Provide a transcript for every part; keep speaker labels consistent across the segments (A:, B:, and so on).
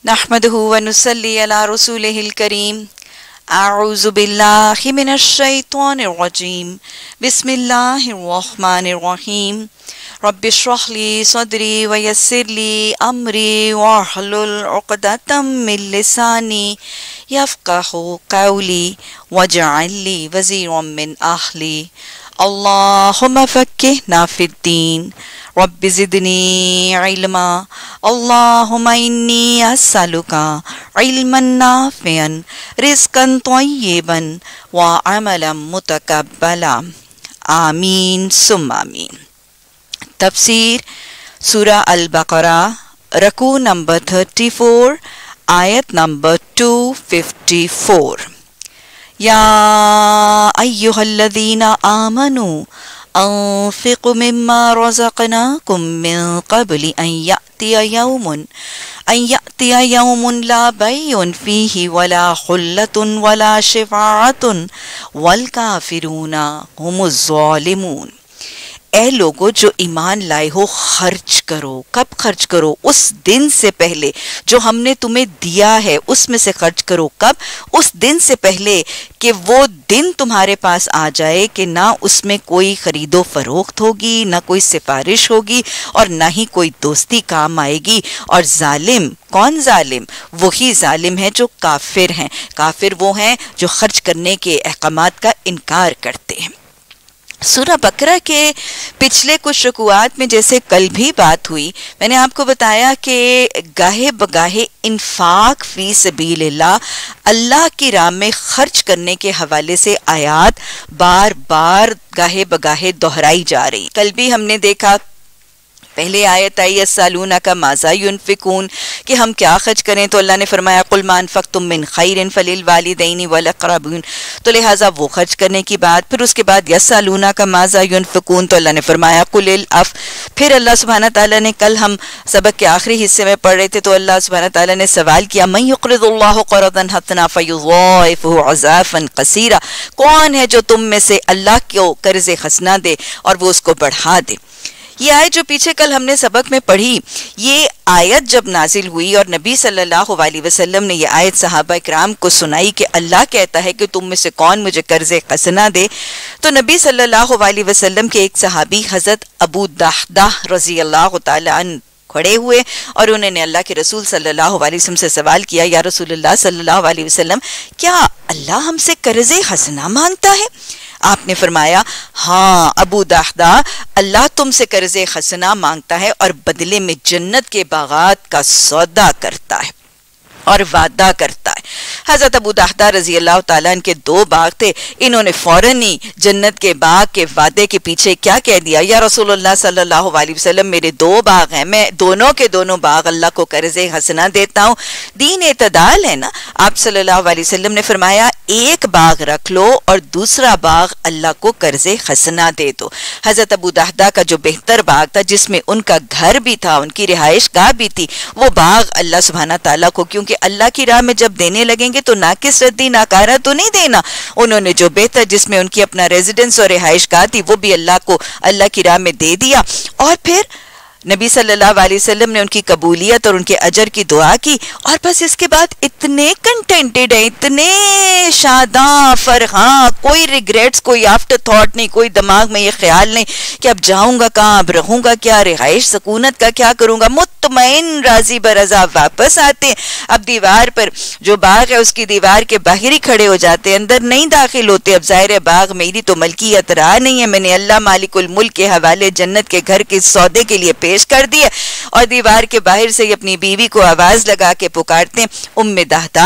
A: نحمده ونصلي على رسوله الكريم اعوذ بالله من الشيطان الرجيم بسم الله الرحمن الرحيم رب اشرح لي صدري ويسر لي امري واحلل عقدة من لساني يفقهوا قولي واجعل لي وزيرا من اهلي اللهم فقهنا في الدين رب زدنی علما اللہم انی اسألک علما نافعا رزقا طیبا وعملا متقبلا آمین ثم آمین۔ تفسیر سورہ البقرہ رکوع نمبر 34 آیت نمبر 254۔ یا ایہا الذین آمنوا انفقوا مما رزقناکم من قبل ان یأتی یوم لا بیع فیہ ولا خلۃ ولا شفاعۃ والکافرون هم الظالمون۔ اے لوگو جو ایمان لائے ہو، خرچ کرو۔ کب خرچ کرو؟ اس دن سے پہلے جو ہم نے تمہیں دیا ہے اس میں سے خرچ کرو۔ کب؟ اس دن سے پہلے کہ وہ دن تمہارے پاس آ جائے کہ نہ اس میں کوئی خرید و فروخت ہوگی، نہ کوئی سفارش ہوگی اور نہ ہی کوئی دوستی کام آئے گی۔ اور ظالم کون ظالم؟ وہی ظالم ہیں جو کافر ہیں۔ کافر وہ ہیں جو خرچ کرنے کے احکامات کا انکار کرتے ہیں۔ سورہ بقرہ کے پچھلے کچھ رکوعات میں جیسے کل بھی بات ہوئی، میں نے آپ کو بتایا کہ گاہے بگاہے انفاق فی سبیل اللہ، اللہ کی راہ میں خرچ کرنے کے حوالے سے آیات بار بار گاہے بگاہے دہرائی جا رہی۔ کل بھی ہم نے دیکھا، پہلے آیت آئی یسألونک ماذا ینفقون، کہ ہم کیا خرچ کریں، تو اللہ نے فرمایا قل ما انفقتم من خیر فللوالدین والاقربین، تو لہٰذا وہ خرچ کرنے کی بات۔ پھر اس کے بعد یسألونک ماذا ینفقون، تو اللہ نے فرمایا قل العفو۔ پھر اللہ سبحانہ تعالیٰ نے، کل ہم سبق کے آخری حصے میں پڑھ رہے تھے، تو اللہ سبحانہ تعالیٰ نے سوال کیا من یقرض اللہ قرضا حسنا فیضاعفہ اضعافا کثیرا، کون ہے جو تم میں سے اللہ کو قرض حسنا دے اور وہ اس کو بڑھا دے۔ یہ آیت جو پیچھے کل ہم نے سبق میں پڑھی، یہ آیت جب نازل ہوئی اور نبی صلی اللہ علیہ وسلم نے یہ آیت صحابہ اکرام کو سنائی کہ اللہ کہتا ہے کہ تم میں سے کون مجھے قرض حسنہ دے، تو نبی صلی اللہ علیہ وسلم کے ایک صحابی حضرت ابو دحدہ رضی اللہ تعالیٰ عنہ کھڑے ہوئے اور انہوں نے اللہ کے رسول صلی اللہ علیہ وسلم سے سوال کیا، یا رسول اللہ صلی اللہ علیہ وسلم، کیا اللہ ہم سے قرض حسنہ مانگتا ہے؟ آپ نے فرمایا ہاں ابو دحدہ، اللہ تم سے قرض حسنہ مانگتا ہے اور بدلے میں جنت کے باغات کا سودا کرتا ہے اور وعدہ کرتا ہے۔ حضرت ابو دحدہ رضی اللہ تعالیٰ عنہ کے 2 باغ تھے، انہوں نے فوراً ہی جنت کے باغ کے وعدے کے پیچھے کیا کہہ دیا، یا رسول اللہ صلی اللہ علیہ وسلم میرے 2 باغ ہیں، میں دونوں کے دونوں باغ اللہ کو قرض حسنہ دیتا ہوں۔ دین اعتدال ہے نا۔ آپ صلی اللہ علیہ وسلم نے فرمایا ایک باغ رکھ لو اور دوسرا باغ اللہ کو قرض حسنہ دے دو۔ حضرت ابو دحدہ کا جو بہتر باغ تھا، جس میں ان کا گھر بھی تھا، ان کی رہائش گاہ بھی تھی، وہ باغ اللہ سبحانہ تعالیٰ کو، کیونکہ اللہ کی راہ میں جب دینے لگیں گے تو ناقص ردی ناکارہ تو نہیں دینا، انہوں نے جو بہتر جس میں ان کی اپنا ریزیڈنس اور رہائش گاہ تھی وہ بھی اللہ کو اللہ کی راہ میں دے دیا۔ اور پھر نبی صلی اللہ علیہ وسلم نے ان کی قبولیت اور ان کے اجر کی دعا کی، اور بس اس کے بعد اتنے کنٹینٹڈ ہیں، اتنے شاداں فرحاں، کوئی ریگریٹس، کوئی آفٹر تھاٹ نہیں، کوئی دماغ میں یہ خیال نہیں کہ اب جاؤں گا کہاں، اب رہوں گا کیا، رہائش سکونت کا کیا کروں گا، مطمئن راضی برضا واپس آتے ہیں۔ اب دیوار پر جو باغ ہے اس کی دیوار کے باہر ہی کھڑے ہو جاتے ہیں، اندر نہیں داخل ہوتے۔ اب ظاہر ہے باغ میری تو ملکیت رہا نہیں ہے، میں نے اللہ مالک الملک کے حوالے جنت کے گھر کے سودے کے لیے پیش کر دیا، اور دیوار کے باہر سے اپنی بیوی کو آواز لگا کے پکارتے ہیں ام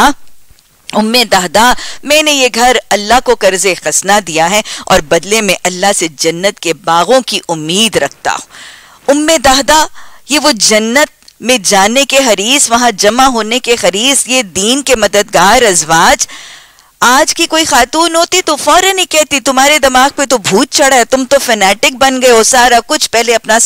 A: دحدہ، میں نے یہ گھر اللہ کو قرض حسنہ دیا ہے اور بدلے میں اللہ سے جنت کے باغوں کی امید رکھتا ہوں۔ ام دحدہ یہ وہ جنت میں جانے کے حریص، وہاں جمع ہونے کے حریص، یہ دین کے مددگار ازواج، آج کی کوئی خاتون ہوتی تو فوراً ہی کہتی تمہارے دماغ پہ تو بھوت چڑھا ہے, تم تو فینیٹک بن گئے ہو, سارا کچھ پہلے اپنا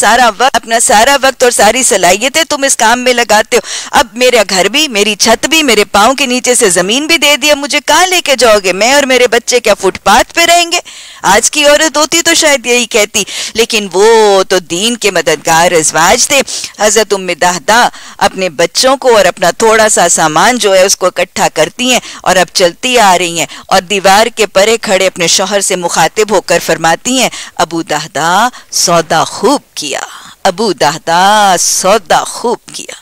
A: سارا وقت اور ساری صلاحیتیں تم اس کام میں لگاتے ہو, اب میرا گھر بھی, میری چھت بھی, میرے پاؤں کے نیچے سے زمین بھی دے دیا, مجھے کہاں لے کے جاؤ گے, میں اور میرے بچے کیا فٹ پاتھ پہ رہیں گے. آج کی عورت ہوتی تو شاید یہی کہتی, لیکن وہ تو دین کے مددگار ازواج تھے. حضرت ام دہدہ اپنے بچوں کو اور اپنا تھوڑا سا سامان جو ہے اس کو اکٹھا کرتی ہیں اور اب چلتی آ رہی ہیں, اور دیوار کے پرے کھڑے اپنے شوہر سے مخاطب ہو کر فرماتی ہیں, ابو دہدہ سودا خوب کیا, ابو دہدہ سودا خوب کیا.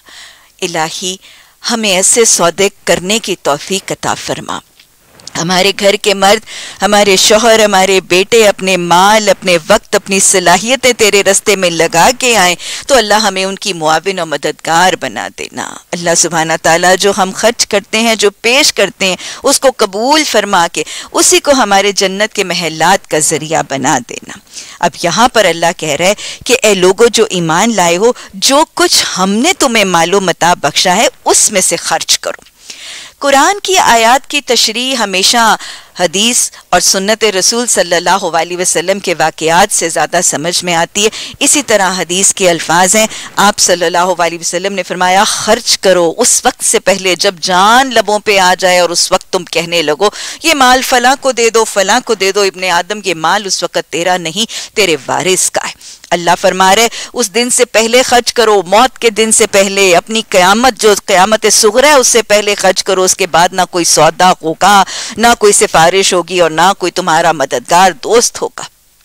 A: الہی ہمیں ایسے سودے کرنے کی توفیق عطا فرما. ہمارے گھر کے مرد, ہمارے شوہر, ہمارے بیٹے اپنے مال, اپنے وقت, اپنی صلاحیتیں تیرے رستے میں لگا کے آئیں تو اللہ ہمیں ان کی معاون و مددگار بنا دینا. اللہ سبحانہ تعالیٰ جو ہم خرچ کرتے ہیں, جو پیش کرتے ہیں, اس کو قبول فرما کے اسی کو ہمارے جنت کے محلات کا ذریعہ بنا دینا. اب یہاں پر اللہ کہہ رہا ہے کہ اے لوگو جو ایمان لائے ہو, جو کچھ ہم نے تمہیں مال و متاع بخشا ہے اس میں سے خرچ کرو. قرآن کی آیات کی تشریح ہمیشہ حدیث اور سنت رسول صلی اللہ علیہ وسلم کے واقعات سے زیادہ سمجھ میں آتی ہے. اسی طرح حدیث کے الفاظ ہیں, آپ صلی اللہ علیہ وسلم نے فرمایا خرچ کرو اس وقت سے پہلے جب جان لبوں پہ آ جائے اور اس وقت تم کہنے لگو یہ مال فلاں کو دے دو, فلاں کو دے دو. ابن آدم یہ مال اس وقت تیرا نہیں, تیرے وارث کا ہے. اللہ فرما رہے اس دن سے پہلے خرچ کرو, موت کے دن سے پہلے, اپنی قیامت جو قیامت صغری ہے اس سے پہلے خرچ کرو. اس کے بعد نہ کوئی سودا ہوگا, نہ کوئی سفارش ہوگی, اور نہ کوئی تمہارا مددگار دوست ہوگا.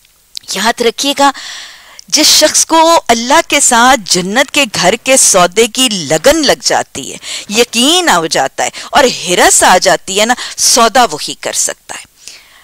A: یاد رکھیے گا, جس شخص کو اللہ کے ساتھ جنت کے گھر کے سودے کی لگن لگ جاتی ہے, یقین آ جاتا ہے اور ہرس آ جاتی ہے نا, سودا وہی کر سکتا ہے.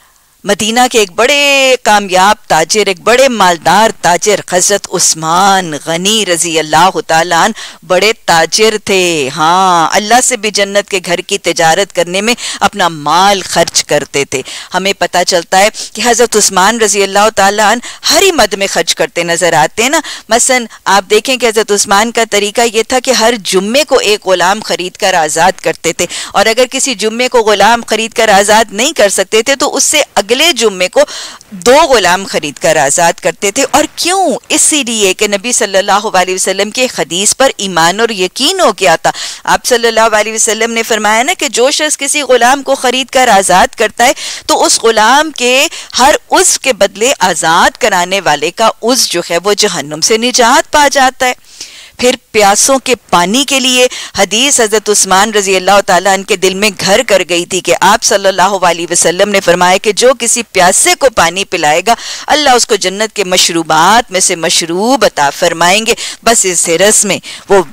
A: مدینہ کے ایک بڑے کامیاب تاجر, ایک بڑے مالدار تاجر حضرت عثمان غنی رضی اللہ تعالیٰ عنہ بڑے تاجر تھے. ہاں, اللہ سے بھی جنت کے گھر کی تجارت کرنے میں اپنا مال خرچ کرتے تھے. ہمیں پتہ چلتا ہے کہ حضرت عثمان رضی اللہ تعالیٰ عنہ ہر ہی مد میں خرچ کرتے نظر آتے ہیں نا. مثلا آپ دیکھیں کہ حضرت عثمان کا طریقہ یہ تھا کہ ہر جمعے کو ایک غلام خرید کر آزاد کرتے تھے, اور اگر کسی جمعے کو غلام خرید کر آزاد نہیں کر سکتے تھے تو اس سے اگلے جمعے کو 2 غلام خرید کر آزاد کرتے تھے. اور کیوں؟ اسی لیے کہ نبی صلی اللہ علیہ وسلم کے حدیث پر ایمان اور یقین ہو گیا تھا. آپ صلی اللہ علیہ وسلم نے فرمایا نا کہ جو شخص کسی غلام کو خرید کر آزاد کرتا ہے تو اس غلام کے ہر عضو کے بدلے آزاد کرانے والے کا عضو جو ہے وہ جہنم سے نجات پا جاتا ہے. پھر پیاسوں کے پانی کے لیے حدیث حضرت عثمان رضی اللہ تعالیٰ عنہ کے دل میں گھر کر گئی تھی کہ آپ صلی اللہ علیہ وسلم نے فرمایا کہ جو کسی پیاسے کو پانی پلائے گا اللہ اس کو جنت کے مشروبات میں سے مشروب عطا فرمائیں گے. بس اس رس میں وہ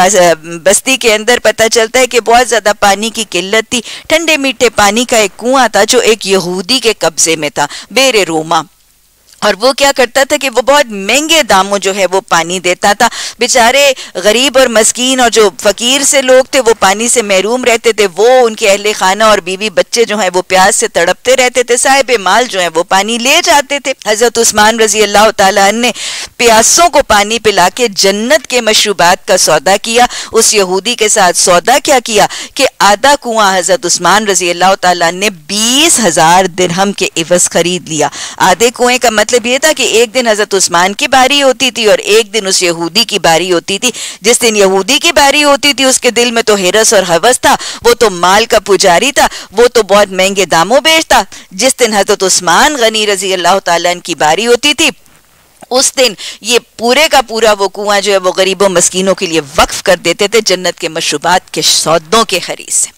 A: بستی کے اندر پتہ چلتا ہے کہ بہت زیادہ پانی کی قلت تھی. ٹھنڈے میٹھے پانی کا ایک کنواں تھا جو ایک یہودی کے قبضے میں تھا, بیر روما, اور وہ کیا کرتا تھا کہ وہ بہت مہنگے داموں جو ہے وہ پانی دیتا تھا. بیچارے غریب اور مسکین اور جو فقیر سے لوگ تھے وہ پانی سے محروم رہتے تھے, وہ ان کے اہل خانہ اور بیوی بچے جو ہیں وہ پیاس سے تڑپتے رہتے تھے, صاحب مال جو ہیں وہ پانی لے جاتے تھے. حضرت عثمان رضی اللہ تعالیٰ عنہ نے پیاسوں کو پانی پلا کے جنت کے مشروبات کا سودا کیا. اس یہودی کے ساتھ سودا کیا کیا کہ آدھا کنواں حضرت عثمان رضی اللہ تعالیٰ عنہ نے 20,000 درہم کے عوض خرید لیا. آدھے کنویں کا مطلب یہ تھا کہ ایک دن حضرت عثمان کی باری ہوتی تھی اور ایک دن اس یہودی کی باری ہوتی تھی. جس دن یہودی کی باری ہوتی تھی اس کے دل میں تو ہرس اور ہوس تھا, وہ تو مال کا پجاری تھا, وہ تو بہت مہنگے داموں بیچتا. جس دن حضرت عثمان غنی رضی اللہ تعالیٰ عنہ کی باری ہوتی تھی اس دن یہ پورے کا پورا وہ کنواں جو ہے وہ غریبوں مسکینوں کے لیے وقف کر دیتے تھے جنت کے مشروبات کے سودوں کے خرید سے.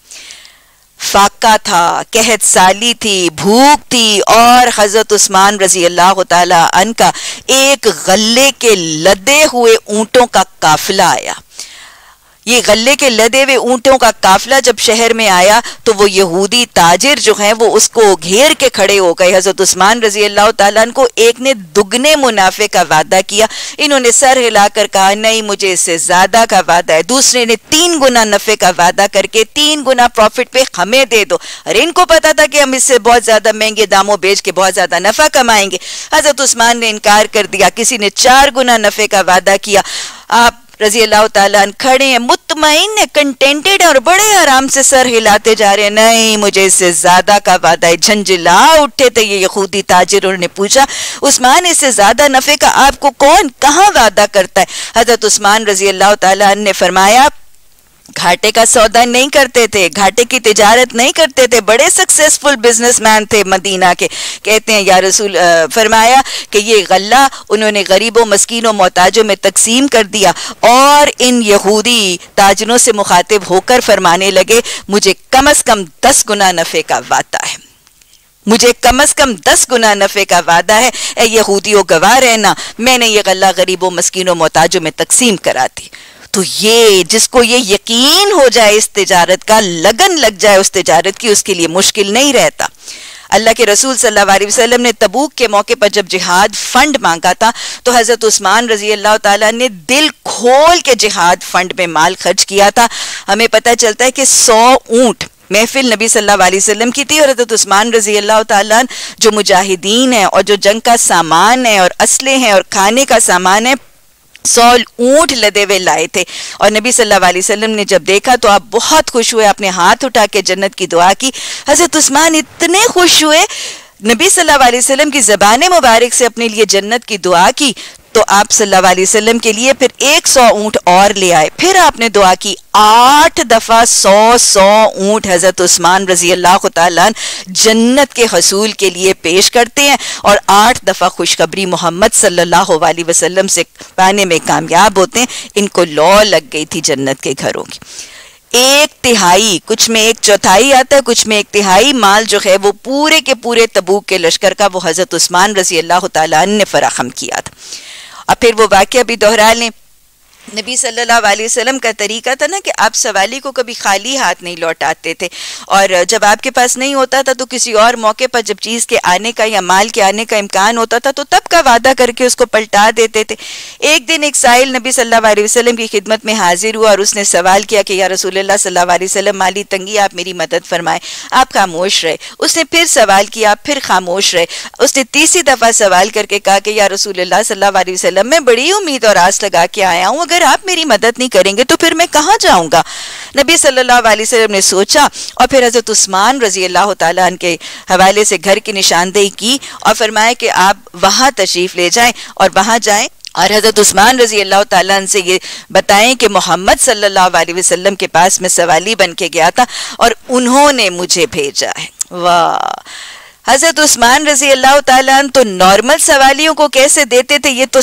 A: فاقہ تھا, قحط سالی تھی, بھوک تھی, اور حضرت عثمان رضی اللہ تعالی عنہ کا ایک غلے کے لدے ہوئے اونٹوں کا قافلہ آیا. یہ غلے کے لدے ہوئے اونٹوں کا قافلہ جب شہر میں آیا تو وہ یہودی تاجر جو ہیں وہ اس کو گھیر کے کھڑے ہو گئے. حضرت عثمان رضی اللہ تعالیٰ عنہ کو ایک نے دگنے منافع کا وعدہ کیا, انہوں نے سر ہلا کر کہا نہیں مجھے اس سے زیادہ کا وعدہ ہے. دوسرے نے 3 گنا نفع کا وعدہ کر کے 3 گنا پروفٹ پہ ہمیں دے دو. اور ان کو پتا تھا کہ ہم اس سے بہت زیادہ مہنگے داموں بیچ کے بہت زیادہ نفع کمائیں گے. حضرت عثمان نے انکار کر دیا. کسی نے 4 گنا نفع کا وعدہ کیا. آپ رضی اللہ تعالیٰ عنہ کھڑے ہیں، مطمئن ہیں، کنٹینٹڈ ہیں اور بڑے آرام سے سر ہلاتے جا رہے ہیں. نہیں، مجھے اس سے زیادہ کا وعدہ ہے. جھنجھلا اٹھے تھے یہ یہودی تاجر. انہوں نے پوچھا عثمان اس سے زیادہ نفع کا آپ کو کون کہاں وعدہ کرتا ہے؟ حضرت عثمان رضی اللہ تعالیٰ عنہ نے فرمایا گھاٹے کا سودا نہیں کرتے تھے، گھاٹے کی تجارت نہیں کرتے تھے، بڑے سکسیسفل بزنس مین تھے مدینہ کے. کہتے ہیں یا رسول، فرمایا کہ یہ غلہ انہوں نے غریبوں مسکینوں محتاجوں میں تقسیم کر دیا اور ان یہودی تاجروں سے مخاطب ہو کر فرمانے لگے مجھے کم از کم 10 گنا نفع کا وعدہ ہے، مجھے کم از کم 10 گنا نفع کا وعدہ ہے. اے یہودیوں گواہ رہنا، میں نے یہ غلہ غریبوں مسکینوں محتاجوں میں تقسیم کرا دی. تو یہ جس کو یہ یقین ہو جائے اس تجارت کا، لگن لگ جائے اس تجارت کی، اس کے لیے مشکل نہیں رہتا. اللہ کے رسول صلی اللہ علیہ وسلم نے تبوک کے موقع پر جب جہاد فنڈ مانگا تھا تو حضرت عثمان رضی اللہ تعالیٰ نے دل کھول کے جہاد فنڈ میں مال خرچ کیا تھا. ہمیں پتہ چلتا ہے کہ 100 اونٹ محفل نبی صلی اللہ علیہ وسلم کی تھی اور حضرت عثمان رضی اللہ تعالیٰ جو مجاہدین ہیں اور جو جنگ کا سامان ہے اور اسلحے ہیں اور کھانے کا سامان ہے 100 اونٹ لدے ہوئے لائے تھے. اور نبی صلی اللہ علیہ وسلم نے جب دیکھا تو آپ بہت خوش ہوئے، اپنے ہاتھ اٹھا کے جنت کی دعا کی. حضرت عثمان اتنے خوش ہوئے، نبی صلی اللہ علیہ وسلم کی زبان مبارک سے اپنے لیے جنت کی دعا کی تو آپ صلی اللہ علیہ وسلم کے لیے پھر 100 اونٹ اور لے آئے. پھر آپ نے دعا کی 8 دفعہ 100 اونٹ حضرت عثمان رضی اللہ تعالیٰ جنت کے حصول کے لیے پیش کرتے ہیں اور 8 دفعہ خوشخبری محمد صلی اللہ علیہ وسلم سے پانے میں کامیاب ہوتے ہیں. ان کو لو لگ گئی تھی جنت کے گھروں کی. 1/3، کچھ میں 1/4 آتا ہے، کچھ میں 1/3 مال جو ہے وہ پورے کے پورے تبوک کے لشکر کا وہ حضرت عثمان رضی اللہ تعالیٰ نے فراہم کیا تھا. اب پھر وہ واقعہ بھی دہرا لیں. نبی صلی اللہ علیہ وسلم کا طریقہ تھا نا کہ آپ سوالی کو کبھی خالی ہاتھ نہیں لوٹاتے تھے، اور جب آپ کے پاس نہیں ہوتا تھا تو کسی اور موقع پر جب چیز کے آنے کا یا مال کے آنے کا امکان ہوتا تھا تو تب کا وعدہ کر کے اس کو پلٹا دیتے تھے. ایک دن ایک سائل نبی صلی اللہ علیہ وسلم کی خدمت میں حاضر ہوا اور اس نے سوال کیا کہ یا رسول اللہ صلی اللہ علیہ وسلم مالی تنگی، آپ میری مدد فرمائیں. آپ خاموش رہے. اس نے پھر سوال کیا، آپ پھر خاموش رہے. اس نے تیسری دفعہ سوال کر کے کہا کہ یا رسول اللہ صلی اللہ علیہ وسلم میں بڑی امید اور آس لگا کے آیا ہوں، اگر آپ میری مدد نہیں کریں گے تو پھر میں کہاں جاؤں گا؟ نبی صلی اللہ علیہ وسلم نے سوچا اور پھر حضرت عثمان رضی اللہ تعالیٰ عنہ کے حوالے سے گھر کی نشاندہی کی اور فرمایا کہ آپ وہاں تشریف لے جائیں اور وہاں جائیں اور حضرت عثمان رضی اللہ تعالیٰ عنہ سے یہ بتائیں کہ محمد صلی اللہ علیہ وسلم کے پاس میں سوالی بن کے گیا تھا اور انہوں نے مجھے بھیجا ہے. واہ! حضرت عثمان رضی اللہ تعالیٰ عنہ تو نارمل سوالیوں کو کیسے دیتے تھے، یہ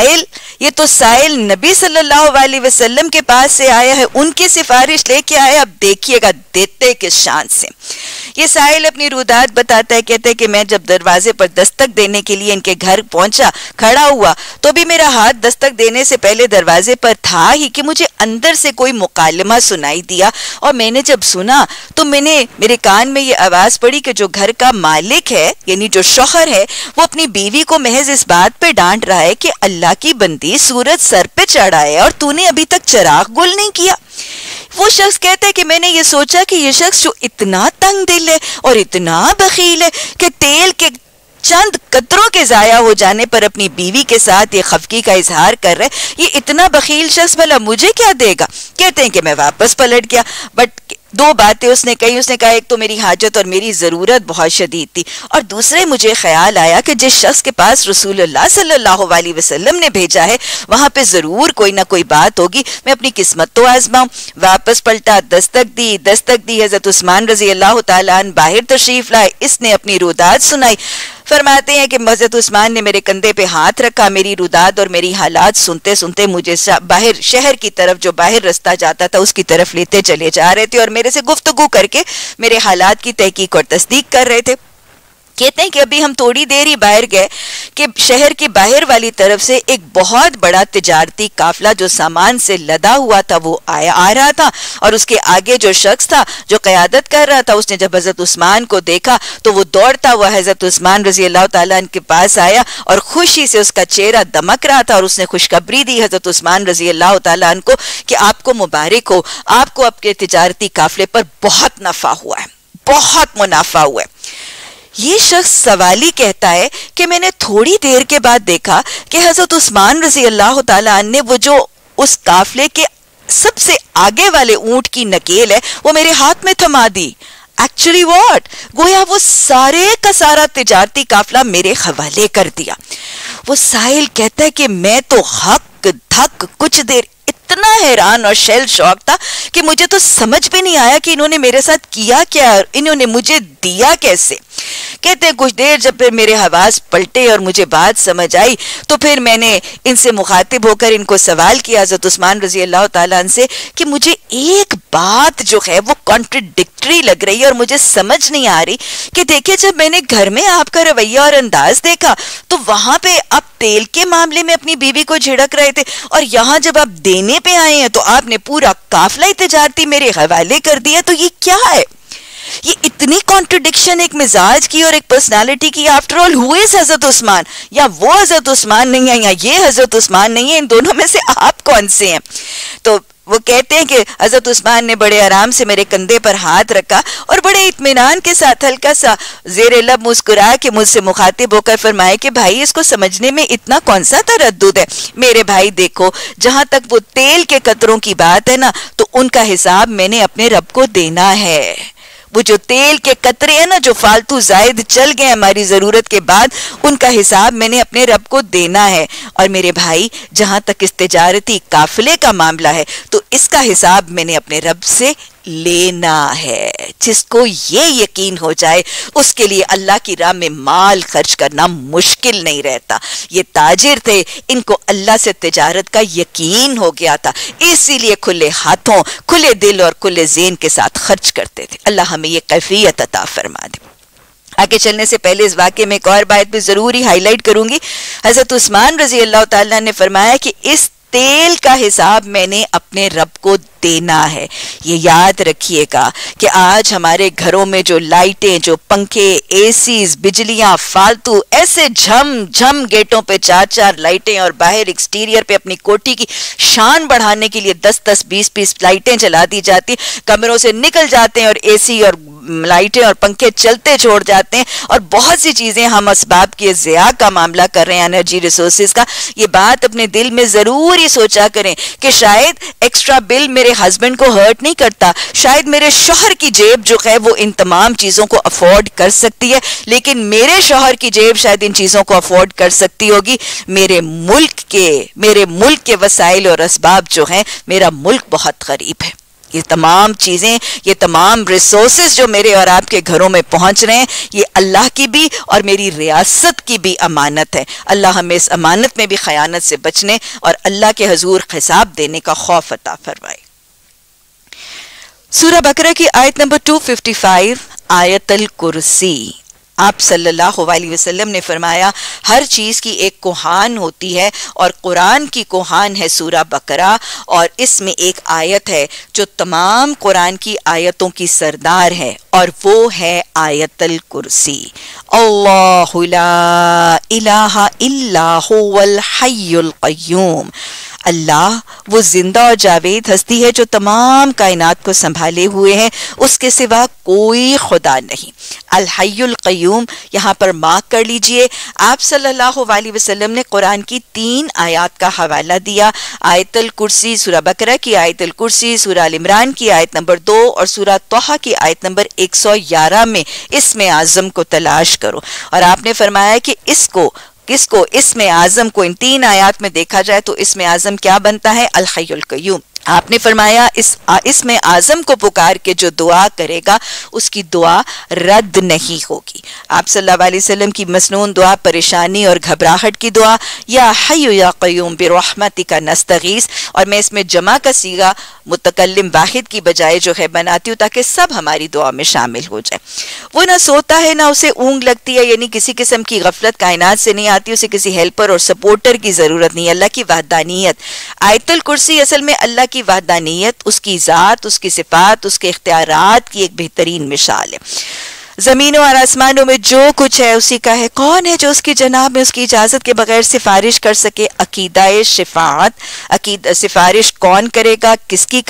A: تو سائل نبی صلی اللہ علیہ وسلم کے پاس سے آیا ہے، ان کی سفارش لے کے آیا. اب دیکھیے گا دیتے کس شان سے. یہ سائل اپنی رودات بتاتا ہے، کہتے ہیں کہ میں جب دروازے پر دستک دینے کے لیے ان کے گھر پہنچا، کھڑا ہوا تو بھی میرا ہاتھ دستک دینے سے پہلے دروازے پر تھا ہی کہ مجھے اندر سے کوئی مکالمہ سنائی دیا اور میں نے جب سنا تو میرے کان میں یہ آواز پڑی کہ جو گھر کا مالک ہے یعنی جو شوہر ہے وہ اپنی بیوی کو محض اس بات پہ ڈانٹ رہا ہے کہ اللہ کی بندی سورج سر پہ چڑھا ہے اور تو نے ابھی تک چراغ گل نہیں کیا. وہ شخص کہتا ہے کہ میں نے یہ سوچا کہ یہ شخص جو اتنا تنگ دل ہے اور اتنا بخیل ہے کہ تیل کے چند قطروں کے ضائع ہو جانے پر اپنی بیوی کے ساتھ یہ خفگی کا اظہار کر رہے، یہ اتنا بخیل شخص بھلا مجھے کیا دے گا. کہتے ہیں کہ میں واپس پلٹ گیا، بٹ 2 باتیں اس نے کہی. اس نے کہا ایک تو میری حاجت اور میری ضرورت بہت شدید تھی، اور دوسرے مجھے خیال آیا کہ جس شخص کے پاس رسول اللہ صلی اللہ علیہ وسلم نے بھیجا ہے وہاں پہ ضرور کوئی نہ کوئی بات ہوگی، میں اپنی قسمت تو آزماؤں. واپس پلٹا، دستک دی. حضرت عثمان رضی اللہ تعالیٰ عنہ باہر تشریف لائے. اس نے اپنی رودات سنائی. فرماتے ہیں کہ حضرت عثمان نے میرے کندھے پہ ہاتھ رکھا، میری رودات اور میری حالات سنتے سنتے مجھے باہر شہر کی طرف جو باہر رستہ جاتا تھا اس کی طرف لیتے چلے جا رہے تھے اور میرے سے گفتگو کر کے میرے حالات کی تحقیق اور تصدیق کر رہے تھے. کہتے ہیں کہ ابھی ہم تھوڑی دیر ہی باہر گئے کہ شہر کی باہر والی طرف سے ایک بہت بڑا تجارتی قافلہ جو سامان سے لدا ہوا تھا وہ آ رہا تھا، اور اس کے آگے جو شخص تھا جو قیادت کر رہا تھا اس نے جب حضرت عثمان کو دیکھا تو وہ دوڑتا ہوا حضرت عثمان رضی اللہ تعالیٰ عنہ کے پاس آیا اور خوشی سے اس کا چہرہ دمک رہا تھا اور اس نے خوشخبری دی حضرت عثمان رضی اللہ تعالیٰ عنہ کو کہ آپ کو مبارک ہو، آپ کو آپ کے تجارتی قافلے پر بہت نفع ہوا ہے، بہت منافع ہوا ہے. یہ شخص سوالی کہتا ہے کہ میں نے تھوڑی دیر کے بعد دیکھا کہ حضرت عثمان رضی اللہ تعالیٰ عنہ نے وہ جو اس قافلے کے سب سے آگے والے اونٹ کی نکیل ہے وہ میرے ہاتھ میں تھما دی. ایکچولی واٹ, گویا وہ سارے کا سارا تجارتی قافلہ میرے حوالے کر دیا. وہ سائل کہتا ہے کہ میں تو ہک دھک کچھ دیر اتنا حیران اور شیل شاک تھا کہ مجھے تو سمجھ بھی نہیں آیا کہ انہوں نے میرے ساتھ کیا کیا, انہوں نے مجھے دیا کیسے. کہتے ہیں کچھ دیر جب پھر میرے حواس پلٹے اور مجھے بات سمجھ آئی تو پھر میں نے ان سے مخاطب ہو کر ان کو سوال کیا حضرت عثمان رضی اللہ تعالیٰ عنہ سے کہ مجھے ایک بات جو ہے وہ کانٹرڈکٹری لگ رہی ہے اور مجھے سمجھ نہیں آ رہی کہ دیکھیں جب میں نے گھر میں آپ کا رویہ اور انداز دیکھا تو وہاں پہ آپ تیل کے معاملے میں اپنی بیوی کو جھڑک رہے تھے اور یہاں جب آپ دینے پہ آئے ہیں تو آپ نے پورا قافلہ تجارتی میرے حوالے کر دیا, تو یہ کیا ہے؟ یہ اتنی کانٹرڈکشن ایک مزاج کی اور ایک پرسنالٹی کی. آفٹر آل ہو از حضرت عثمان, یا وہ حضرت عثمان نہیں ہے یا یہ حضرت عثمان نہیں ہے, ان دونوں میں سے آپ کون سے ہیں؟ تو وہ کہتے ہیں کہ حضرت عثمان نے بڑے آرام سے میرے کندھے پر ہاتھ رکھا اور بڑے اطمینان کے ساتھ ہلکا سا زیر لب مسکرا کے مجھ سے مخاطب ہو کر فرمائے کہ بھائی اس کو سمجھنے میں اتنا کون سا تردد ہے؟ میرے بھائی دیکھو, جہاں تک وہ تیل کے قطروں کی بات ہے نا تو ان کا حساب میں نے اپنے رب کو دینا ہے. وہ جو تیل کے قطرے ہیں نا جو فالتو زائد چل گئے ہماری ضرورت کے بعد, ان کا حساب میں نے اپنے رب کو دینا ہے. اور میرے بھائی جہاں تک اس تجارتی قافلے کا معاملہ ہے تو اس کا حساب میں نے اپنے رب سے لینا ہے. جس کو یہ یقین ہو جائے اس کے لیے اللہ کی راہ میں مال خرچ کرنا مشکل نہیں رہتا. یہ تاجر تھے, ان کو اللہ سے تجارت کا یقین ہو گیا تھا, اسی لیے کھلے ہاتھوں کھلے دل اور کھلے ذہن کے ساتھ خرچ کرتے تھے. اللہ ہمیں یہ کیفیت عطا فرما دے. آگے چلنے سے پہلے اس واقعے میں ایک اور بات بھی ضروری ہائی لائٹ کروں گی. حضرت عثمان رضی اللہ تعالیٰ نے فرمایا کہ اس تیل کا حساب میں نے اپنے رب کو دینا ہے. یہ یاد رکھیے گا کہ آج ہمارے گھروں میں جو لائٹیں, جو پنکھے, اے سیز, بجلیاں فالتو ایسے جھم جھم گیٹوں پہ 4 لائٹیں اور باہر ایکسٹیریئر پہ اپنی کوٹھی کی شان بڑھانے کے لیے 10 20 لائٹیں چلا دی جاتی, کمروں سے نکل جاتے ہیں اور اے سی اور لائٹیں اور پنکھے چلتے چھوڑ جاتے ہیں, اور بہت سی چیزیں ہم اسباب کے ضیاع کا معاملہ کر رہے ہیں, انرجی ریسورسز کا. یہ بات اپنے دل میں ضرور ہی سوچا کریں کہ شاید ایکسٹرا بل میرے ہسبینڈ کو ہرٹ نہیں کرتا, شاید میرے شوہر کی جیب جو ہے وہ ان تمام چیزوں کو افورڈ کر سکتی ہے, لیکن میرے شوہر کی جیب شاید ان چیزوں کو افورڈ کر سکتی ہوگی. میرے ملک کے وسائل اور اسباب جو ہیں, میرا ملک بہت غریب ہے. یہ تمام چیزیں, یہ تمام ریسورسز جو میرے اور آپ کے گھروں میں پہنچ رہے ہیں, یہ اللہ کی بھی اور میری ریاست کی بھی امانت ہے. اللہ ہمیں اس امانت میں بھی خیانت سے بچنے اور اللہ کے حضور حساب دینے کا خوف عطا فرمائے. سورہ بقرہ کی آیت نمبر 255, آیت الکرسی. آپ صلی اللہ علیہ وسلم نے فرمایا ہر چیز کی ایک کوہان ہوتی ہے اور قرآن کی کوہان ہے سورہ بقرہ, اور اس میں ایک آیت ہے جو تمام قرآن کی آیتوں کی سردار ہے, اور وہ ہے آیت الکرسی. اللہ لا الہ الا هو الحی القیوم. اللہ وہ زندہ اور جاوید ہستی ہے جو تمام کائنات کو سنبھالے ہوئے ہیں, اس کے سوا کوئی خدا نہیں. الحی القیوم یہاں پر مارک کر لیجئے. آپ صلی اللہ علیہ وسلم نے قرآن کی 3 آیات کا حوالہ دیا, آیت الکرسی, سورہ بقرہ کی آیت الکرسی, سورہ ال عمران کی آیت نمبر 2 اور سورہ طہ کی آیت نمبر 111 میں اسم اعظم کو تلاش کرو. اور آپ نے فرمایا کہ کس کو اسم اعظم کو ان 3 آیات میں دیکھا جائے تو اسم اعظم کیا بنتا ہے؟ الحی القیوم. آپ نے فرمایا اس میں اعظم کو پکار کے جو دعا کرے گا اس کی دعا رد نہیں ہوگی. آپ صلی اللہ علیہ وسلم کی مسنون دعا پریشانی اور گھبراہٹ کی دعا, یا حی یا قیوم برحمتک نستغیث, اور میں اس میں جمع کا صیغہ متکلم واحد کی بجائے جو ہے بناتی ہوں تاکہ سب ہماری دعا میں شامل ہو جائے. وہ نہ سوتا ہے نہ اسے اونگ لگتی ہے, یعنی کسی قسم کی غفلت کائنات سے نہیں آتی, اسے کسی ہیلپر اور سپورٹر کی ضرورت نہیں. اللہ کی وحدانیت. آیت الکرسی اصل میں اللہ کی وحدانیت, اس کی ذات, اس کی صفات, اس کے اختیارات کی ایک بہترین مثال ہے. زمینوں اور آسمانوں میں جو کچھ ہے اسی کا ہے. کون ہے جو اس کی جناب میں اس کی اجازت کے بغیر سفارش کر سکے؟ عقیدہ شفاعت. سفارش کون کرے گا, کس کی کرے گا,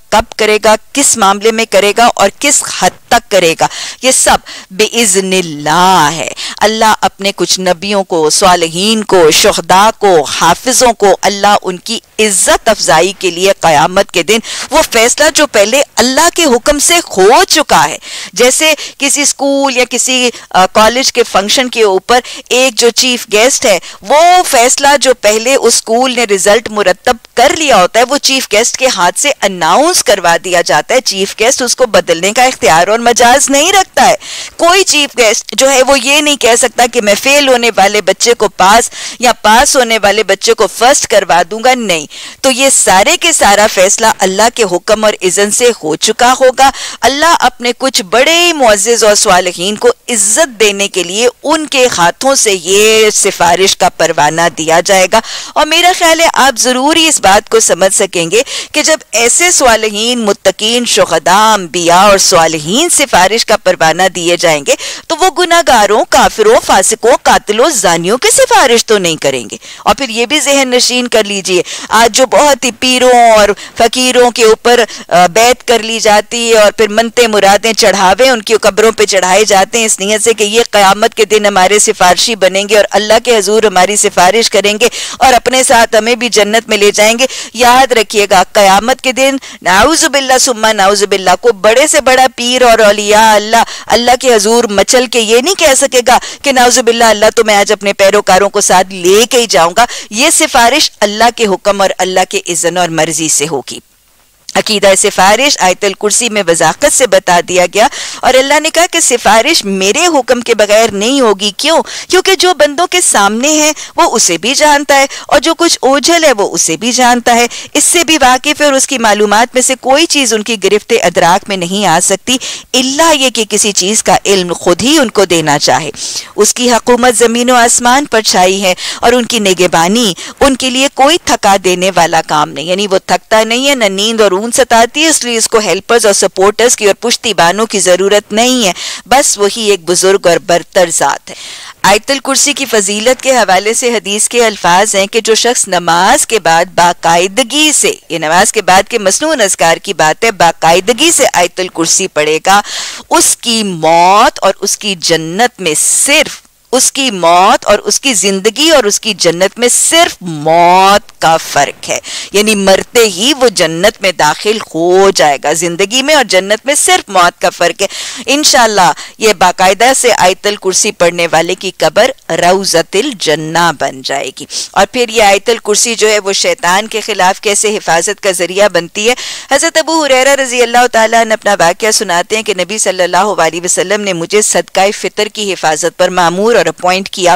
A: کب کرے گا, کس معاملے میں کرے گا اور کس حد تک کرے گا, یہ سب بِإِذْنِ اللہ ہے. اللہ اپنے کچھ نبیوں کو, صالحین کو, شہداء کو, حافظوں کو اللہ ان کی عزت افزائی کے لیے قیامت کے دن وہ فیصلہ جو پہلے اللہ کے حکم سے ہو چکا ہے, جیسے کسی اسکول یا کسی کالج کے فنکشن کے اوپر ایک جو چیف گیسٹ ہے وہ فیصلہ جو پہلے اس اسکول نے رزلٹ مرتب کر لیا ہوتا ہے وہ چیف گیسٹ کے ہاتھ سے اناؤنس کروا دیا جاتا ہے. چیف گیسٹ اس کو بدلنے کا اختیار اور مجاز نہیں رکھتا ہے. کوئی چیف گیسٹ جو ہے وہ یہ نہیں کہہ سکتا کہ میں فیل ہونے والے بچے کو پاس یا پاس ہونے والے بچے کو فرسٹ کروا دوں گا, نہیں. تو یہ سارے کے سارا فیصلہ اللہ کے حکم اور اذن سے ہو چکا ہوگا. اللہ اپنے کچھ بڑے معزز اور صالحین کو عزت دینے کے لیے ان کے ہاتھوں سے یہ سفارش کا پروانہ دیا جائے گا. اور میرا خیال ہے آپ ضروری اس بات کو سمجھ سکیں گے کہ جب ایسے صالحین, متقین, شہداء, انبیاء اور صالحین سفارش کا پروانہ دیے جائیں گے تو وہ گناہگاروں, کافروں, فاسقوں, قاتلوں, زانیوں کی سفارش تو نہیں کریں گے. اور پھر یہ بھی ذہن نشین کر لیجئے, آج جو بہت ہی پیروں اور فقیروں کے اوپر بیعت کر لی جاتی ہے اور پھر منتیں, مرادیں, چڑھاوے ان کی قبروں پہ چڑھائے جاتے ہیں اس نیت سے کہ یہ قیامت کے دن ہمارے سفارشی بنیں گے اور اللہ کے حضور ہماری سفارش کریں گے اور اپنے ساتھ ہمیں بھی جنت میں لے جائیں گے. یاد رکھیے گا قیامت کے دن نعوذ باللہ ثم نعوذ باللہ کو بڑے سے بڑا پیر اور اولیاء اللہ کے حضور مچل کے یہ نہیں کہہ سکے گا کہ نعوذ باللہ اللہ تو میں آج اپنے پیروکاروں کو ساتھ لے کے ہی جاؤں گا. یہ سفارش اللہ کے حکم اور اللہ کے اذن اور مرضی سے ہوگی. عقیدہ سفارش آیت الکرسی میں وضاحت سے بتا دیا گیا اور اللہ نے کہا کہ سفارش میرے حکم کے بغیر نہیں ہوگی. کیوں؟ کیونکہ جو بندوں کے سامنے ہے وہ اسے بھی جانتا ہے اور جو کچھ اوجھل ہے وہ اسے بھی جانتا ہے, اس سے بھی واقف ہے اور اس کی معلومات میں سے کوئی چیز ان کی گرفت ادراک میں نہیں آ سکتی الا یہ کہ کسی چیز کا علم خود ہی ان کو دینا چاہے. اس کی حکومت زمین و آسمان پر چھائی ہے اور ان کی نگہبانی ان کے لیے کوئی تھکا دینے والا کام نہیں, یعنی وہ تھکتا نہیں ہے, نہ نیند اور ستاتی ہے, اس لیے اس کو ہیلپرز اور سپورٹرز کی اور پشتی بانوں کی ضرورت نہیں ہے, بس وہی ایک بزرگ اور برتر ذات ہے. آیت الکرسی کی فضیلت کے حوالے سے حدیث کے الفاظ ہیں کہ جو شخص نماز کے بعد باقاعدگی سے, یہ نماز کے بعد کے مسنون اذکار کی بات ہے, باقاعدگی سے آیت الکرسی پڑھے گا, اس کی موت اور اس کی جنت میں صرف اس کی موت اور اس کی زندگی اور اس کی جنت میں صرف موت کا فرق ہے, یعنی مرتے ہی وہ جنت میں داخل ہو جائے گا. زندگی میں اور جنت میں صرف موت کا فرق ہے. انشاءاللہ یہ باقاعدہ سے آیت الکرسی پڑھنے والے کی قبر روضۃ الجنہ بن جائے گی. اور پھر یہ آیت الکرسی جو ہے وہ شیطان کے خلاف کیسے حفاظت کا ذریعہ بنتی ہے. حضرت ابو ہریرہ رضی اللہ تعالیٰ عنہ اپنا واقعہ سناتے ہیں کہ نبی صلی اللہ علیہ وسلم نے مجھے صدقہ فطر کی حفاظت پر مامور اور اپوائنٹ کیا.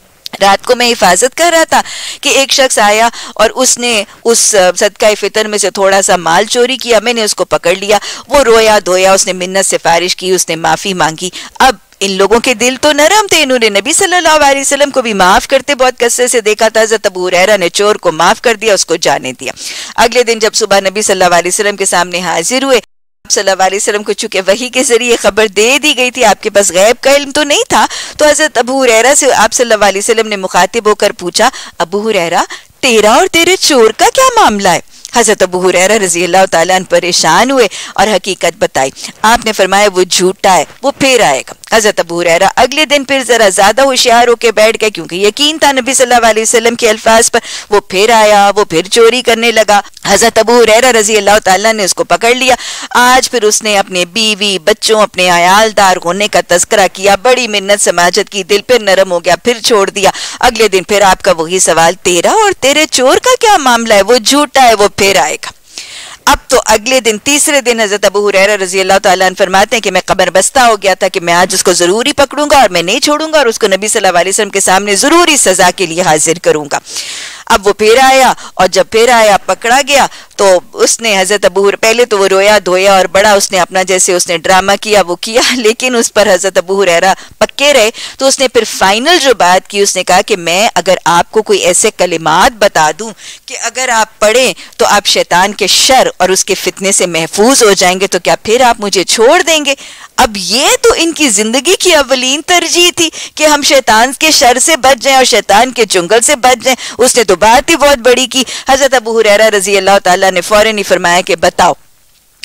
A: رات کو میں حفاظت کر رہا تھا کہ ایک شخص آیا اور اس نے اس صدقہ فطر میں سے تھوڑا سا مال چوری کیا. میں نے اس کو پکڑ لیا, وہ رویا دھویا, اس نے منت سفارش کی, اس نے معافی مانگی. اب ان لوگوں کے دل تو نرم تھے, انہوں نے نبی صلی اللہ علیہ وسلم کو بھی معاف کرتے بہت کثرت سے دیکھا تھا. حضرت ابو ہریرہ نے چور کو معاف کر دیا, اس کو جانے دیا. اگلے دن جب صبح نبی صلی اللہ علیہ وسلم کے سامنے حاضر ہوئے, صلی اللہ علیہ وسلم کو چونکہ وحی کے ذریعے خبر دے دی گئی تھی, آپ کے پاس غیب کا علم تو نہیں تھا, تو حضرت ابو ہریرہ سے آپ صلی اللہ علیہ وسلم نے مخاطب ہو کر پوچھا, ابو ہریرہ تیرا اور تیرے چور کا کیا معاملہ ہے؟ حضرت ابو ہریرہ رضی اللہ تعالیٰ عنہ پریشان ہوئے اور حقیقت بتائی. آپ نے فرمایا وہ جھوٹا ہے, وہ پھر آئے گا. حضرت ابو ہریرہ اگلے دن پھر ذرا زیادہ ہوشیار ہو کے بیٹھ گئے کیونکہ یقین تھا نبی صلی اللہ علیہ وسلم کے الفاظ پر. وہ پھر آیا, وہ پھر چوری کرنے لگا. حضرت ابو ہریرہ رضی اللہ تعالیٰ نے اس کو پکڑ لیا. آج پھر اس نے اپنے بیوی بچوں, اپنے عیال دار ہونے کا تذکرہ کیا, بڑی منت سماجت کی, دل پھر نرم ہو گیا, پھر چھوڑ دیا. اگلے دن پھر آپ کا وہی سوال, تیرا اور تیرے چور کا کیا معاملہ ہے؟ وہ جھوٹا ہے, وہ پھر آئے گا. اب تو اگلے دن تیسرے دن حضرت ابو ہریرہ رضی اللہ تعالیٰ عنہ فرماتے ہیں کہ میں قمر بستہ ہو گیا تھا کہ میں آج اس کو ضروری پکڑوں گا اور میں نہیں چھوڑوں گا اور اس کو نبی صلی اللہ علیہ وسلم کے سامنے ضروری سزا کے لیے حاضر کروں گا. اب وہ پھر آیا اور جب پھر آیا پکڑا گیا تو اس نے حضرت ابو, پہلے تو وہ رویا دھویا اور بڑا اس نے اپنا جیسے اس نے ڈرامہ کیا وہ کیا, لیکن اس پر حضرت ابو ہریرہ پکے رہے. تو اس نے پھر فائنل جو بات کی, اس نے کہا کہ میں اگر آپ کو کوئی ایسے کلمات بتا دوں کہ اگر آپ پڑھیں تو آپ شیطان کے شر اور اس کے فتنے سے محفوظ ہو جائیں گے, تو کیا پھر آپ مجھے چھوڑ دیں گے؟ اب یہ تو ان کی زندگی کی اولین ترجیح تھی کہ ہم شیطان کے شر سے بچ جائیں اور شیطان کے چنگل سے بچ جائیں. اس نے تو بات ہی بہت بڑی کی. حضرت ابو ہریرہ رضی اللہ تعالیٰ نے فوراً ہی فرمایا کہ بتاؤ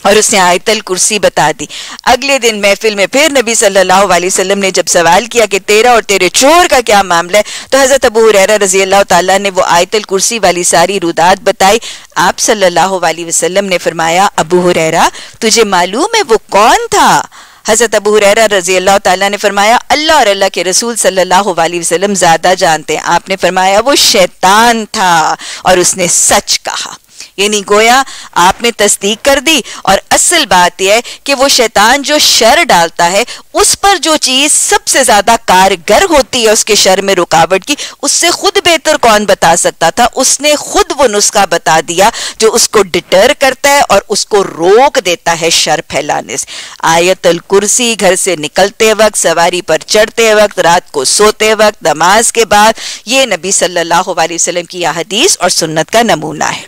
A: اور اس نے آیت الکرسی بتا دی۔ اگلے دن محفل میں پھر نبی صلی اللہ علیہ وسلم نے جب سوال کیا کہ تیرا اور تیرے چور کا کیا معاملہ ہے، تو حضرت ابو ہریرہ رضی اللہ تعالیٰ نے وہ آیت الکرسی والی ساری رودات بتائی۔ آپ صلی اللہ علیہ وسلم نے فرمایا ابو ہریرہ تجھے معلوم ہے وہ کون تھا؟ حضرت ابو ہریرہ رضی اللہ تعالیٰ نے فرمایا اللہ اور اللہ کے رسول صلی اللہ علیہ وسلم زیادہ جانتے ہیں۔ آپ نے فرمایا وہ شیطان تھا اور اس نے سچ کہا، یعنی گویا آپ نے تصدیق کر دی۔ اور اصل بات یہ ہے کہ وہ شیطان جو شر ڈالتا ہے اس پر جو چیز سب سے زیادہ کارگر ہوتی ہے اس کے شر میں رکاوٹ کی، اس سے خود بہتر کون بتا سکتا تھا؟ اس نے خود وہ نسخہ بتا دیا جو اس کو ڈٹر کرتا ہے اور اس کو روک دیتا ہے شر پھیلانے سے۔ آیت الکرسی گھر سے نکلتے وقت، سواری پر چڑھتے وقت، رات کو سوتے وقت، نماز کے بعد، یہ نبی صلی اللہ علیہ وسلم کی یہ حدیث اور سنت کا نمونہ ہے۔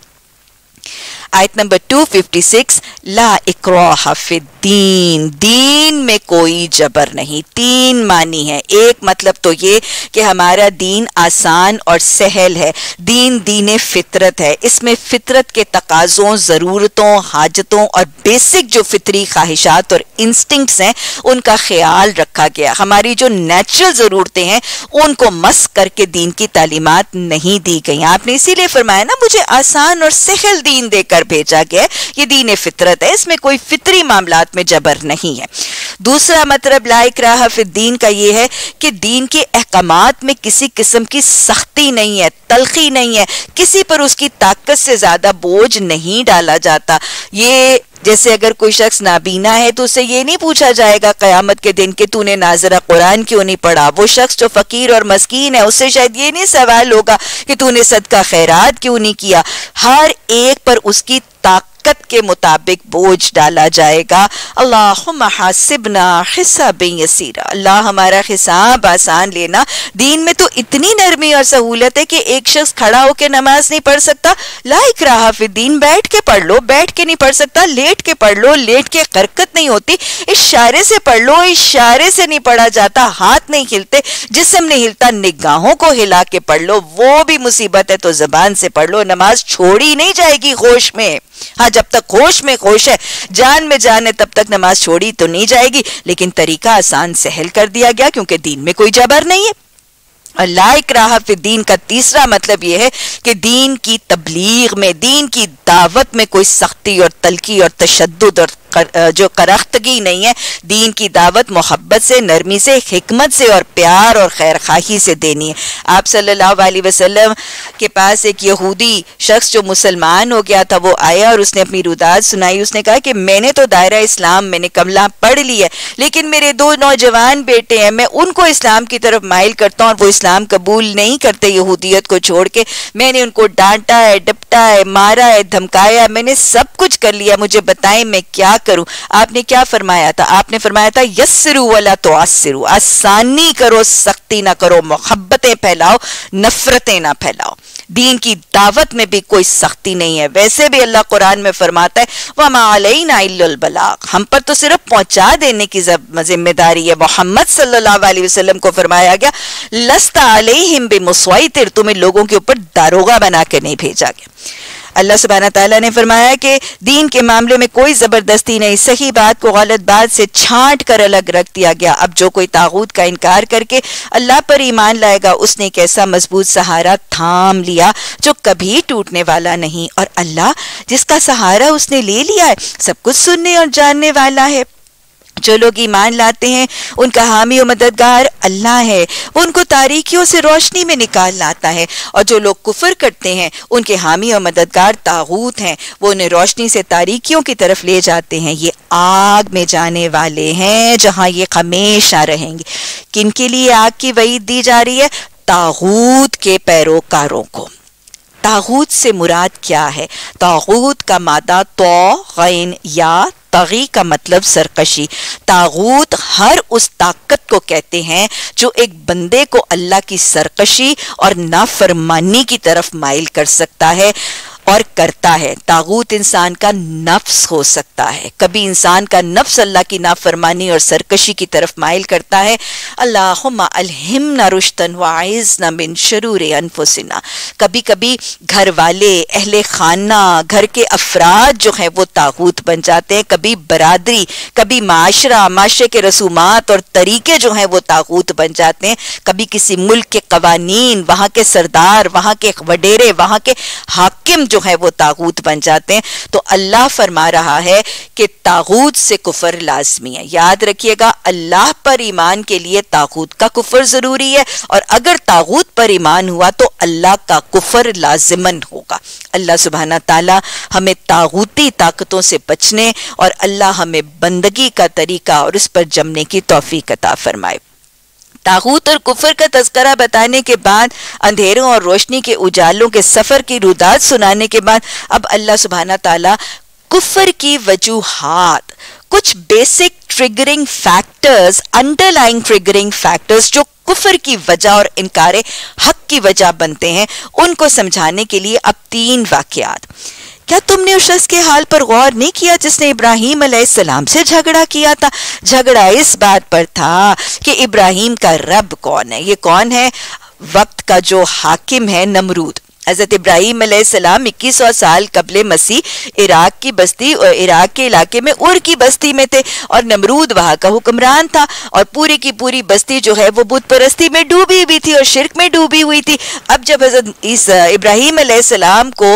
A: آیت نمبر 256 لا اکراہ فی الدین، دین میں کوئی جبر نہیں۔ تین معنی ہے، ایک مطلب تو یہ کہ ہمارا دین آسان اور سہل ہے، دین دین فطرت ہے، اس میں فطرت کے تقاضوں، ضرورتوں، حاجتوں اور بیسک جو فطری خواہشات اور انسٹنکٹس ہیں ان کا خیال رکھا گیا۔ ہماری جو نیچرل ضرورتیں ہیں ان کو مس کر کے دین کی تعلیمات نہیں دی گئی۔ آپ نے اسی لیے فرمایا نا مجھے آسان اور سہل دین دے کر بھیجا گیا، یہ دین فطرت ہے، اس میں کوئی فطری معاملات میں جبر نہیں ہے۔ دوسرا مطلب لا اکراہ فی الدین کا یہ ہے کہ دین کے احکامات میں کسی قسم کی سختی نہیں ہے، تلخی نہیں ہے، کسی پر اس کی طاقت سے زیادہ بوجھ نہیں ڈالا جاتا۔ یہ جیسے اگر کوئی شخص نابینا ہے تو اسے یہ نہیں پوچھا جائے گا قیامت کے دن کہ تو نے ناظرہ قرآن کیوں نہیں پڑھا۔ وہ شخص جو فقیر اور مسکین ہے اس سے شاید یہ نہیں سوال ہوگا کہ تو نے صدقہ خیرات کیوں نہیں کیا۔ ہر ایک پر اس کی طاقت کے مطابق بوجھ ڈالا جائے گا۔ اللہم حاسبنا حسابا یسیرا، اللہ ہمارا حساب آسان لینا۔ دین میں تو اتنی نرمی اور سہولت ہے کہ ایک شخص کھڑا ہو کے نماز نہیں پڑھ سکتا، لا اکراہ فی الدین، بیٹھ کے پڑھ لو، بیٹھ کے نہیں پڑھ سکتا لیٹ کے پڑھ لو، لیٹ کے حرکت نہیں ہوتی، اشارے سے پڑھ لو، اشارے سے نہیں پڑھا جاتا، ہاتھ نہیں ہلتے، جسم نہیں ہلتا، نگاہوں کو ہلا کے پڑھ لو، وہ بھی مصیبت ہے تو زبان سے پڑھ لو۔ نماز چھوڑی نہیں جائے گی ہوش میں، ہاں جب تک ہوش میں ہوش ہے، جان میں جان ہے، تب تک نماز چھوڑی تو نہیں جائے گی، لیکن طریقہ آسان سہل کر دیا گیا کیونکہ دین میں کوئی جبر نہیں ہے۔ اور لا اکراہ فی الدین کا تیسرا مطلب یہ ہے کہ دین کی تبلیغ میں، دین کی دعوت میں کوئی سختی اور تلخی اور تشدد اور جو کرختگی نہیں ہے۔ دین کی دعوت محبت سے، نرمی سے، حکمت سے اور پیار اور خیر خواہی سے دینی ہے۔ آپ صلی اللہ علیہ وسلم کے پاس ایک یہودی شخص جو مسلمان ہو گیا تھا وہ آیا اور اس نے اپنی رودات سنائی۔ اس نے کہا کہ میں نے تو دائرہ اسلام میں نے کلمہ پڑھ لی ہے، لیکن میرے دو نوجوان بیٹے ہیں، میں ان کو اسلام کی طرف مائل کرتا ہوں اور وہ اسلام قبول نہیں کرتے یہودیت کو چھوڑ کے۔ میں نے ان کو ڈانٹا ہے، ڈپٹا ہے، مارا ہے، دھمکایا ہے، میں نے سب کچھ کر لیا، مجھے بتائیں میں کیا کروں؟ آپ نے کیا فرمایا تھا؟ آپ نے فرمایا تھا یسروا ولا تعسروا، آسانی کرو سختی نہ کرو، محبتیں پھیلاؤ نفرتیں نہ پھیلاؤ۔ دین کی دعوت میں بھی کوئی سختی نہیں ہے۔ ویسے بھی اللہ قرآن میں فرماتا ہے وَمَا عَلَيْنَا إِلَّا الْبَلَاغُ، ہم پر تو صرف پہنچا دینے کی ذمہ داری ہے۔ محمد صلی اللہ علیہ وسلم کو فرمایا گیا لَسْتَ عَلَيْهِمْ بِمُصَيْطِرٍ، تمہیں لوگوں کے اوپر داروغہ بنا کے نہیں بھیجا گیا۔ اللہ سبحانہ تعالیٰ نے فرمایا کہ دین کے معاملے میں کوئی زبردستی نہیں، صحیح بات کو غلط بات سے چھانٹ کر الگ رکھ دیا گیا۔ اب جو کوئی طاغوت کا انکار کر کے اللہ پر ایمان لائے گا اس نے ایک ایسا مضبوط سہارا تھام لیا جو کبھی ٹوٹنے والا نہیں، اور اللہ جس کا سہارا اس نے لے لیا ہے سب کچھ سننے اور جاننے والا ہے۔ جو لوگ ایمان لاتے ہیں ان کا حامی و مددگار اللہ ہے، وہ ان کو تاریکیوں سے روشنی میں نکال لاتا ہے، اور جو لوگ کفر کرتے ہیں ان کے حامی و مددگار طاغوت ہیں، وہ انہیں روشنی سے تاریکیوں کی طرف لے جاتے ہیں۔ یہ آگ میں جانے والے ہیں جہاں یہ ہمیشہ رہیں گے۔ کن کے لیے آگ کی وعید دی جا رہی ہے؟ طاغوت کے پیروکاروں کو۔ طاغوت سے مراد کیا ہے؟ طاغوت کا مادہ طاغین یا طاغی کا مطلب سرکشی۔ طاغوت ہر اس طاقت کو کہتے ہیں جو ایک بندے کو اللہ کی سرکشی اور نافرمانی کی طرف مائل کر سکتا ہے۔ اور کرتا ہے. طاغوت انسان کا نفس ہو سکتا ہے. کبھی انسان کا نفس اللہ کی نافرمانی اور سرکشی کی طرف مائل کرتا ہے. اللہم الہمنا رشدن واعذنا من شرور انفسنا. کبھی کبھی گھر والے، اہل خانہ، گھر کے افراد جو ہیں وہ طاغوت بن جاتے ہیں. کبھی برادری، کبھی معاشرے کے رسومات اور طریقے جو ہیں وہ طاغوت بن جاتے ہیں. کبھی کسی ملک کے قوانین، وہاں کے سردار، وہاں کے وڈیرے، وہاں کے حاکم جو ہے وہ طاغوت بن جاتے ہیں. تو اللہ فرما رہا ہے کہ طاغوت سے کفر لازمی ہے. یاد رکھیے گا، اللہ پر ایمان کے لیے طاغوت کا کفر ضروری ہے، اور اگر طاغوت پر ایمان ہوا تو اللہ کا کفر لازمن ہوگا. اللہ سبحانہ تعالی ہمیں طاغوتی طاقتوں سے بچنے اور اللہ ہمیں بندگی کا طریقہ اور اس پر جمنے کی توفیق عطا فرمائے. طاغوت اور کفر کا تذکرہ بتانے کے بعد، اندھیروں اور روشنی کے اجالوں کے سفر کی رودات سنانے کے بعد، اب اللہ سبحانہ تعالیٰ کفر کی وجوہات، کچھ basic triggering factors, underlying triggering factors جو کفر کی وجہ اور انکار حق کی وجہ بنتے ہیں، ان کو سمجھانے کے لیے اب 3 واقعات. کیا تم نے اس شخص کے حال پر غور نہیں کیا جس نے ابراہیم علیہ السلام سے جھگڑا کیا تھا؟ جھگڑا اس بات پر تھا کہ ابراہیم کا رب کون ہے. یہ کون ہے؟ وقت کا جو حاکم ہے، نمرود. حضرت ابراہیم علیہ السلام 2100 سال قبل مسیح عراق کی بستی اور عراق کے علاقے میں ار کی بستی میں تھے، اور نمرود وہاں کا حکمران تھا، اور پوری کی پوری بستی جو ہے وہ بت پرستی میں ڈوبی ہوئی تھی اور شرک میں ڈوبی ہوئی تھی. اب جب حضرت ابراہیم علیہ السلام کو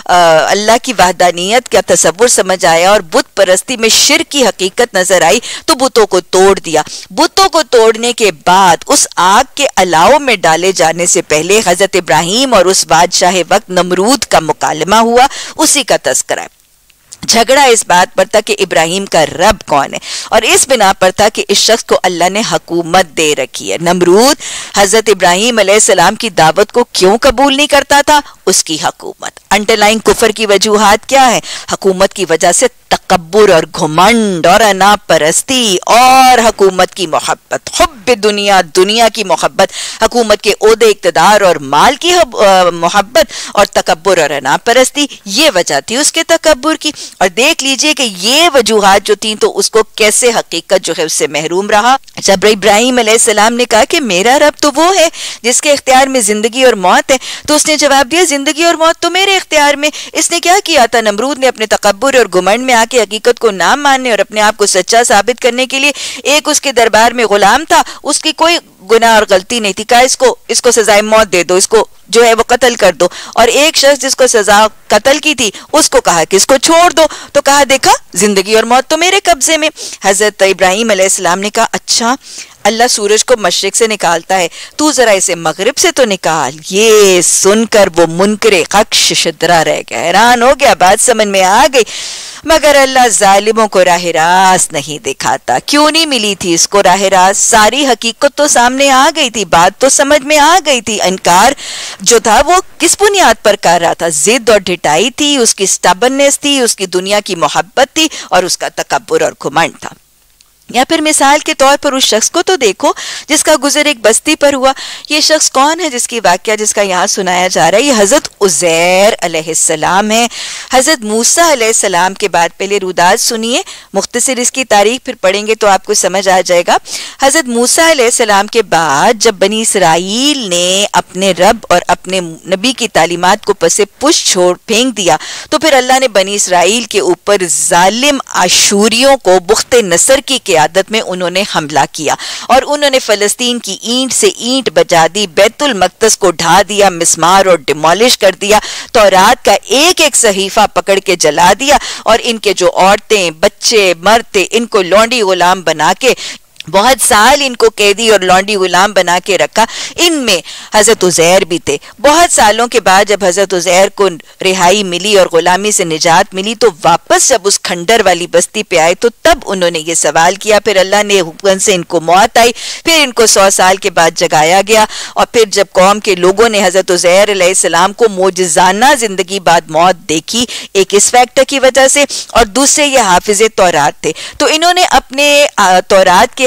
A: اللہ کی وحدانیت کا تصور سمجھ آیا اور بت پرستی میں شرک کی حقیقت نظر آئی تو بتوں کو توڑ دیا. بتوں کو توڑنے کے بعد اس آگ کے الاؤ میں ڈالے جانے سے پہلے حضرت ابراہیم اور اس بادشاہ وقت نمرود کا مکالمہ ہوا، اسی کا تذکرہ ہے. جھگڑا اس بات پر تھا کہ ابراہیم کا رب کون ہے، اور اس بنا پر تھا کہ اس شخص کو اللہ نے حکومت دے رکھی ہے. نمرود حضرت ابراہیم علیہ السلام کی دعوت کو کیوں قبول نہیں کرتا تھا؟ اس کی حکومت. انڈر لائن کفر کی وجوہات کیا ہے؟ حکومت کی وجہ سے تکبر اور گھمنڈ اور انا پرستی اور حکومت کی محبت، حب دنیا، دنیا کی محبت، حکومت کے عہدے، اقتدار اور مال کی محبت، اور تکبر اور انا پرستی، یہ وجہ تھی اس کے تکبر کی. اور دیکھ لیجئے کہ یہ وجوہات جو تھیں تو اس کو کیسے حقیقت جو ہے اس سے محروم رہا. جب ابراہیم علیہ السلام نے کہا کہ میرا رب تو وہ ہے جس کے اختیار میں زندگی اور موت ہے، تو اس نے جواب دیا زندگی اور موت تو میرے اختیار میں. اس نے کیا کیا تھا؟ نمرود نے اپنے تکبر اور گھمنڈ میں آ کے حقیقت کو نہ ماننے اور اپنے آپ کو سچا ثابت کرنے کے لیے، ایک اس کے دربار میں غلام تھا، اس کی کوئی گناہ اور غلطی نہیں تھی، کہا اس کو سزائے موت دے دو، اس کو جو ہے وہ قتل کر دو. اور ایک شخص جس کو سزا قتل کی تھی اس کو کہا کہ اس کو چھوڑ دو، تو کہا دیکھا زندگی اور موت تو میرے قبضے میں. حضرت ابراہیم علیہ السلام نے کہا اچھا اللہ سورج کو مشرق سے نکالتا ہے، تو ذرا اسے مغرب سے تو نکال. یہ سن کر وہ منکر حق ششدرا رہ گیا، حیران ہو گیا، بات سمجھ میں آ گئی. مگر اللہ ظالموں کو راہ راست نہیں دکھاتا. کیوں نہیں ملی تھی اس کو راہ راست؟ ساری حقیقت تو سامنے آ گئی تھی، بات تو سمجھ میں آ گئی تھی. انکار جو تھا وہ کس بنیاد پر کر رہا تھا؟ ضد اور ڈھٹائی تھی، اس کی سٹبننس تھی، اس کی دنیا کی محبت تھی، اور اس کا تکبر اور گھمنڈ تھا. یا پھر مثال کے طور پر اس شخص کو تو دیکھو جس کا گزر ایک بستی پر ہوا. یہ شخص کون ہے جس کی واقعہ جس کا یہاں سنایا جا رہا ہے؟ یہ حضرت عزیر علیہ السلام ہے. حضرت موسیٰ علیہ السلام کے بعد پہلے رودات سنیے، مختصر اس کی تاریخ پھر پڑھیں گے تو آپ کو سمجھ آ جائے گا. حضرت موسیٰ علیہ السلام کے بعد جب بنی اسرائیل نے اپنے رب اور اپنے نبی کی تعلیمات کو پس پش چھوڑ پھینک دیا تو پھر اللہ نے بنی اسرائیل کے اوپر ظالم آشوریوں کو بخت نصر کی قیادت میں انہوں نے حملہ کیا، اور انہوں نے فلسطین کی اینٹ سے اینٹ بجا دی، بیت المقدس کو ڈھا دیا، مسمار اور ڈیمولش کر دیا، تورات کا ایک ایک صحیفہ پکڑ کے جلا دیا، اور ان کے جو عورتیں، بچے، مرد تھے ان کو لونڈی غلام بنا کے بہت سال ان کو قیدی اور لونڈی غلام بنا کے رکھا. ان میں حضرت عزیر بھی تھے. بہت سالوں کے بعد جب حضرت عزیر کو رہائی ملی اور غلامی سے نجات ملی تو واپس جب اس کھنڈر والی بستی پہ آئے تو تب انہوں نے یہ سوال کیا. پھر اللہ نے حکم سے ان کو موت آئی، پھر ان کو 100 سال کے بعد جگایا گیا، اور پھر جب قوم کے لوگوں نے حضرت عزیر علیہ السلام کو معجزانہ زندگی بعد موت دیکھی، ایک اس فیکٹر کی وجہ سے اور دوسرے یہ حافظ تورات تھے، تو انہوں نے اپنے تورات کے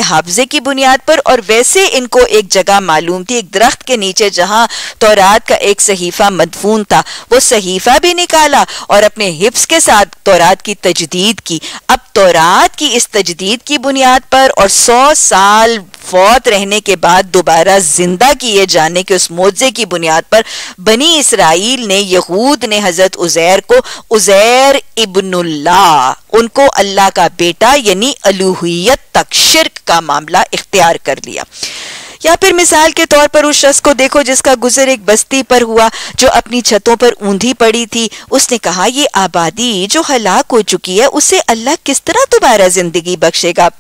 A: حافظے کی بنیاد پر، اور ویسے ان کو ایک جگہ معلوم تھی، ایک درخت کے نیچے جہاں تورات کا ایک صحیفہ مدفون تھا، وہ صحیفہ بھی نکالا اور اپنے حفظ کے ساتھ تورات کی تجدید کی۔ اب تورات کی اس تجدید کی بنیاد پر اور 100 سال فوت رہنے کے بعد دوبارہ زندہ کیے جانے کے اس معجزے کی بنیاد پر بنی اسرائیل نے، یہود نے حضرت عزیر کو عزیر ابن اللہ، ان کو اللہ کا بیٹا یعنی الوہیت تک شرک کا معاملہ اختیار کر لیا۔ یا پھر مثال کے طور پر اس شخص کو دیکھو جس کا گزر ایک بستی پر ہوا جو اپنی چھتوں پر اوندھی پڑی تھی۔ اس نے کہا یہ آبادی جو ہلاک ہو چکی ہے اسے اللہ کس طرح دوبارہ زندگی بخشے گا؟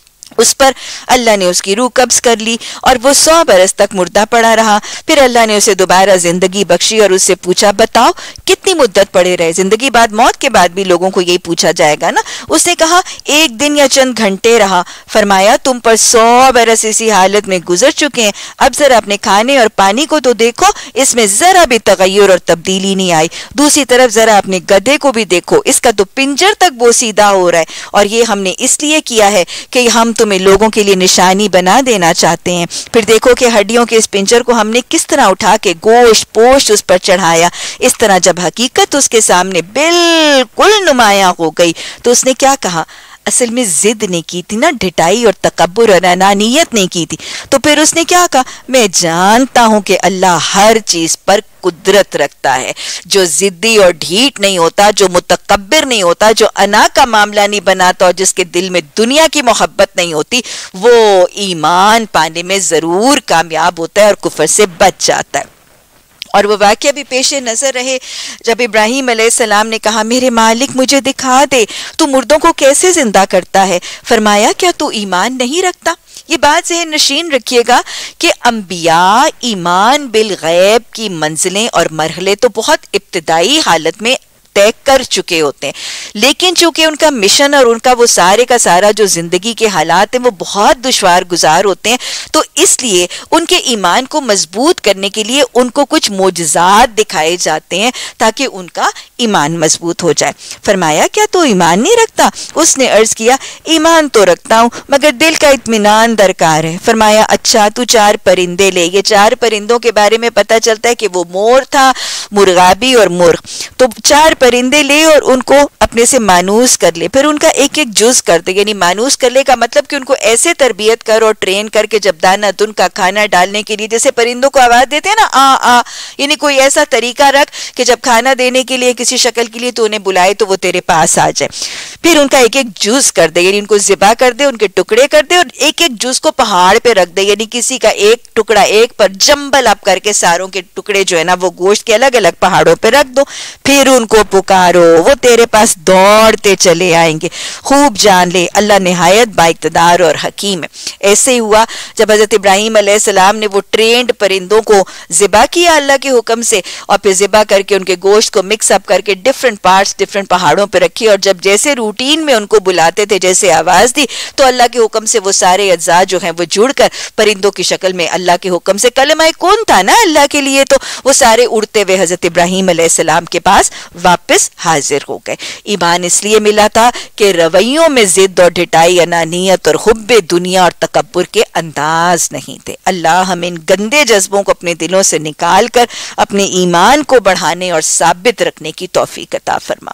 A: اس پر اللہ نے اس کی روح قبض کر لی اور وہ 100 برس تک مردہ پڑا رہا۔ پھر اللہ نے اسے دوبارہ زندگی بخشی اور اس سے پوچھا بتاؤ کتنی مدت پڑے رہے؟ زندگی بعد موت کے بعد بھی لوگوں کو یہی پوچھا جائے گا نا۔ اس نے کہا 1 دن یا چند گھنٹے رہا۔ فرمایا تم پر 100 برس اسی حالت میں گزر چکے ہیں، اب ذرا اپنے کھانے اور پانی کو تو دیکھو، اس میں ذرا بھی تغیر اور تبدیلی نہیں آئی۔ دوسری طرف ذرا اپنے گدھے کو بھی دیکھو، اس کا تو پنجر تک بوسیدہ ہو رہا ہے، اور یہ ہم نے اس لیے کیا ہے کہ ہم تمہیں لوگوں کے لیے نشانی بنا دینا چاہتے ہیں۔ پھر دیکھو کہ ہڈیوں کے اس پنجر کو ہم نے کس طرح اٹھا کے گوشت پوشت اس پر چڑھایا۔ اس طرح جب حقیقت اس کے سامنے بالکل نمایاں ہو گئی تو اس نے کیا کہا؟ اصل میں ضد نہیں کی تھی نا، ڈھٹائی اور تکبر اور انانیت نہیں کی تھی۔ تو پھر اس نے کیا کہا؟ میں جانتا ہوں کہ اللہ ہر چیز پر قدرت رکھتا ہے۔ جو ضدی اور ڈھیٹ نہیں ہوتا، جو متکبر نہیں ہوتا، جو انا کا معاملہ نہیں بناتا اور جس کے دل میں دنیا کی محبت نہیں ہوتی، وہ ایمان پانے میں ضرور کامیاب ہوتا ہے اور کفر سے بچ جاتا ہے۔ اور وہ واقعہ بھی پیش نظر رہے جب ابراہیم علیہ السلام نے کہا میرے مالک مجھے دکھا دے تو مردوں کو کیسے زندہ کرتا ہے؟ فرمایا کیا تو ایمان نہیں رکھتا؟ یہ بات ذہن نشین رکھیے گا کہ انبیاء ایمان بالغیب کی منزلیں اور مرحلے تو بہت ابتدائی حالت میں طے کر چکے ہوتے ہیں، لیکن چونکہ ان کا مشن اور ان کا وہ سارے کا سارا جو زندگی کے حالات ہیں وہ بہت دشوار گزار ہوتے ہیں، تو اس لیے ان کے ایمان کو مضبوط کرنے کے لیے ان کو کچھ معجزات دکھائے جاتے ہیں تاکہ ان کا ایمان مضبوط ہو جائے۔ فرمایا کیا تو ایمان نہیں رکھتا؟ اس نے عرض کیا ایمان تو رکھتا ہوں مگر دل کا اطمینان درکار ہے۔ فرمایا اچھا تو 4 پرندے لے۔ یہ 4 پرندوں کے بارے میں پتہ چلتا ہے کہ وہ مور تھا، مرغابی اور مرغ، تو 4 پرندے لے اور ان کو اپنے سے مانوس کر لے، پھر ان کا ایک ایک جز کر دے، یعنی مانوس کر لے کا مطلب کہ ان کو ایسے تربیت کر اور ٹرین کر کے جب دانہ دن کا کھانا ڈالنے کے لیے جیسے پرندوں کو آواز دیتے ہیں نا آ، یعنی کوئی ایسا طریقہ رکھ کہ جب کھانا دینے کے لیے کسی شکل کے لیے تو انہیں بلائے تو وہ تیرے پاس آ جائے۔ پھر ان کا ایک ایک جز کر دے، یعنی ان کو ذبح کر دے، ان کے ٹکڑے کر دے اور ایک ایک جز کو پہاڑ پہ رکھ دے، یعنی کسی کا ایک ٹکڑا ایک پر جمبل اپ کر کے ساروں کے ٹکڑے جو ہے نا وہ گوشت کے الگ الگ پہاڑوں پہ رکھ دو، پھر ان کو پکارو، وہ تیرے پاس دوڑتے چلے آئیں گے۔ خوب جان لے اللہ نہایت با اقتدار اور حکیم ہے۔ ایسے ہی ہوا جب حضرت ابراہیم علیہ السلام نے وہ ٹرینڈ پرندوں کو ذبح کیا اللہ کے حکم سے، اور پھر ذبح کر کے ان کے گوشت کو مکس اپ کر کے ڈفرنٹ پارٹس ڈفرنٹ پہاڑوں پہ رکھی، اور جب جیسے روٹین میں ان کو بلاتے تھے جیسے آواز دی تو اللہ کے حکم سے وہ سارے اجزاء جو ہیں وہ جڑ کر پرندوں کی شکل میں اللہ کے حکم سے کلمہ کن تھا نا اللہ کے لیے، تو وہ سارے اڑتے ہوئے حضرت ابراہیم علیہ السلام کے پاس واپس حاضر ہو گئے۔ ایمان اس لیے ملا تھا کہ رویوں میں ضد اور ڈھٹائی، انانیت اور حب دنیا اور تکبر کے انداز نہیں تھے۔ اللہ ہمیں ان گندے جذبوں کو اپنے دلوں سے نکال کر اپنے ایمان کو بڑھانے اور ثابت رکھنے کی توفیق عطا فرما۔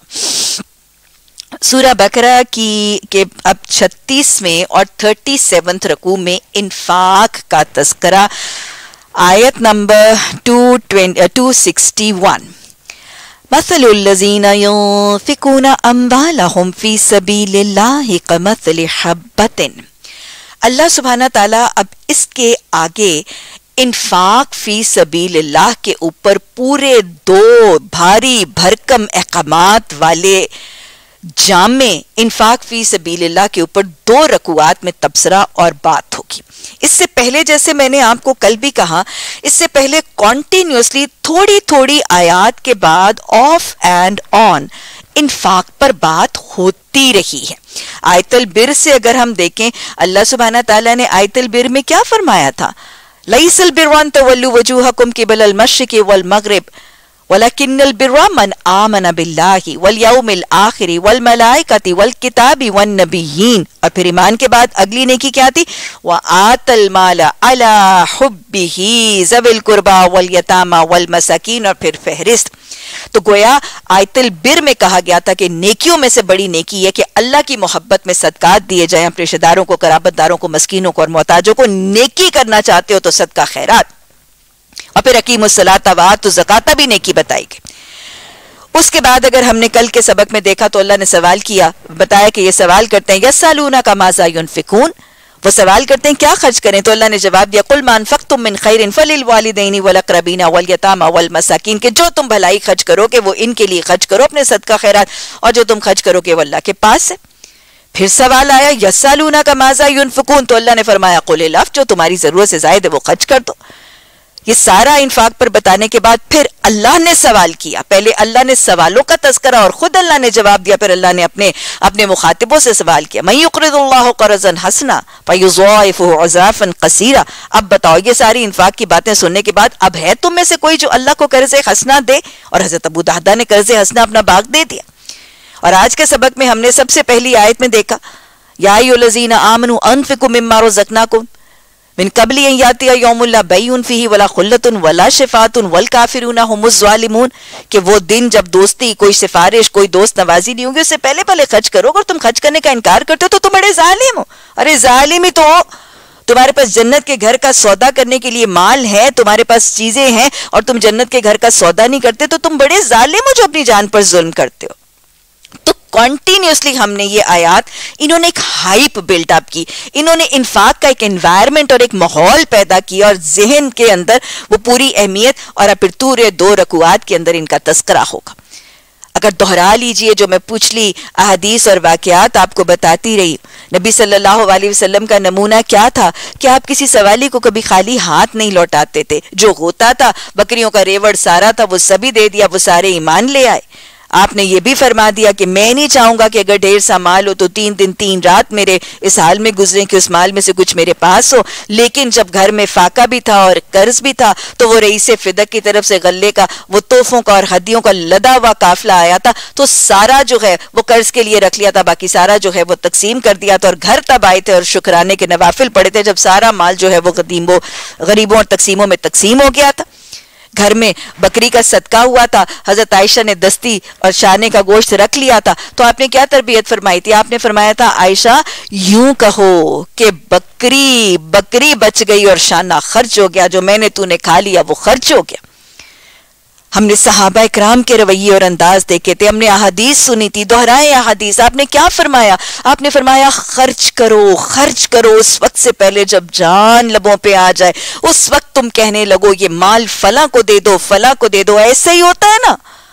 A: سورہ بقرہ کے اب 36ویں اور 37 رکوع میں انفاق کا تذکرہ، آیت نمبر 261۔ مثل الذین ينفقون اموالهم فی سبیل اللہ کمثل حبۃ۔ اللہ سبحانہ تعالیٰ اب اس کے آگے انفاق فی سبیل اللہ کے اوپر پورے 2 بھاری بھرکم احکامات والے جامع انفاق فی سبیل اللہ کے اوپر 2 رکوعات میں تبصرہ اور بات ہوگی۔ اس سے پہلے جیسے میں نے آپ کو کل بھی کہا، اس سے پہلے کنٹینیوسلی تھوڑی تھوڑی آیات کے بعد آف اینڈ آن انفاق پر بات ہوتی رہی ہے۔ آیت البر سے اگر ہم دیکھیں، اللہ سبحانہ تعالیٰ نے آیت البر میں کیا فرمایا تھا؟ لَيْسَ الْبِرُّ أَن تُوَلُّوا وُجُوهَكُمْ قِبَلَ الْمَشْرِقِ وَالْمَغْرِبِ وَلَكِنَّ الْبِرَّ مَنْ آمَنَ بِاللَّهِ وَالْيَوْمِ الْآخِرِ وَالْمَلَائِكَةِ وَالْكِتَابِ وَالنَّبِيِّينَ. اور پھر ایمان کے بعد اگلی نیکی کیا تھی؟ وَآتَ الْمَالَ عَلَى حُبِّهِ ذَوِي الْقُرْبَى وَالْيَتَامَى وَالْمَسَاكِينَ. اور پھر فہرست. تو گویا آیت البر میں کہا گیا تھا کہ نیکیوں میں سے بڑی نیکی ہے کہ اللہ کی محبت میں صدقات دیے جائیں اپنے رشتہ داروں کو، قرابت داروں کو، مسکینوں کو اور محتاجوں کو. نیکی کرنا چاہتے ہو تو صدقہ خیرات. اور پھر اقیموا الصلاۃ وآتوا الزکاۃ بھی نیکی بتائی گئی. اس کے بعد اگر ہم نے کل کے سبق میں دیکھا تو اللہ نے سوال کیا، بتایا کہ یہ سوال کرتے ہیں یسألونک ماذا ينفقون، وہ سوال کرتے ہیں کیا خرچ کریں، تو اللہ نے جواب دیا قل ما انفقتم من خیر فللوالدین والاقربین والیتامى والمساکین، کہ جو تم بھلائی خرچ کرو کہ وہ ان کے لیے خرچ کرو اپنے صدقہ خیرات، اور جو تم خرچ کرو کہ وہ اللہ کے پاس ہے. پھر سوال آیا یسألونک ماذا ينفقون، تو اللہ نے فرمایا قل العفو، جو تمہاری ضرورت سے زائد ہے وہ خرچ کر دو. یہ سارا انفاق پر بتانے کے بعد پھر اللہ نے سوال کیا. پہلے اللہ نے سوالوں کا تذکرہ اور خود اللہ نے جواب دیا، پھر اللہ نے اپنے مخاطبوں سے سوال کیا من یقرض اللہ قرضا حسنا فیضاعفہ اضعافا کثیرا. اب بتاؤ یہ ساری انفاق کی باتیں سننے کے بعد اب ہے تم میں سے کوئی جو اللہ کو قرض حسنا دے؟ اور حضرت ابو دہدہ نے قرض حسنا اپنا باغ دے دیا. اور آج کے سبق میں ہم نے سب سے پہلی آیت میں دیکھا یا ایھا الذین آمنوا انفقوا مما رزقناکم من قبل ان یاتی یوم لا بیع فیہ ولا خلۃ ولا شفاعۃ والکافرون هم الظالمون، کہ وہ دن جب دوستی، کوئی سفارش، کوئی دوست نوازی نہیں ہوگی، اس سے پہلے خرچ کرو. اگر تم خرچ کرنے کا انکار کرتے ہو تو تم بڑے ظالم ہو. ارے ظالم ہی تو ہو، تمہارے پاس جنت کے گھر کا سودا کرنے کے لیے مال ہے، تمہارے پاس چیزیں ہیں اور تم جنت کے گھر کا سودا نہیں کرتے تو تم بڑے ظالم ہو جو اپنی جان پر ظلم کرتے ہو. تو کنٹینیوسلی ہم نے یہ آیات، انہوں نے ایک ہائپ بلڈ اپ کی، انہوں نے انفاق کا ایک انوائرمنٹ اور ایک ماحول پیدا کیا اور ذہن کے اندر وہ پوری اہمیت، اور پھر پورے 2 رکوعات کے اندر ان کا تذکرہ ہوگا. اگر دہرا لیجئے جو میں پچھلی احادیث اور واقعات آپ کو بتاتی رہی، نبی صلی اللہ علیہ وسلم کا نمونہ کیا تھا کہ آپ کسی سوالی کو کبھی خالی ہاتھ نہیں لوٹاتے تھے. جو ہوتا تھا، بکریوں کا ریوڑ سارا تھا وہ سبھی دے دیا، وہ سارے ایمان لے آئے. آپ نے یہ بھی فرما دیا کہ میں نہیں چاہوں گا کہ اگر ڈھیر سا مال ہو تو 3 دن 3 رات میرے اس حال میں گزریں کہ اس مال میں سے کچھ میرے پاس ہو. لیکن جب گھر میں فاقہ بھی تھا اور قرض بھی تھا تو وہ رئیس فدق کی طرف سے غلے کا، وہ تحفوں کا اور ہدیوں کا لدا ہوا قافلہ آیا تھا، تو سارا جو ہے وہ قرض کے لیے رکھ لیا تھا، باقی سارا جو ہے وہ تقسیم کر دیا تھا. اور گھر تب آئے تھے اور شکرانے کے نوافل پڑے تھے جب سارا مال جو ہے وہ غریبوں اور تقسیموں میں تقسیم ہو گیا تھا. گھر میں بکری کا صدقہ ہوا تھا، حضرت عائشہ نے دستی اور شانے کا گوشت رکھ لیا تھا. تو آپ نے کیا تربیت فرمائی تھی؟ آپ نے فرمایا تھا عائشہ یوں کہو کہ بکری بچ گئی اور شانہ خرچ ہو گیا، جو میں نے تو نے کھا لیا وہ خرچ ہو گیا. ہم نے صحابہ اکرام کے رویے اور انداز دیکھے تھے، ہم نے احادیث سنی تھی، دہرائے احادیث. آپ نے کیا فرمایا؟ آپ نے فرمایا خرچ کرو اس وقت سے پہلے جب جان لبوں پہ آ جائے، اس وقت تم کہنے لگو یہ مال فلاں کو دے دو، فلاں کو دے دو. ایسے ہی ہوتا ہے نا.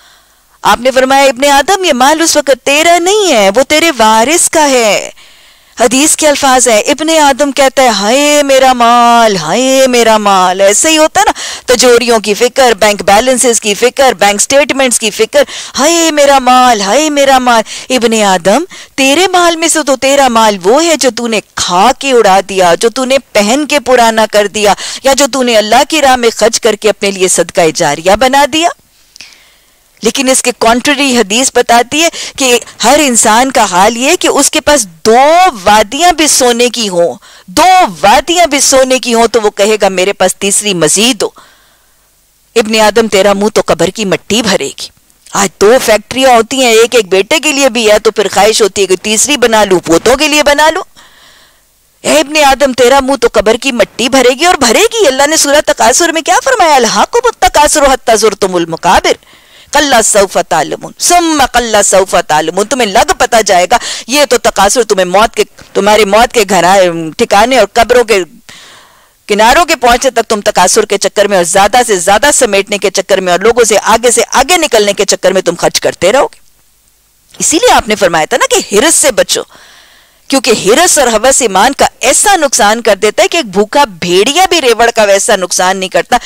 A: آپ نے فرمایا ابن آدم یہ مال اس وقت تیرا نہیں ہے، وہ تیرے وارث کا ہے. حدیث کے الفاظ ہیں، ابن آدم کہتا ہے ہائے میرا مال، ہائے میرا مال. ایسے ہی ہوتا ہے نا، تجوریوں کی فکر، بینک بیلنسز کی فکر، بینک سٹیٹمنٹس کی فکر، ہائے میرا مال، ہائے میرا مال. ابن آدم تیرے مال میں سے تو تیرا مال وہ ہے جو تو نے کھا کے اڑا دیا، جو تو نے پہن کے پرانا کر دیا، یا جو تو نے اللہ کی راہ میں خرچ کر کے اپنے لیے صدقہ جاریہ بنا دیا. لیکن اس کے کانٹری حدیث بتاتی ہے کہ ہر انسان کا حال یہ کہ اس کے پاس 2 وادیاں بھی سونے کی ہوں، 2 وادیاں بھی سونے کی ہوں تو وہ کہے گا میرے پاس تیسری مزید ہو. ابن آدم تیرا منہ تو قبر کی مٹی بھرے گی. آج 2 فیکٹریاں ہوتی ہیں، ایک بیٹے کے لیے بھی ہے تو پھر خواہش ہوتی ہے کہ تیسری بنا لوں، پوتوں کے لیے بنا لوں. اے ابن آدم تیرا منہ تو قبر کی مٹی بھرے گی اور بھرے گی. اللہ نے سورہ تکاثر میں کیا فرمایا؟ الہاکم التکاثر حتی زرتم المقابر کلا سوف تعلمون ثم کلا سوف تعلمون. تمہیں لگ پتا جائے گا. یہ تو تکاثر تمہارے موت کے گھر ٹھکانے اور قبروں کے کناروں کے پہنچے تک تم تکاثر کے چکر میں اور زیادہ سے زیادہ سمیٹنے کے چکر میں اور لوگوں سے آگے نکلنے کے چکر میں تم خرچ کرتے رہو گے. اسی لیے آپ نے فرمایا تھا نا کہ ہرس سے بچو، کیونکہ ہرس اور ہوس ایمان کا ایسا نقصان کر دیتا ہے کہ ایک بھوکا بھیڑیا بھی ریوڑ کا ویسا نقصان نہیں کرتا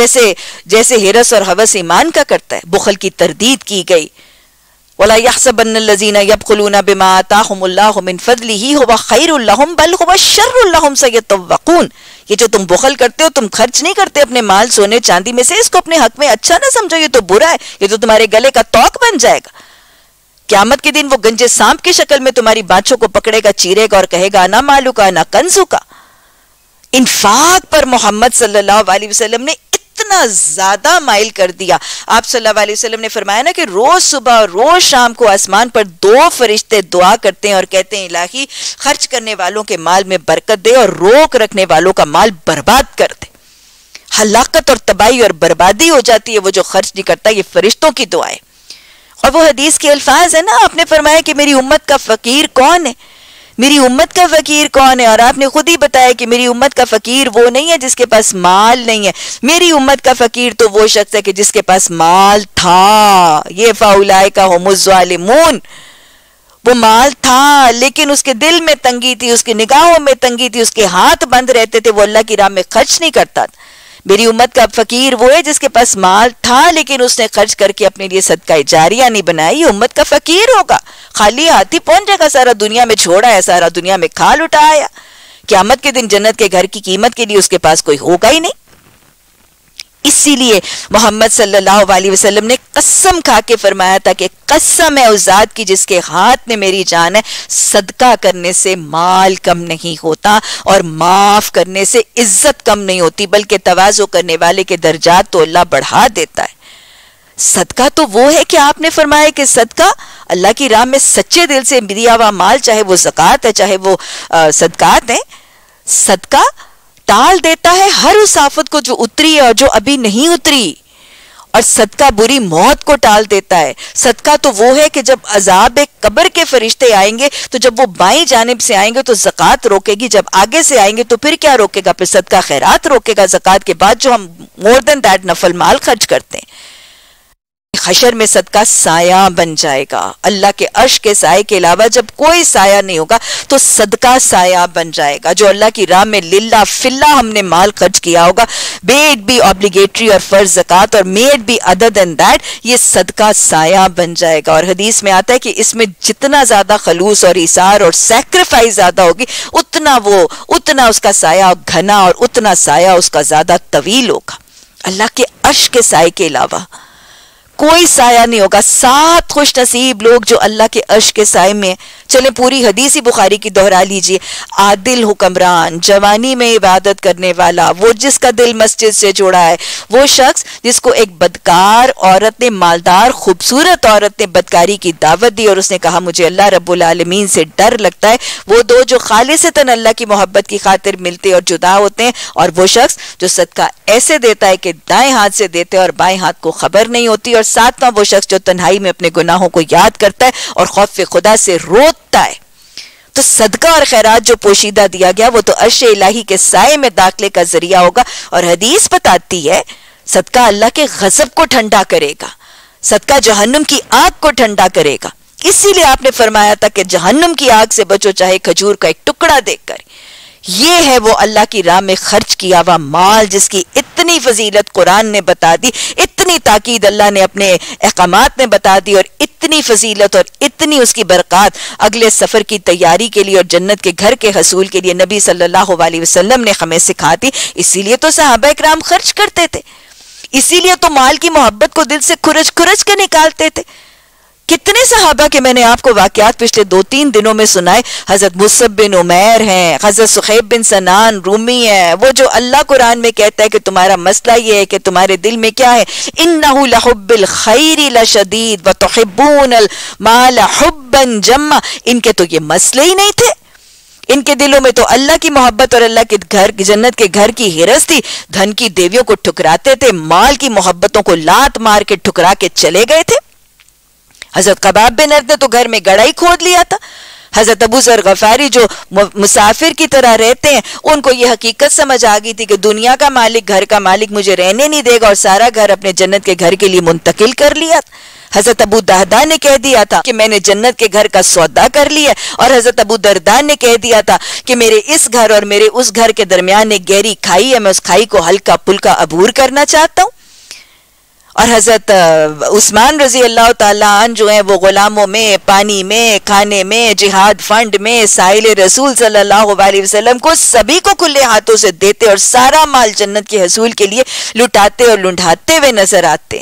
A: جیسے ہرس اور ہوس ایمان کا کرتا ہے. بخل کی تردید کی گئی. وَلَا يَحْسَبَنَّ الَّذِينَ يَبْخُلُونَ بِمَا آتَاهُمُ اللَّهُ مِنْ فَضْلِهِ هُوَ خَيْرٌ لَهُمْ بَلْ هُوَ شَرٌّ لَهُمْ سَيَطَوَّقُونَ. یہ جو تم بخل کرتے ہو، تم خرچ نہیں کرتے اپنے مال سونے چاندی میں سے، اس کو اپنے حق میں اچھا نہ سمجھو، یہ تو برا ہے، یہ تو تمہارے گلے کا توق بن جائے گا۔ قیامت کے دن وہ گنجے سانپ کی شکل میں تمہاری بانچوں کو پکڑے گا، چیرے گا اور کہے گا نہ مالو کا نہ کنزو کا۔ انفاق پر محمد صلی اللہ علیہ وسلم نے اتنا زیادہ مائل کر دیا۔ آپ صلی اللہ علیہ وسلم نے فرمایا نا کہ روز صبح اور روز شام کو آسمان پر 2 فرشتے دعا کرتے ہیں اور کہتے ہیں الہی خرچ کرنے والوں کے مال میں برکت دے اور روک رکھنے والوں کا مال برباد کر دے۔ ہلاکت اور تباہی اور بربادی ہو جاتی ہے وہ جو خرچ نہیں کرتا، یہ فرشتوں کی دعائیں۔ اور وہ حدیث کے الفاظ ہیں نا، آپ نے فرمایا کہ میری امت کا فقیر کون ہے، میری امت کا فقیر کون ہے، اور آپ نے خود ہی بتایا کہ میری امت کا فقیر وہ نہیں ہے جس کے پاس مال نہیں ہے، میری امت کا فقیر تو وہ شخص ہے کہ جس کے پاس مال تھا۔ یہ فاولائک هم الظالمون، وہ مال تھا لیکن اس کے دل میں تنگی تھی، اس کی نگاہوں میں تنگی تھی، اس کے ہاتھ بند رہتے تھے، وہ اللہ کی راہ میں خرچ نہیں کرتا تھا۔ میری امت کا فقیر وہ ہے جس کے پاس مال تھا لیکن اس نے خرچ کر کے اپنے لیے صدقہ جاریہ نہیں بنایا، یہ امت کا فقیر ہوگا، خالی ہاتھی پہنچ جائے گا، سارا دنیا میں چھوڑا ہے، سارا دنیا میں کھا لٹایا، قیامت کے دن جنت کے گھر کی قیمت کے لیے اس کے پاس کوئی ہوگا ہی نہیں۔ اسی لیے محمد صلی اللہ علیہ وسلم نے قسم کھا کے فرمایا تھا کہ قسم ہے اس ذات کی جس کے ہاتھ میں میری جان ہے، صدقہ کرنے سے مال کم نہیں ہوتا اور معاف کرنے سے عزت کم نہیں ہوتی، بلکہ تواضع کرنے والے کے درجات تو اللہ بڑھا دیتا ہے۔ صدقہ تو وہ ہے کہ آپ نے فرمایا کہ صدقہ اللہ کی راہ میں سچے دل سے دیا ہوا مال، چاہے وہ زکوٰۃ ہے چاہے وہ صدقات ہیں، صدقہ ٹال دیتا ہے ہر اس آفت کو جو اتری ہے اور جو ابھی نہیں اتری، اور صدقہ بری موت کو ٹال دیتا ہے۔ صدقہ تو وہ ہے کہ جب عذاب قبر کے فرشتے آئیں گے تو جب وہ بائیں جانب سے آئیں گے تو زکوٰۃ روکے گی، جب آگے سے آئیں گے تو پھر کیا روکے گا؟ پھر صدقہ خیرات روکے گا، زکوٰۃ کے بعد جو ہم مور دین دیٹ نفل مال خرچ کرتے ہیں۔ حشر میں صدقہ سایہ بن جائے گا، اللہ کے عرش کے سائے کے علاوہ جب کوئی سایہ نہیں ہوگا تو صدقہ سایہ بن جائے گا۔ جو اللہ کی راہ میں للہ فلہ ہم نے مال خرچ کیا ہوگا، بے اٹ بی obligatory اور فرض زکوٰۃ اور may it be other than that، یہ صدقہ سایہ بن جائے گا۔ اور حدیث میں آتا ہے کہ اس میں جتنا زیادہ خلوص اور ایثار اور سیکریفائس زیادہ ہوگی اتنا اس کا سایہ گھنا اور اتنا سایہ اس کا زیادہ طویل ہوگا۔ اللہ کے عرش کے سائے کے علاوہ کوئی سایہ نہیں ہوگا۔ 7 خوش نصیب لوگ جو اللہ کے عرش کے سائے میں، چلیں پوری حدیث بخاری کی دہرا لیجئے۔ عادل حکمران، جوانی میں عبادت کرنے والا، وہ جس کا دل مسجد سے جوڑا ہے، وہ شخص جس کو ایک بدکار عورت نے، مالدار خوبصورت عورت نے بدکاری کی دعوت دی اور اس نے کہا مجھے اللہ رب العالمین سے ڈر لگتا ہے، وہ دو جو خالصتاً اللہ کی محبت کی خاطر ملتے اور جدا ہوتے ہیں، اور وہ شخص جو صدقہ ایسے دیتا ہے کہ دائیں ہاتھ سے دیتے اور بائیں ہاتھ کو خبر نہیں ہوتی، اور ساتواں وہ شخص جو تنہائی میں اپنے گناہوں کو یاد کرتا ہے اور خوف خدا سے روتا ہے۔ تو صدقہ اور خیرات جو پوشیدہ دیا گیا وہ تو عرش الہی کے سائے میں داخلے کا ذریعہ ہوگا۔ اور حدیث بتاتی ہے صدقہ اللہ کے غضب کو ٹھنڈا کرے گا، صدقہ جہنم کی آگ کو ٹھنڈا کرے گا۔ اسی لیے آپ نے فرمایا تھا کہ جہنم کی آگ سے بچو چاہے کھجور کا ایک ٹکڑا دیکھ کر۔ یہ ہے وہ اللہ کی راہ میں خرچ کیا ہوا مال جس کی اتنی فضیلت قرآن نے بتا دی، اتنی تاکید اللہ نے اپنے احکامات میں بتا دی، اور اتنی فضیلت اور اتنی اس کی برکات اگلے سفر کی تیاری کے لیے اور جنت کے گھر کے حصول کے لیے نبی صلی اللہ علیہ وسلم نے ہمیں سکھا دی۔ اسی لیے تو صحابہ اکرام خرچ کرتے تھے، اسی لیے تو مال کی محبت کو دل سے کھرچ کھرچ کے نکالتے تھے۔ کتنے صحابہ کے میں نے آپ کو واقعات پچھلے 2-3 دنوں میں سنائے، حضرت مصعب بن عمیر ہیں، حضرت صہیب بن سنان رومی ہیں، وہ جو اللہ قرآن میں کہتا ہے کہ تمہارا مسئلہ یہ ہے کہ تمہارے دل میں کیا ہے، انہ لحب الخیر لشدید وتحبون المال حبا جما، ان کے تو یہ مسئلے ہی نہیں تھے، ان کے دلوں میں تو اللہ کی محبت اور اللہ کے گھر، جنت کے گھر کی ہرس تھی، دھن کی دیویوں کو ٹھکراتے تھے، مال کی محبتوں کو لات مار کے ٹھکرا کے چلے گئے تھے۔ حضرت قباب بن ارد نے تو گھر میں گڑھا ہی کھود لیا تھا۔ حضرت ابو ذر غفاری جو مسافر کی طرح رہتے ہیں، ان کو یہ حقیقت سمجھ آ گئی تھی کہ دنیا کا مالک، گھر کا مالک مجھے رہنے نہیں دے گا، اور سارا گھر اپنے جنت کے گھر کے لیے منتقل کر لیا۔ حضرت ابو دہدا نے کہہ دیا تھا کہ میں نے جنت کے گھر کا سودا کر لیا، اور حضرت ابو درداء نے کہہ دیا تھا کہ میرے اس گھر اور میرے اس گھر کے درمیان ایک گہری کھائی ہے، میں اس کھائی کو ہلکا پھلکا عبور کرنا چاہتا ہوں۔ اور حضرت عثمان رضی اللہ تعالیٰ عنہ جو ہیں وہ غلاموں میں، پانی میں، کھانے میں، جہاد فنڈ میں، سائل رسول صلی اللہ علیہ وسلم کو سبھی کو کھلے ہاتھوں سے دیتے اور سارا مال جنت کے حصول کے لیے لٹاتے اور لنڈھاتے ہوئے نظر آتے.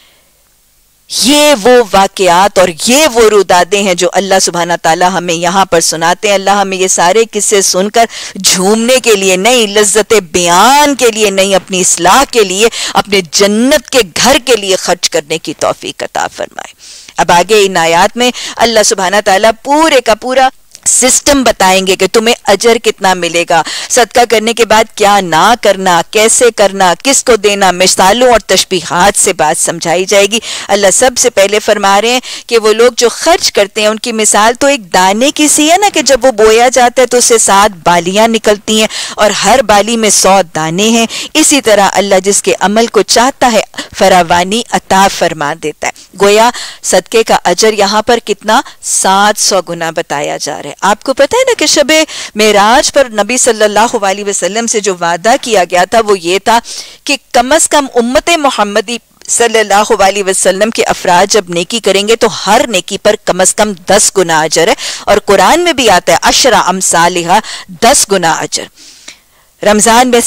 A: یہ وہ واقعات اور یہ وہ رودادیں ہیں جو اللہ سبحانہ تعالیٰ ہمیں یہاں پر سناتے ہیں. اللہ ہمیں یہ سارے قصے سن کر جھومنے کے لیے نہیں، لذت بیان کے لیے نہیں، اپنی اصلاح کے لیے، اپنے جنت کے گھر کے لیے خرچ کرنے کی توفیق عطا فرمائے. اب آگے ان آیات میں اللہ سبحانہ تعالیٰ پورے کا پورا سسٹم بتائیں گے کہ تمہیں اجر کتنا ملے گا، صدقہ کرنے کے بعد کیا نہ کرنا، کیسے کرنا، کس کو دینا، مثالوں اور تشبیہات سے بات سمجھائی جائے گی. اللہ سب سے پہلے فرما رہے ہیں کہ وہ لوگ جو خرچ کرتے ہیں ان کی مثال تو ایک دانے کی سی ہے نا، کہ جب وہ بویا جاتا ہے تو اس سے 7 بالیاں نکلتی ہیں اور ہر بالی میں 100 دانے ہیں. اسی طرح اللہ جس کے عمل کو چاہتا ہے فراوانی عطا فرما دیتا ہے. گویا صدقے کا اجر یہاں پر کتنا 700 گنا بتایا جا رہا ہے. آپ کو پتہ ہے نا کہ شب معراج پر نبی صلی اللہ علیہ وسلم سے جو وعدہ کیا گیا تھا وہ یہ تھا کہ کم از کم امت محمدی صلی اللہ علیہ وسلم کے افراد جب نیکی کریں گے تو ہر نیکی پر کم از کم 10 گنا اجر ہے. اور قرآن میں بھی آتا ہے 10 امثالہا، 10 گنا اجر. رمضان میں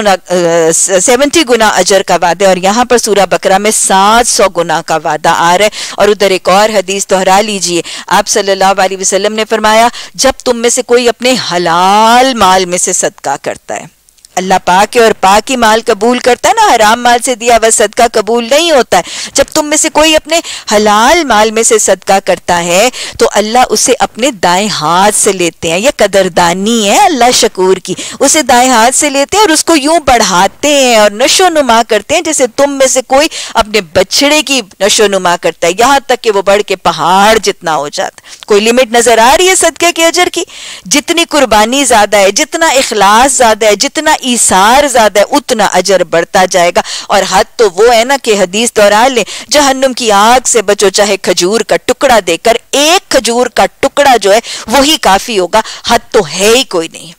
A: 70 گنا اجر کا وعدہ ہے اور یہاں پر سورہ بقرہ میں 700 گنا کا وعدہ آ رہا ہے. اور ادھر ایک اور حدیث دہرا لیجئے، آپ صلی اللہ علیہ وسلم نے فرمایا جب تم میں سے کوئی اپنے حلال مال میں سے صدقہ کرتا ہے، اللہ پاک ہے اور پاک ہی مال قبول کرتا ہے نا، حرام مال سے دیا ہوا صدقہ قبول نہیں ہوتا ہے. جب تم میں سے کوئی اپنے حلال مال میں سے صدقہ کرتا ہے تو اللہ اسے اپنے دائیں ہاتھ سے لیتے ہیں. یہ قدردانی ہے اللہ شکور کی، اسے دائیں ہاتھ سے لیتے ہیں اور اس کو یوں بڑھاتے ہیں اور نشو نما کرتے ہیں جیسے تم میں سے کوئی اپنے بچڑے کی نشو نما کرتا ہے، یہاں تک کہ وہ بڑھ کے پہاڑ جتنا ہو جاتا. کوئی لمٹ نظر آ رہی ہے صدقے کے اجر کی؟ جتنی قربانی زیادہ ہے، جتنا اخلاص زیادہ ہے، جتنا ایثار زیادہ ہے، اتنا اجر بڑھتا جائے گا. اور حد تو وہ ہے نا کہ حدیث دہرا لیں، جہنم کی آگ سے بچو چاہے کھجور کا ٹکڑا دے کر، ایک کھجور کا ٹکڑا جو ہے وہی کافی ہوگا. حد تو ہے ہی کوئی نہیں.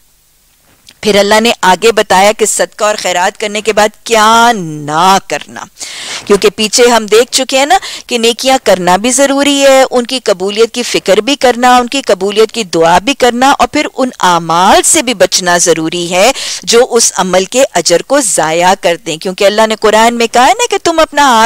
A: پھر اللہ نے آگے بتایا کہ صدقہ اور خیرات کرنے کے بعد کیا نہ کرنا، کیونکہ پیچھے ہم دیکھ چکے ہیں نا کہ نیکیاں کرنا بھی ضروری ہے، ان کی قبولیت کی فکر بھی کرنا، ان کی قبولیت کی دعا بھی کرنا، اور پھر ان اعمال سے بھی بچنا ضروری ہے جو اس عمل کے اجر کو ضائع کر دیں. کیونکہ اللہ نے قرآن میں کہا ہے نا کہ تم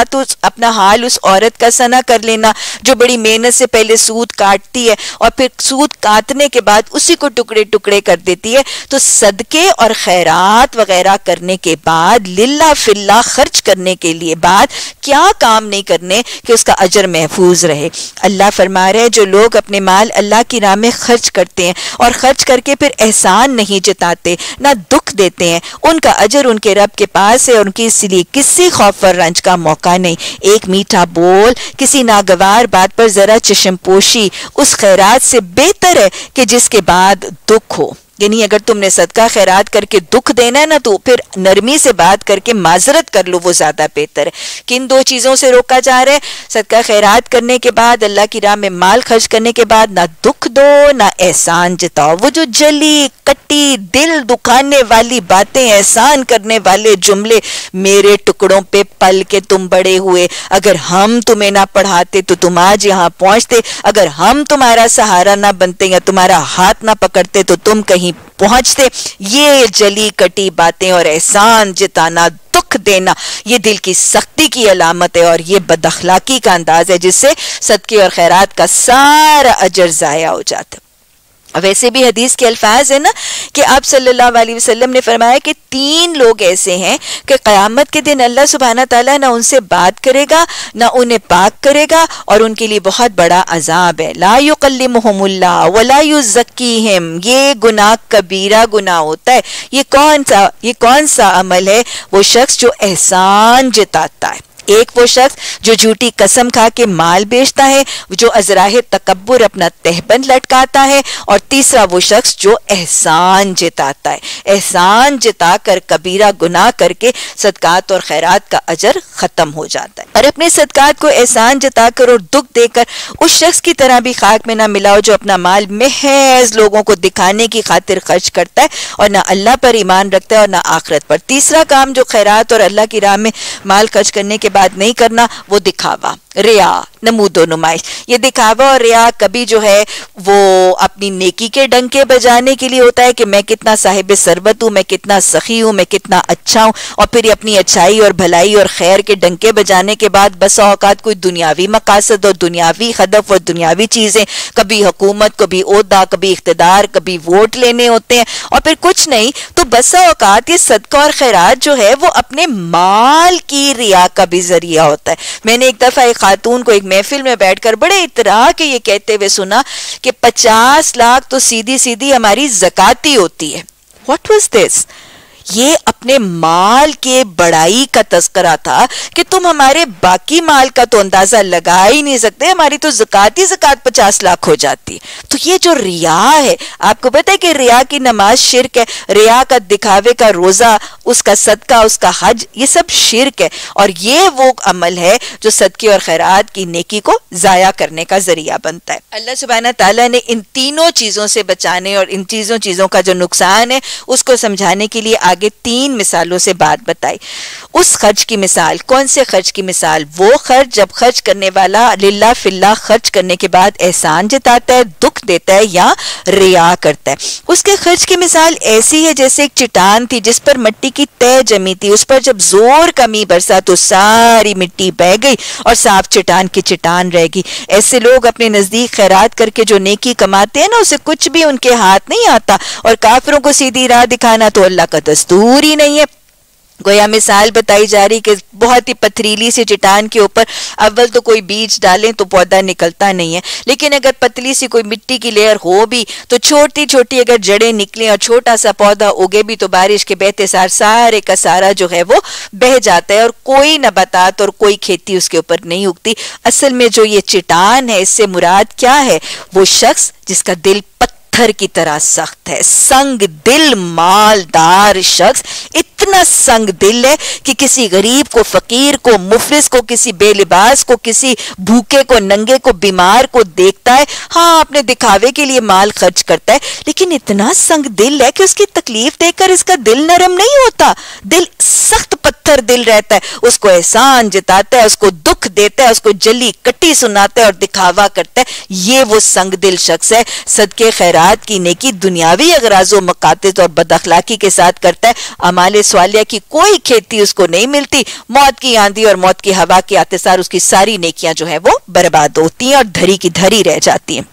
A: اپنا حال اس عورت کا سنا کر لینا جو بڑی محنت سے پہلے سود کاٹتی ہے اور پھر سود کاٹنے کے بعد اسی کو ٹکڑے ٹکڑے کر دیتی ہے. تو صدقے اور خیرات وغیرہ کرنے کے بعد، للہ فی اللہ خرچ کرنے کے لیے بعد کیا کام نہیں کرنے کہ اس کا اجر محفوظ رہے. اللہ فرما رہے ہیں جو لوگ اپنے مال اللہ کی راہ میں خرچ کرتے ہیں اور خرچ کر کے پھر احسان نہیں جتاتے، نہ دکھ دیتے ہیں، ان کا اجر ان کے رب کے پاس ہے اور ان کی اس لیے کسی خوف اور رنج کا موقع نہیں. ایک میٹھا بول، کسی ناگوار بات پر ذرا چشم پوشی اس خیرات سے بہتر ہے کہ جس کے بعد دکھ ہو. یعنی اگر تم نے صدقہ خیرات کر کے دکھ دینا ہے نا تو پھر نرمی سے بات کر کے معذرت کر لو، وہ زیادہ بہتر ہے. کن 2 چیزوں سے روکا جا رہا ہے؟ صدقہ خیرات کرنے کے بعد، اللہ کی راہ میں مال خرچ کرنے کے بعد نہ دکھ دو نہ احسان جتاؤ. وہ جو جلی کٹی دل دکھانے والی باتیں، احسان کرنے والے جملے، میرے ٹکڑوں پہ پل کے تم بڑے ہوئے، اگر ہم تمہیں نہ پڑھاتے تو تم آج یہاں پہنچتے، اگر ہم تمہارا سہارا نہ بنتے یا تمہارا ہاتھ نہ پکڑتے تو تم کہیں پہنچتے. یہ جلی کٹی باتیں اور احسان جتانا، دکھ دینا، یہ دل کی سختی کی علامت ہے اور یہ بد اخلاقی کا انداز ہے جس سے صدقے اور خیرات کا سارا اجر ضائع ہو جاتا ہے. ویسے بھی حدیث کے الفاظ ہیں نا کہ آپ صلی اللہ علیہ وسلم نے فرمایا کہ 3 لوگ ایسے ہیں کہ قیامت کے دن اللہ سبحانہ تعالیٰ نہ ان سے بات کرے گا نہ انہیں پاک کرے گا اور ان کے لیے بہت بڑا عذاب ہے. لا یکلمہم اللہ ولا یزکیہم، یہ گناہ کبیرہ گناہ ہوتا ہے. یہ کون سا عمل ہے؟ وہ شخص جو احسان جتاتا ہے. ایک وہ شخص جو جھوٹی قسم کھا کے مال بیچتا ہے، جو ازراہ تکبر اپنا تہبند لٹکاتا ہے، اور تیسرا وہ شخص جو احسان جتاتا ہے. احسان جتا کر کبیرہ گناہ کر کے صدقات اور خیرات کا اجر ختم ہو جاتا ہے. اور اپنے صدقات کو احسان جتا کر اور دکھ دے کر اس شخص کی طرح بھی خاک میں نہ ملاؤ جو اپنا مال محض لوگوں کو دکھانے کی خاطر خرچ کرتا ہے اور نہ اللہ پر ایمان رکھتا ہے اور نہ آخرت پر. تیسرا کام جو خیرات اور اللہ کی راہ میں مال خرچ کرنے کے बात नहीं करना, वो दिखावा, रिया, नमूदो नुमाइश। ये दिखावा और रिया कभी जो है वो अपनी नेकी के डंके बजाने के लिए होता है कि मैं कितना साहिब सरबत हूँ, मैं कितना सखी हूँ, मैं कितना अच्छा हूँ, और फिर अपनी अच्छाई और भलाई और खैर के डंके बजाने के बाद बस औकात कोई दुनियावी मकासद और दुनियावी हदफ और दुनियावी चीजें, कभी हुकूमत, कभी ओहदा, कभी इख्तिदार, कभी वोट लेने होते हैं, और फिर कुछ नहीं तो बस औकात ये सदका और खैरात जो है वो अपने माल की रिया का भी जरिया होता है। मैंने एक दफा एक खातून को एक महफिल में बैठकर बड़े इतरा के ये कहते हुए सुना कि 50 लाख तो सीधी सीधी हमारी ज़काती होती है। What was this? ये अपने माल के बड़ाई का तस्करा था कि तुम हमारे बाकी माल का तो अंदाजा लगा ही नहीं सकते, हमारी तो ज़कात 50 लाख हो जाती। तो ये जो रिया है, आपको पता है कि रिया की नमाज शिर्क है, रिया का दिखावे का रोजा, उसका सदका, उसका हज, ये सब शिर्क है। और ये वो अमल है जो सदके और खैरात की नेकी को जाया करने का जरिया बनता है। अल्लाह सुब्हाना ताला ने इन तीनों चीजों से बचाने और इन चीजों का जो नुकसान है उसको समझाने के लिए आगे 3 मिसालों से बात बताई। उस खर्च की मिसाल, कौन से खर्च की मिसाल? वो खर्च जब खर्च करने वाला लिल्लाह फिल्लाह खर्च करने के बाद एहसान जताता है, दुख देता है या रिया करता है। उसके खर्च की मिसाल ऐसी है जैसे एक चट्टान थी जिस पर मिट्टी की तह जमी थी, उस पर जब जोर का मींह बरसा तो सारी मिट्टी बह गई और साफ चट्टान की चट्टान रह गई। ऐसे लोग अपने नजदीक खैरात करके जो नेकी कमाते हैं ना, उसे कुछ भी उनके हाथ नहीं आता, और काफिरों को सीधी राह दिखाना तो अल्लाह का दस्तूर ही नहीं है। गोया मिसाल बताई जा रही कि बहुत ही पथरीली सी चट्टान के ऊपर अव्वल तो कोई बीज डालें तो पौधा निकलता नहीं है, लेकिन अगर पतली सी कोई मिट्टी की लेयर हो भी तो छोटी छोटी अगर जड़ें निकलें और छोटा सा पौधा उगे भी तो बारिश के बहते सार सारे का सारा जो है वो बह जाता है और कोई नबातात और कोई खेती उसके ऊपर नहीं उगती। असल में जो ये चट्टान है, इससे मुराद क्या है? वो शख्स जिसका दिल पत्थर की तरह सख्त है, संग दिल मालदार शख्स इतना संग दिल है कि किसी गरीब को, फकीर को, मुफलिस को, किसी बेलिबास को, किसी भूखे को, नंगे को, बीमार को देखता है, हाँ अपने दिखावे के लिए माल खर्च करता है, लेकिन इतना संग दिल है कि उसकी तकलीफ देखकर इसका दिल नरम नहीं होता, दिल सख्त पत्थर दिल रहता है। उसको एहसान जताता है, उसको दुख देता है, उसको जली कट्टी सुनाता है और दिखावा करता है। ये वो संग दिल शख्स है। सदके खैरात की नेकी दुनियावी अगराज़ो मकासद और बदअखलाकी के साथ करता है। अमाले स्वालिया की कोई खेती उसको नहीं मिलती, मौत की आंधी और मौत की हवा के आते सार उसकी सारी नेकियां जो है वो बर्बाद होती हैं और धरी की धरी रह जाती हैं।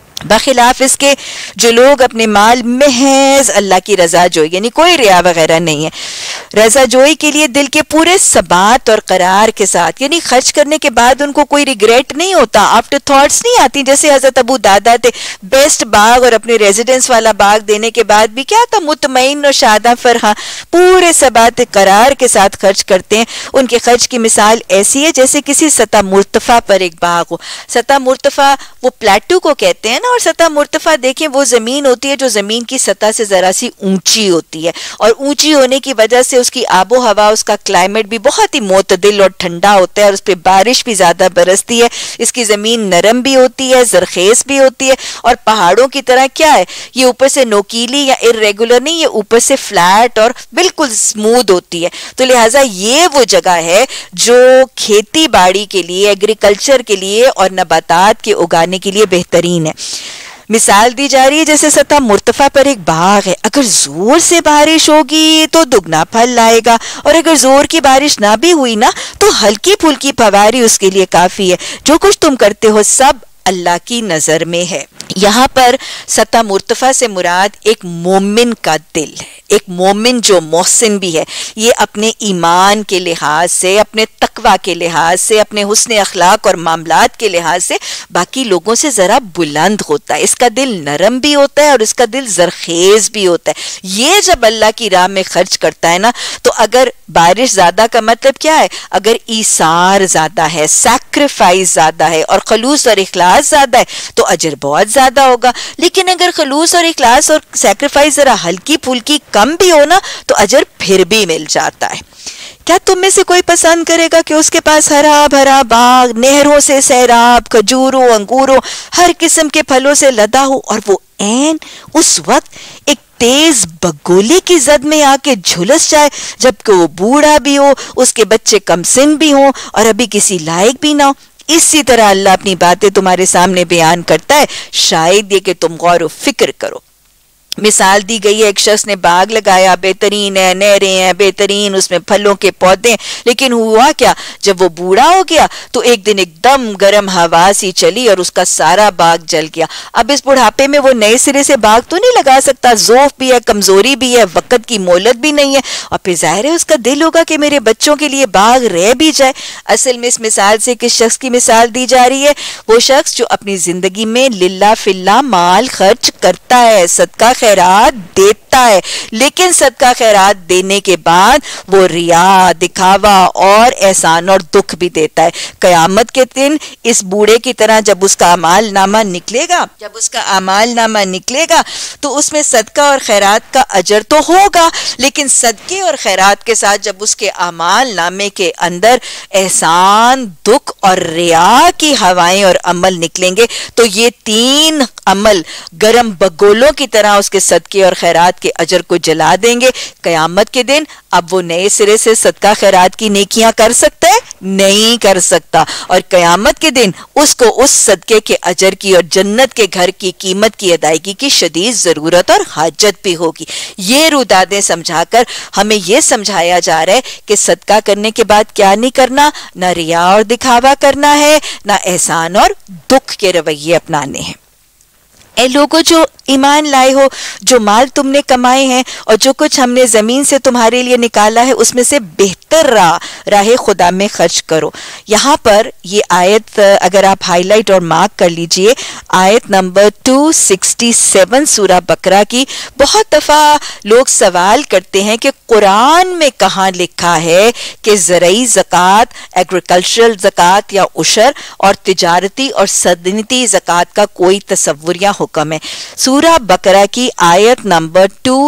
A: बखिलाफ इसके जो लोग अपने माल महज अल्लाह की रजा जोई, यानी कोई रिया वगैरह नहीं है, रजा जोई के लिए दिल के पूरे सबात और करार के साथ, यानी खर्च करने के बाद उनको कोई रिग्रेट नहीं होता, आफ्टर थॉट्स नहीं आती। जैसे हजरत अबू दादा थे, बेस्ट बाग और अपने रेजिडेंस वाला बाग देने के बाद भी क्या था, मुतमईन और शादा फरहा पूरे सबात करार के साथ खर्च करते हैं। उनके खर्च की मिसाल ऐसी है जैसे किसी सतह मुर्तफा पर एक बाग हो। सतह मुर्तफा वो प्लेटू को कहते हैं, और सतह मुर्तफा देखें वो जमीन होती है जो जमीन की सतह से जरा सी ऊंची होती है, और ऊंची होने की वजह से उसकी आबो हवा, उसका क्लाइमेट भी बहुत ही मोतदिल और ठंडा होता है, और उस पर बारिश भी ज्यादा बरसती है। इसकी जमीन नरम भी होती है, जरखेज भी होती है, और पहाड़ों की तरह क्या है, ये ऊपर से नोकीली या इर्रेगुलर नहीं, ये ऊपर से फ्लैट और बिल्कुल स्मूथ होती है। तो लिहाजा ये वो जगह है जो खेती बाड़ी के लिए, एग्रीकल्चर के लिए और नबातात के उगाने के लिए बेहतरीन है। मिसाल दी जा रही है जैसे सतह मुर्तफा पर एक बाग है, अगर जोर से बारिश होगी तो दुगना फल लाएगा, और अगर जोर की बारिश ना भी हुई ना तो हल्की फुल्की फवारी उसके लिए काफी है। जो कुछ तुम करते हो सब अल्लाह की नजर में है। यहाँ पर सतह मुर्तफा से मुराद एक मोमिन का दिल है, एक मोमिन जो मोहसिन भी है, ये अपने ईमान के लिहाज से, अपने तकवा के लिहाज से, अपने हुस्न अखलाक और मामलात के लिहाज से बाकी लोगों से जरा बुलंद होता है। इसका दिल नरम भी होता है और इसका दिल जरखेज भी होता है। ये जब अल्लाह की राह में खर्च करता है ना, तो अगर बारिश ज्यादा का मतलब क्या है, अगर ईसार ज्यादा है, सैक्रिफाइस ज्यादा है और खलूस और इखलास ज्यादा है तो अजर बहुत ज्यादा होगा। लेकिन अगर खलूस और इखलास और सैक्रिफाइस जरा हल्की फुल्की कम भी हो ना तो अजर फिर भी मिल जाता है। क्या तुम में से कोई पसंद करेगा कि उसके पास हरा भरा बाग, नहरों से सैराब, खजूरों, अंगूरों, हर किस्म के फलों से लदा हो, और वो ऐन उस वक्त एक تیز بگولے کی زد میں آ کے جھلس جائے، جبکہ وہ بوڑھا بھی ہو، اس کے بچے کم سن بھی ہوں اور ابھی کسی لائق بھی نہ ہو۔ اسی طرح اللہ اپنی باتیں تمہارے سامنے بیان کرتا ہے، شاید یہ کہ تم غور و فکر کرو۔ مثال دی گئی ہے، ایک شخص نے باغ لگایا، بہترین ہے، نہریں ہیں، بہترین اس میں پھلوں کے پودے ہیں، لیکن ہوا کیا، جب وہ بوڑھا ہو گیا تو ایک دن ایک دم گرم ہوا سی چلی اور اس کا سارا باغ جل گیا۔ اب اس بڑھاپے میں وہ نئے سرے سے باغ تو نہیں لگا سکتا، ضعف بھی ہے، کمزوری بھی ہے، وقت کی مہلت بھی نہیں ہے، اور پھر ظاہر ہے اس کا دل ہوگا کہ میرے بچوں کے لیے باغ رہ بھی جائے۔ اصل میں اس مثال سے کس شخص کی مثال دی جا رہی ہے؟ وہ شخص جو اپنی زندگی میں للہ فی اللہ مال خرچ کرتا ہے، صدقہ خیرات دیتا ہے، لیکن صدقہ خیرات دینے کے بعد وہ ریا، دکھاوا اور احسان اور دکھ بھی دیتا ہے۔ قیامت کے دن اس بوڑھے کی طرح جب اس کا اعمال نامہ نکلے گا تو اس میں صدقہ اور خیرات کا اجر تو ہوگا، لیکن صدقے اور خیرات کے ساتھ جب اس کے اعمال نامے کے اندر احسان، دکھ اور ریا کی ہوائیں اور عمل نکلیں گے تو یہ تین عمل گرم بگولوں کی طرح اس کے صدقے اور خیرات کے اجر کو جلا دیں گے۔ قیامت کے دن اب وہ نئے سرے سے صدقہ خیرات کی نیکیاں کر سکتا ہے؟ نہیں کر سکتا، اور قیامت کے دن اس کو اس صدقے کے اجر کی اور جنت کے گھر کی قیمت کی ادائیگی کی شدید ضرورت اور حاجت بھی ہوگی۔ یہ رودادیں سمجھا کر ہمیں یہ سمجھایا جا رہا ہے کہ صدقہ کرنے کے بعد کیا نہیں کرنا، نہ ریا اور دکھاوا کرنا ہے، نہ احسان اور دکھ کے رویے اپنانے ہیں۔ اے لوگوں جو ایمان لائے ہو، جو مال تم نے کمائے ہیں اور جو کچھ ہم نے زمین سے تمہارے لیے نکالا ہے اس میں سے بہتر راہ خدا میں خرچ کرو۔ یہاں پر یہ آیت اگر آپ ہائی لائٹ اور مارک کر لیجئے، آیت نمبر 267 سورہ بقرہ کی۔ بہت دفعہ لوگ سوال کرتے ہیں کہ قرآن میں کہاں لکھا ہے کہ زرعی زکوٰۃ، ایگریکلچرل زکوٰۃ یا عشر اور تجارتی اور صنعتی زکوٰۃ کا کوئی تصور یا حکم ہے؟ سورہ بقرہ کی آیت نمبر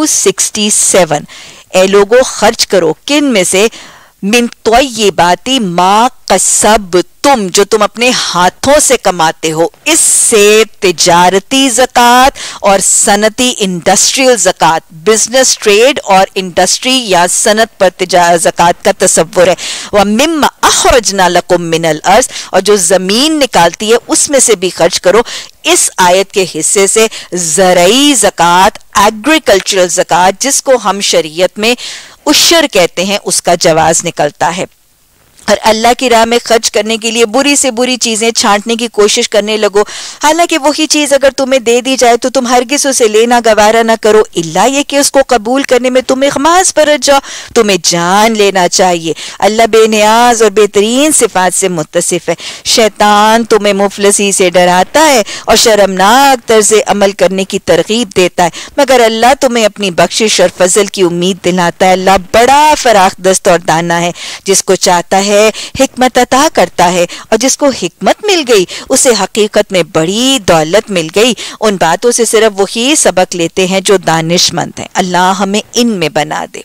A: 267، اے لوگوں خرچ کرو کن میں سے؟ من طیبات ما کسبتم، جو تم اپنے ہاتھوں سے کماتے ہو، اس سے تجارتی زکوٰۃ اور صنعتی انڈسٹریل زکوٰۃ، بزنس ٹریڈ اور انڈسٹری یا صنعت پر زکوٰۃ کا تصور ہے۔ وَمِمَّا أَخْرَجْنَا لَكُم مِّنَ الْأَرْضِ، اور جو زمین نکالتی ہے اس میں سے بھی خرچ کرو۔ اس آیت کے حصے سے زرعی زکوٰۃ، ایگریکلچرل زکوٰۃ، جس کو ہم شریعت میں عشر کہتے ہیں، اس کا جواز نکلتا ہے۔ اور اللہ کی راہ میں خرچ کرنے کے لیے بری سے بری چیزیں چھانٹنے کی کوشش کرنے لگو، حالانکہ وہی چیز اگر تمہیں دے دی جائے تو تم ہرگز اسے لینا گوارا نہ کرو، الا یہ کہ اس کو قبول کرنے میں تم اخماس برت جاؤ۔ تمہیں جان لینا چاہیے اللہ بے نیاز اور بہترین صفات سے متصف ہے۔ شیطان تمہیں مفلسی سے ڈراتا ہے اور شرمناک طرز عمل کرنے کی ترغیب دیتا ہے، مگر اللہ تمہیں اپنی بخشش اور فضل کی امید دلاتا ہے۔ اللہ بڑا فراخ دست اور دانا ہے، جس کو چاہتا ہے حکمت عطا کرتا ہے، اور جس کو حکمت مل گئی اسے حقیقت میں بڑی دولت مل گئی۔ ان باتوں سے صرف وہی سبق لیتے ہیں جو دانش مند ہیں۔ اللہ ہمیں ان میں بنا دے۔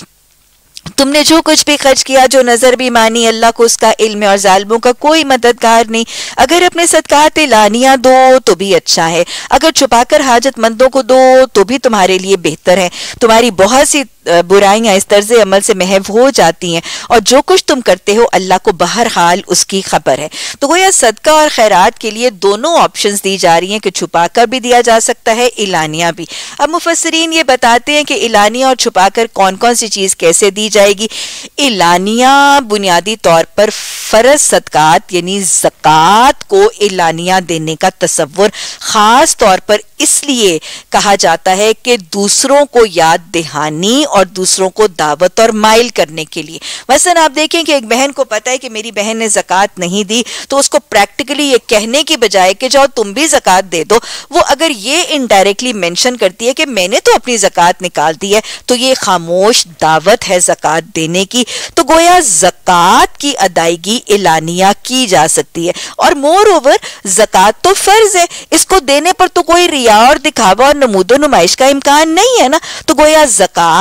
A: تم نے جو کچھ بھی خرچ کیا، جو نظر بھی مانی، اللہ کو اس کا علم ہے اور ظالموں کا کوئی مددگار نہیں۔ اگر اپنے صدقات اعلانیہ دو تو بھی اچھا ہے، اگر چھپا کر حاجت مندوں کو دو تو بھی تمہارے لیے بہتر ہے۔ تمہاری بہت سی برائیاں اس طرز عمل سے محو ہو جاتی ہیں، اور جو کچھ تم کرتے ہو اللہ کو بہرحال اس کی خبر ہے۔ تو گویا صدقہ اور خیرات کے لیے دونوں آپشنز دی جا رہی ہیں کہ چھپا کر بھی دیا جا سکتا ہے، اعلانیہ بھی۔ اب مفسرین یہ بتاتے ہیں کہ اعلانیہ اور چھپا کر کون کون سی چیز کیسے دی جائے گی۔ اعلانیہ بنیادی طور پر فرض صدقات یعنی زکوٰۃ کو اعلانیہ دینے کا تصور خاص طور پر اس لیے کہا جاتا ہے کہ دوسروں کو یاد دہانی اور دوسروں کو دعوت اور مائل کرنے کے لیے۔ مثلا آپ دیکھیں کہ ایک بہن کو پتہ ہے کہ میری بہن نے زکوٰۃ نہیں دی، تو اس کو پریکٹیکلی یہ کہنے کی بجائے کہ جاؤ تم بھی زکوٰۃ دے دو، وہ اگر یہ انڈائریکٹلی مینشن کرتی ہے کہ میں نے تو اپنی زکوٰۃ نکال دی ہے، تو یہ خاموش دعوت ہے زکوٰۃ دینے کی۔ تو گویا زکوٰۃ کی ادائیگی اعلانیہ کی جا سکتی ہے، اور مور اوور زکوٰۃ تو فرض ہے، اس کو دینے پر تو کوئی ریا اور دکھاوا اور نمود و نمائش کا امکان نہیں ہے نا۔ تو گویا زکوٰۃ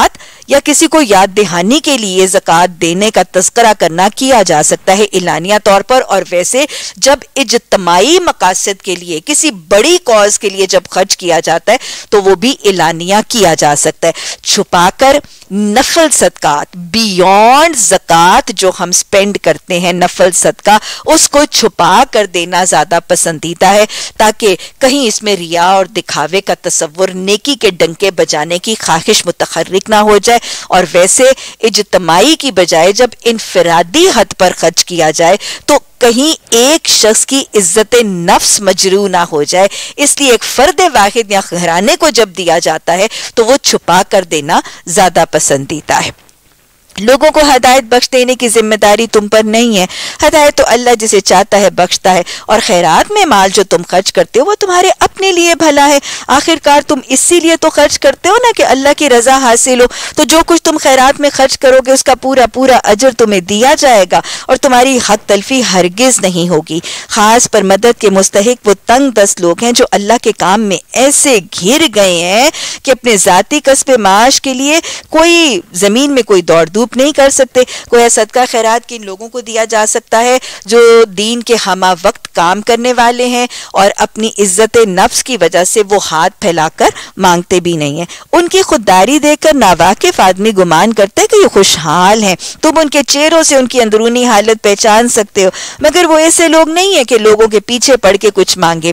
A: یا کسی کو یاد دہانی کے لیے زکوٰۃ دینے کا تذکرہ کرنا کیا جا سکتا ہے اعلانیہ طور پر. اور ویسے جب اجتماعی مقاصد کے لیے کسی بڑی کاز کے لیے جب خرچ کیا جاتا ہے تو وہ بھی اعلانیہ کیا جا سکتا ہے. چھپا کر نفل صدقات بیونڈ زکوٰۃ جو ہم سپینڈ کرتے ہیں نفل صدقہ اس کو چھپا کر دینا زیادہ پسندیدہ ہے تاکہ کہیں اس میں ریا اور دکھاوے کا تصور نیکی کے ڈنکے بجانے کی خواہش متحرک نہ ہو جائے. اور ویسے اجتماعی کی بجائے جب انفرادی حد پر خرچ کیا جائے تو کہیں ایک شخص کی عزت نفس مجروح نہ ہو جائے, اس لیے ایک فرد واحد یا گھرانے کو جب دیا جاتا ہے تو وہ چھپا کر دینا زیادہ پسندیدہ ہے. لوگوں کو ہدایت بخش دینے کی ذمہ داری تم پر نہیں ہے. ہدایت تو اللہ جسے چاہتا ہے بخشتا ہے, اور خیرات میں مال جو تم خرچ کرتے ہو وہ تمہارے اپنے لیے بھلا ہے. آخرکار تم اسی لیے تو خرچ کرتے ہو نا کہ اللہ کی رضا حاصل ہو. تو جو کچھ تم خیرات میں خرچ کرو گے اس کا پورا پورا اجر تمہیں دیا جائے گا اور تمہاری حق تلفی ہرگز نہیں ہوگی. خاص پر مدد کے مستحق وہ تنگ دست لوگ ہیں جو اللہ کے کام میں ایسے گھر گئے ہیں کہ اپنے ذاتی کسب معاش کے لیے کوئی زمین میں کوئی دوڑ دھوپ نہیں کر سکتے. کوئی صدقہ خیرات کن لوگوں کو دیا جا سکتا ہے جو دین کے ہمہ وقت کام کرنے والے ہیں اور اپنی عزت نفس کی وجہ سے وہ ہاتھ پھیلا کر مانگتے بھی نہیں ہیں. ان کی خودداری دیکھ کر ناواقف آدمی گمان کرتا ہے کہ یہ خوشحال ہیں. تم ان کے چہروں سے ان کی اندرونی حالت پہچان سکتے ہو, مگر وہ ایسے لوگ نہیں ہیں کہ لوگوں کے پیچھے پڑ کے کچھ مانگے.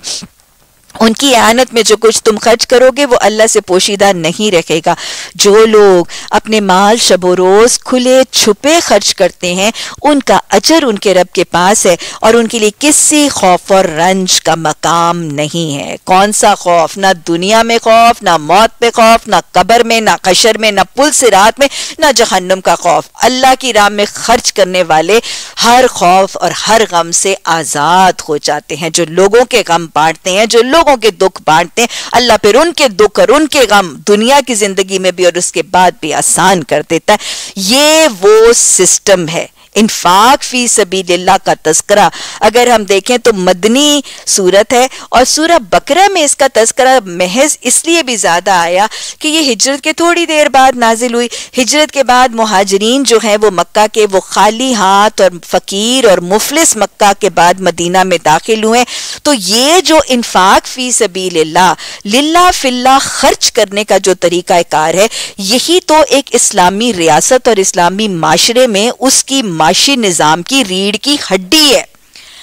A: ان کی اعانت میں جو کچھ تم خرچ کرو گے وہ اللہ سے پوشیدہ نہیں رکھے گا. جو لوگ اپنے مال شب و روز کھلے چھپے خرچ کرتے ہیں ان کا اجر ان کے رب کے پاس ہے اور ان کے لیے کسی خوف اور رنج کا مقام نہیں ہے. کون سا خوف؟ نہ دنیا میں خوف, نہ موت پہ خوف, نہ قبر میں, نہ حشر میں, نہ پل صراط میں, نہ جہنم کا خوف. اللہ کی راہ میں خرچ کرنے والے ہر خوف اور ہر غم سے آزاد ہو جاتے ہیں. جو لوگوں کے غم بانٹتے ہیں, جو لوگوں کے دکھ بانٹتے ہیں, اللہ پھر ان کے دکھ اور ان کے غم دنیا کی زندگی میں بھی اور اس کے بعد بھی آسان کر دیتا ہے. یہ وہ سسٹم ہے. انفاق فی سبیل اللہ کا تذکرہ اگر ہم دیکھیں تو مدنی صورت ہے اور سورہ بقرہ میں اس کا تذکرہ محض اس لیے بھی زیادہ آیا کہ یہ ہجرت کے تھوڑی دیر بعد نازل ہوئی. ہجرت کے بعد مہاجرین جو ہیں وہ مکہ کے وہ خالی ہاتھ اور فقیر اور مفلس مکہ کے بعد مدینہ میں داخل ہوئے. تو یہ جو انفاق فی سبیل اللہ للہ فی اللہ خرچ کرنے کا جو طریقہ کار ہے یہی تو ایک اسلامی ریاست اور اسلامی معاشرے میں اس کی معاشی نظام کی ریڑھ کی ہڈی ہے.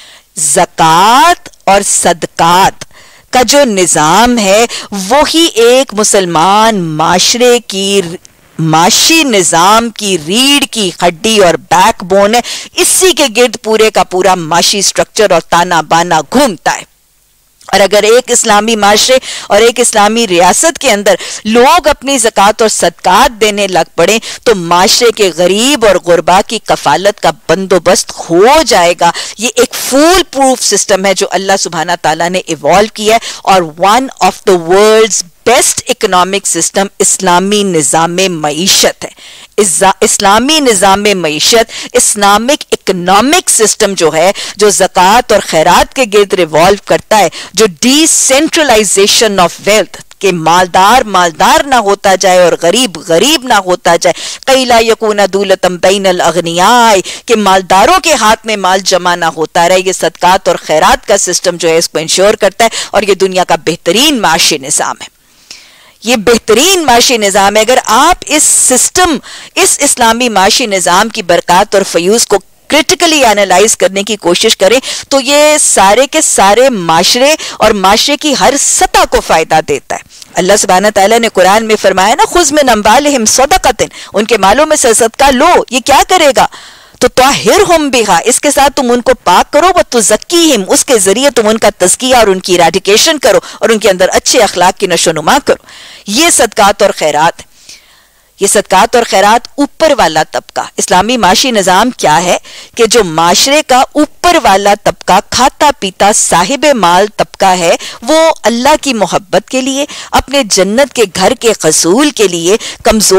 A: زکوٰۃ اور صدقات کا جو نظام ہے وہی ایک مسلمان معاشرے کی معاشی نظام کی ریڑھ کی ہڈی اور بیک بون ہے. اسی کے گرد پورے کا پورا معاشی سٹرکچر اور تانا بانا گھومتا ہے. اور اگر ایک اسلامی معاشرے اور ایک اسلامی ریاست کے اندر لوگ اپنی زکوٰۃ اور صدقات دینے لگ پڑیں تو معاشرے کے غریب اور غربا کی کفالت کا بندوبست ہو جائے گا. یہ ایک فول پروف سسٹم ہے جو اللہ سبحانہ تعالیٰ نے ایوالو کیا ہے اور one of the world's best economic system اسلامی نظام معیشت ہے. اسلامی نظام معیشت اسلامک اکنامک سسٹم جو ہے جو زکوٰۃ اور خیرات کے گرد ریوالو کرتا ہے, جو ڈی سینٹرلائزیشن آف ویلتھ کہ مالدار مالدار نہ ہوتا جائے اور غریب غریب نہ ہوتا جائے, کئی لا یکون دولتم بین الاغنیاء کہ مالداروں کے ہاتھ میں مال جمع نہ ہوتا رہے. یہ صدقات اور خیرات کا سسٹم جو ہے اس کو انشور کرتا ہے اور یہ دنیا کا بہترین معاشی نظام ہے. یہ بہترین معاشی نظام ہے. اگر آپ اس سسٹم اس اسلامی معاشی نظام کی برکات اور فیوز کو کرٹیکلی اینالائز کرنے کی کوشش کریں تو یہ سارے کے سارے معاشرے اور معاشرے کی ہر سطح کو فائدہ دیتا ہے. اللہ سبحانہ تعالیٰ نے قرآن میں فرمایا نا خذ من اموالہم صدقۃ, ان کے مالوں میں سے صدقہ لو. یہ کیا کرے گا؟ تو طہرہم بہا, اس کے ساتھ تم ان کو پاک کرو, وتزکیہم, اس کے ذریعے تم ان کا تزکیہ اور ان کی ایراڈیکیشن کرو اور ان کے اندر اچھے اخلاق کی نشو و نما کرو. یہ صدقات اور خیرات. یہ صدقات اور خیرات اوپر والا طبقہ. اسلامی معاشی نظام کیا ہے کہ جو معاشرے کا اوپر والا طبقہ کھاتا پیتا صاحب مال طبقہ ہے وہ اللہ کی محبت کے لیے, اپنے جنت کے گھر کے حصول کے لیے کمزور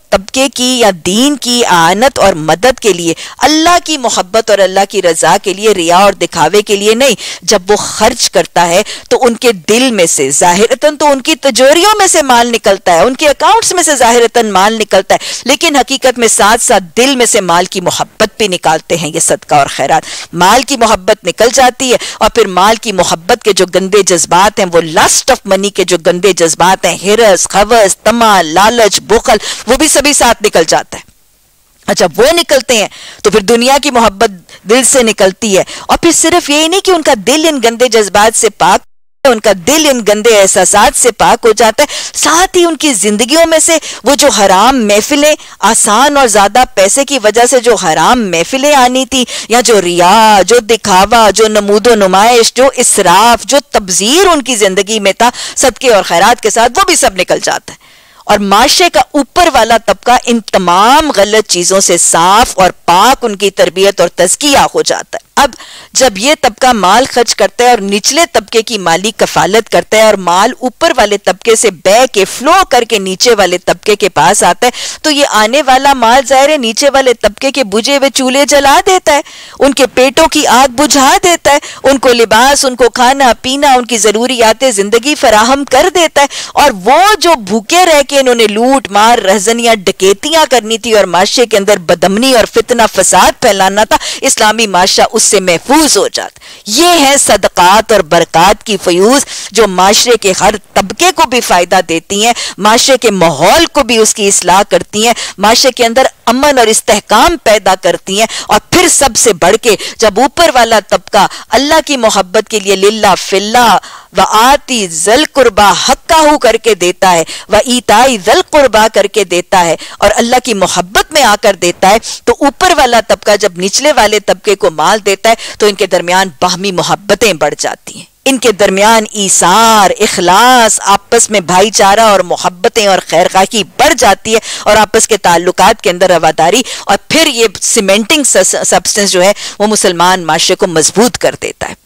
A: طبقے کی یا دین کی اعانت اور مدد کے لیے، اللہ کی محبت اور اللہ کی رضا کے لیے، ریا اور دکھاوے کے لیے نہیں. جب وہ خرچ کرتا ہے تو ان کے دل میں سے ظاہرتاً تو ان کی تجوریوں میں سے مال نکلتا ہے، ان کے اکاؤنٹس میں سے ظاہرتاً مال نکلتا ہے، لیکن حقیقت میں ساتھ ساتھ دل میں سے مال کی محبت بھی نکالتے ہیں یہ صدقہ اور خیرات. مال کی محبت نکل جاتی ہے اور پھر مال کی محبت کے جو گندے جذبات ہیں، وہ لسٹ آف منی کے جو گندے جذبات ہیں، ہرس، ہوس، طمع، لالچ، بخل، وہ بھی سبھی ساتھ نکل جاتا ہے. اور جب وہ نکلتے ہیں تو پھر دنیا کی محبت دل سے نکلتی ہے. اور پھر صرف یہی نہیں کہ ان کا دل ان گندے جذبات سے پاک، ان کا دل ان گندے احساسات سے پاک ہو جاتا ہے، ساتھ ہی ان کی زندگیوں میں سے وہ جو حرام محفلیں، آسان اور زیادہ پیسے کی وجہ سے جو حرام محفلیں آنی تھی، یا جو ریا، جو دکھاوا، جو نمود و نمائش، جو اسراف، جو تبذیر ان کی زندگی میں تھا صدقے اور خیرات کے ساتھ، وہ بھی سب نکل جاتا ہے. اور معاشرے کا اوپر والا طبقہ ان تمام غلط چیزوں سے صاف اور پاک ان کی تربیت اور تزکیہ ہو جاتا ہے. اب جب یہ طبقہ مال خرچ کرتا ہے اور نچلے طبقے کی مالی کفالت کرتا ہے، اور مال اوپر والے طبقے سے بہ کے فلو کر کے نیچے والے طبقے کے پاس آتا ہے، تو یہ آنے والا مال ظاہر ہے نیچے والے طبقے کے بجھے ہوئے چولہے جلا دیتا ہے، ان کے پیٹوں کی آگ بجھا دیتا ہے، ان کو لباس، ان کو کھانا پینا، ان کی ضروریات زندگی فراہم کر دیتا ہے. اور وہ جو بھوکے رہ کے انہوں نے لوٹ مار، رہزنیاں، ڈکیتیاں کرنی تھی اور معاشرے کے اندر بدامنی اور فتنہ فساد پھیلانا تھا، اسلامی معاشرہ اس سے محفوظ ہو جاتا. یہ ہے صدقات اور برکات کی فیوز جو معاشرے کے ہر طبقے کو بھی فائدہ دیتی ہیں، معاشرے کے ماحول کو بھی اس کی اصلاح کرتی ہیں، معاشرے کے اندر امن اور استحکام پیدا کرتی ہیں. اور پھر سب سے بڑھ کے جب اوپر والا طبقہ اللہ کی محبت کے لیے للہ فی اللہ وآتی ذل قربا حقہ کر کے دیتا ہے، وایتائی ذل قربا کر کے دیتا ہے، اور اللہ کی محبت میں آ کر دیتا ہے، تو اوپر والا طبقہ جب نچلے والے طبقے کو مال دیتا ہے تو ان کے درمیان باہمی محبتیں بڑھ جاتی ہیں، ان کے درمیان ایثار، اخلاص، آپس میں بھائی چارہ اور محبتیں اور خیرخواہی بڑھ جاتی ہے، اور آپس کے تعلقات کے اندر رواداری. اور پھر یہ سیمنٹنگ سبسٹنس جو ہے وہ مسلمان معاشرے کو مضبوط کر دیتا ہے.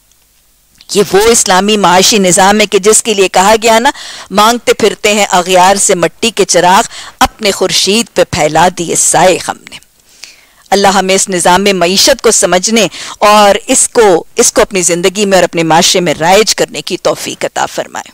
A: یہ وہ اسلامی معاشی نظام ہے کہ جس کے لیے کہا گیا نا، مانگتے پھرتے ہیں اغیار سے مٹی کے چراغ، اپنے خورشید پہ پھیلا دیے سائے ہم نے. اللہ ہمیں اس نظام معیشت کو سمجھنے اور اس کو اپنی زندگی میں اور اپنے معاشرے میں رائج کرنے کی توفیق عطا فرمائے.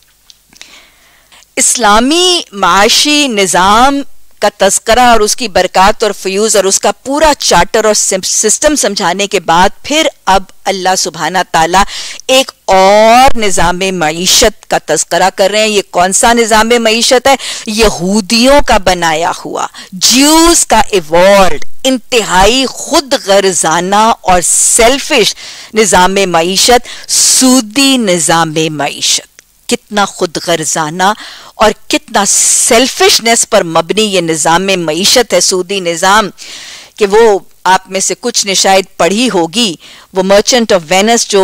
A: اسلامی معاشی نظام کا تذکرہ اور اس کی برکات اور فیوز اور اس کا پورا چارٹر اور سسٹم سمجھانے کے بعد پھر اب اللہ سبحانہ تعالیٰ ایک اور نظام معیشت کا تذکرہ کر رہے ہیں. یہ کون سا نظام معیشت ہے؟ یہودیوں کا بنایا ہوا، جیوز کا ایوالڈ، انتہائی خود غرضانہ اور سیلفش نظام معیشت، سودی نظام معیشت. کتنا خود غرضانہ اور کتنا سیلفشنس پر مبنی یہ نظام معیشت ہے، سودی نظام، کہ وہ آپ میں سے کچھ نے شاید پڑھی ہوگی وہ مرچنٹ آف وینس، جو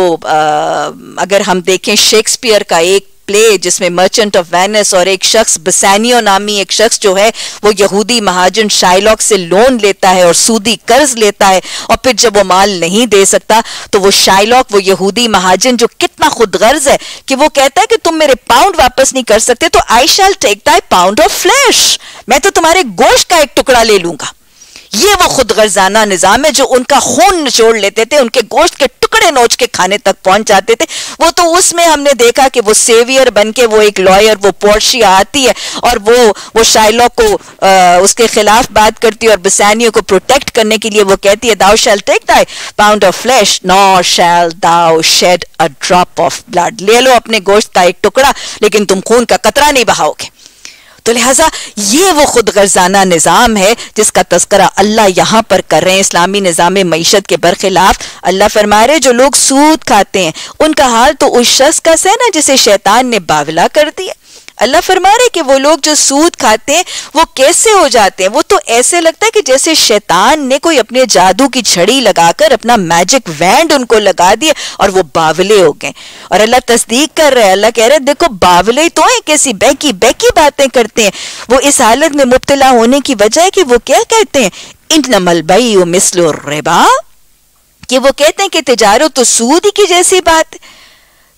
A: اگر ہم دیکھیں شیکسپیئر کا ایک پلے جس میں مرچنٹ آف وینس اور ایک شخص بسینیو نامی ایک شخص جو ہے وہ یہودی مہاجن شائلاک سے لون لیتا ہے اور سودی قرض لیتا ہے، اور پھر جب وہ مال نہیں دے سکتا تو وہ شائلاک، وہ یہودی مہاجن جو کتنا خود غرض ہے کہ وہ کہتا ہے کہ تم میرے پاؤنڈ واپس نہیں کر سکتے تو I shall take thy pound of flesh، میں تو تمہارے گوشت کا ایک ٹکڑا لے لوں گا. یہ وہ خود غرضانہ نظام ہے جو ان کا خون نچوڑ لیتے تھے، ان کے گوشت کے ٹکڑے نوچ کے کھانے تک پہنچ جاتے تھے. وہ تو اس میں ہم نے دیکھا کہ وہ سیویئر بن کے وہ ایک لائر، وہ پورشیا آتی ہے اور وہ شائلاک کو اس کے خلاف بات کرتی ہے اور بسانیو کو پروٹیکٹ کرنے کے لیے وہ کہتی ہے thou shall take thy pound of flesh nor shall thou shed a drop of blood، لے لو اپنے گوشت کا ایک ٹکڑا لیکن تم خون کا قطرہ نہیں بہاؤ گے. تو لہٰذا یہ وہ خود غرضانہ نظام ہے جس کا تذکرہ اللہ یہاں پر کر رہے ہیں. اسلامی نظام معیشت کے برخلاف اللہ فرما رہے جو لوگ سود کھاتے ہیں ان کا حال تو اس شخص کا سا ہے نا جسے شیطان نے باولا کر دیا. اللہ فرما رہے کہ وہ لوگ جو سود کھاتے ہیں وہ کیسے ہو جاتے ہیں، وہ تو ایسے لگتا ہے کہ جیسے شیطان نے کوئی اپنے جادو کی چھڑی لگا کر اپنا میجک وینڈ ان کو لگا دیا اور وہ باولے ہو گئے. اور اللہ تصدیق کر رہے ہیں، اللہ کہہ رہے دیکھو باولے تو ہیں، کیسی بیکی باتیں کرتے ہیں. وہ اس حالت میں مبتلا ہونے کی وجہ ہے کہ وہ کیا کہتے ہیں، انما البیع مثل الربا، کہ وہ کہتے ہیں کہ تجارت تو سود ہی کی جیسی بات ہے.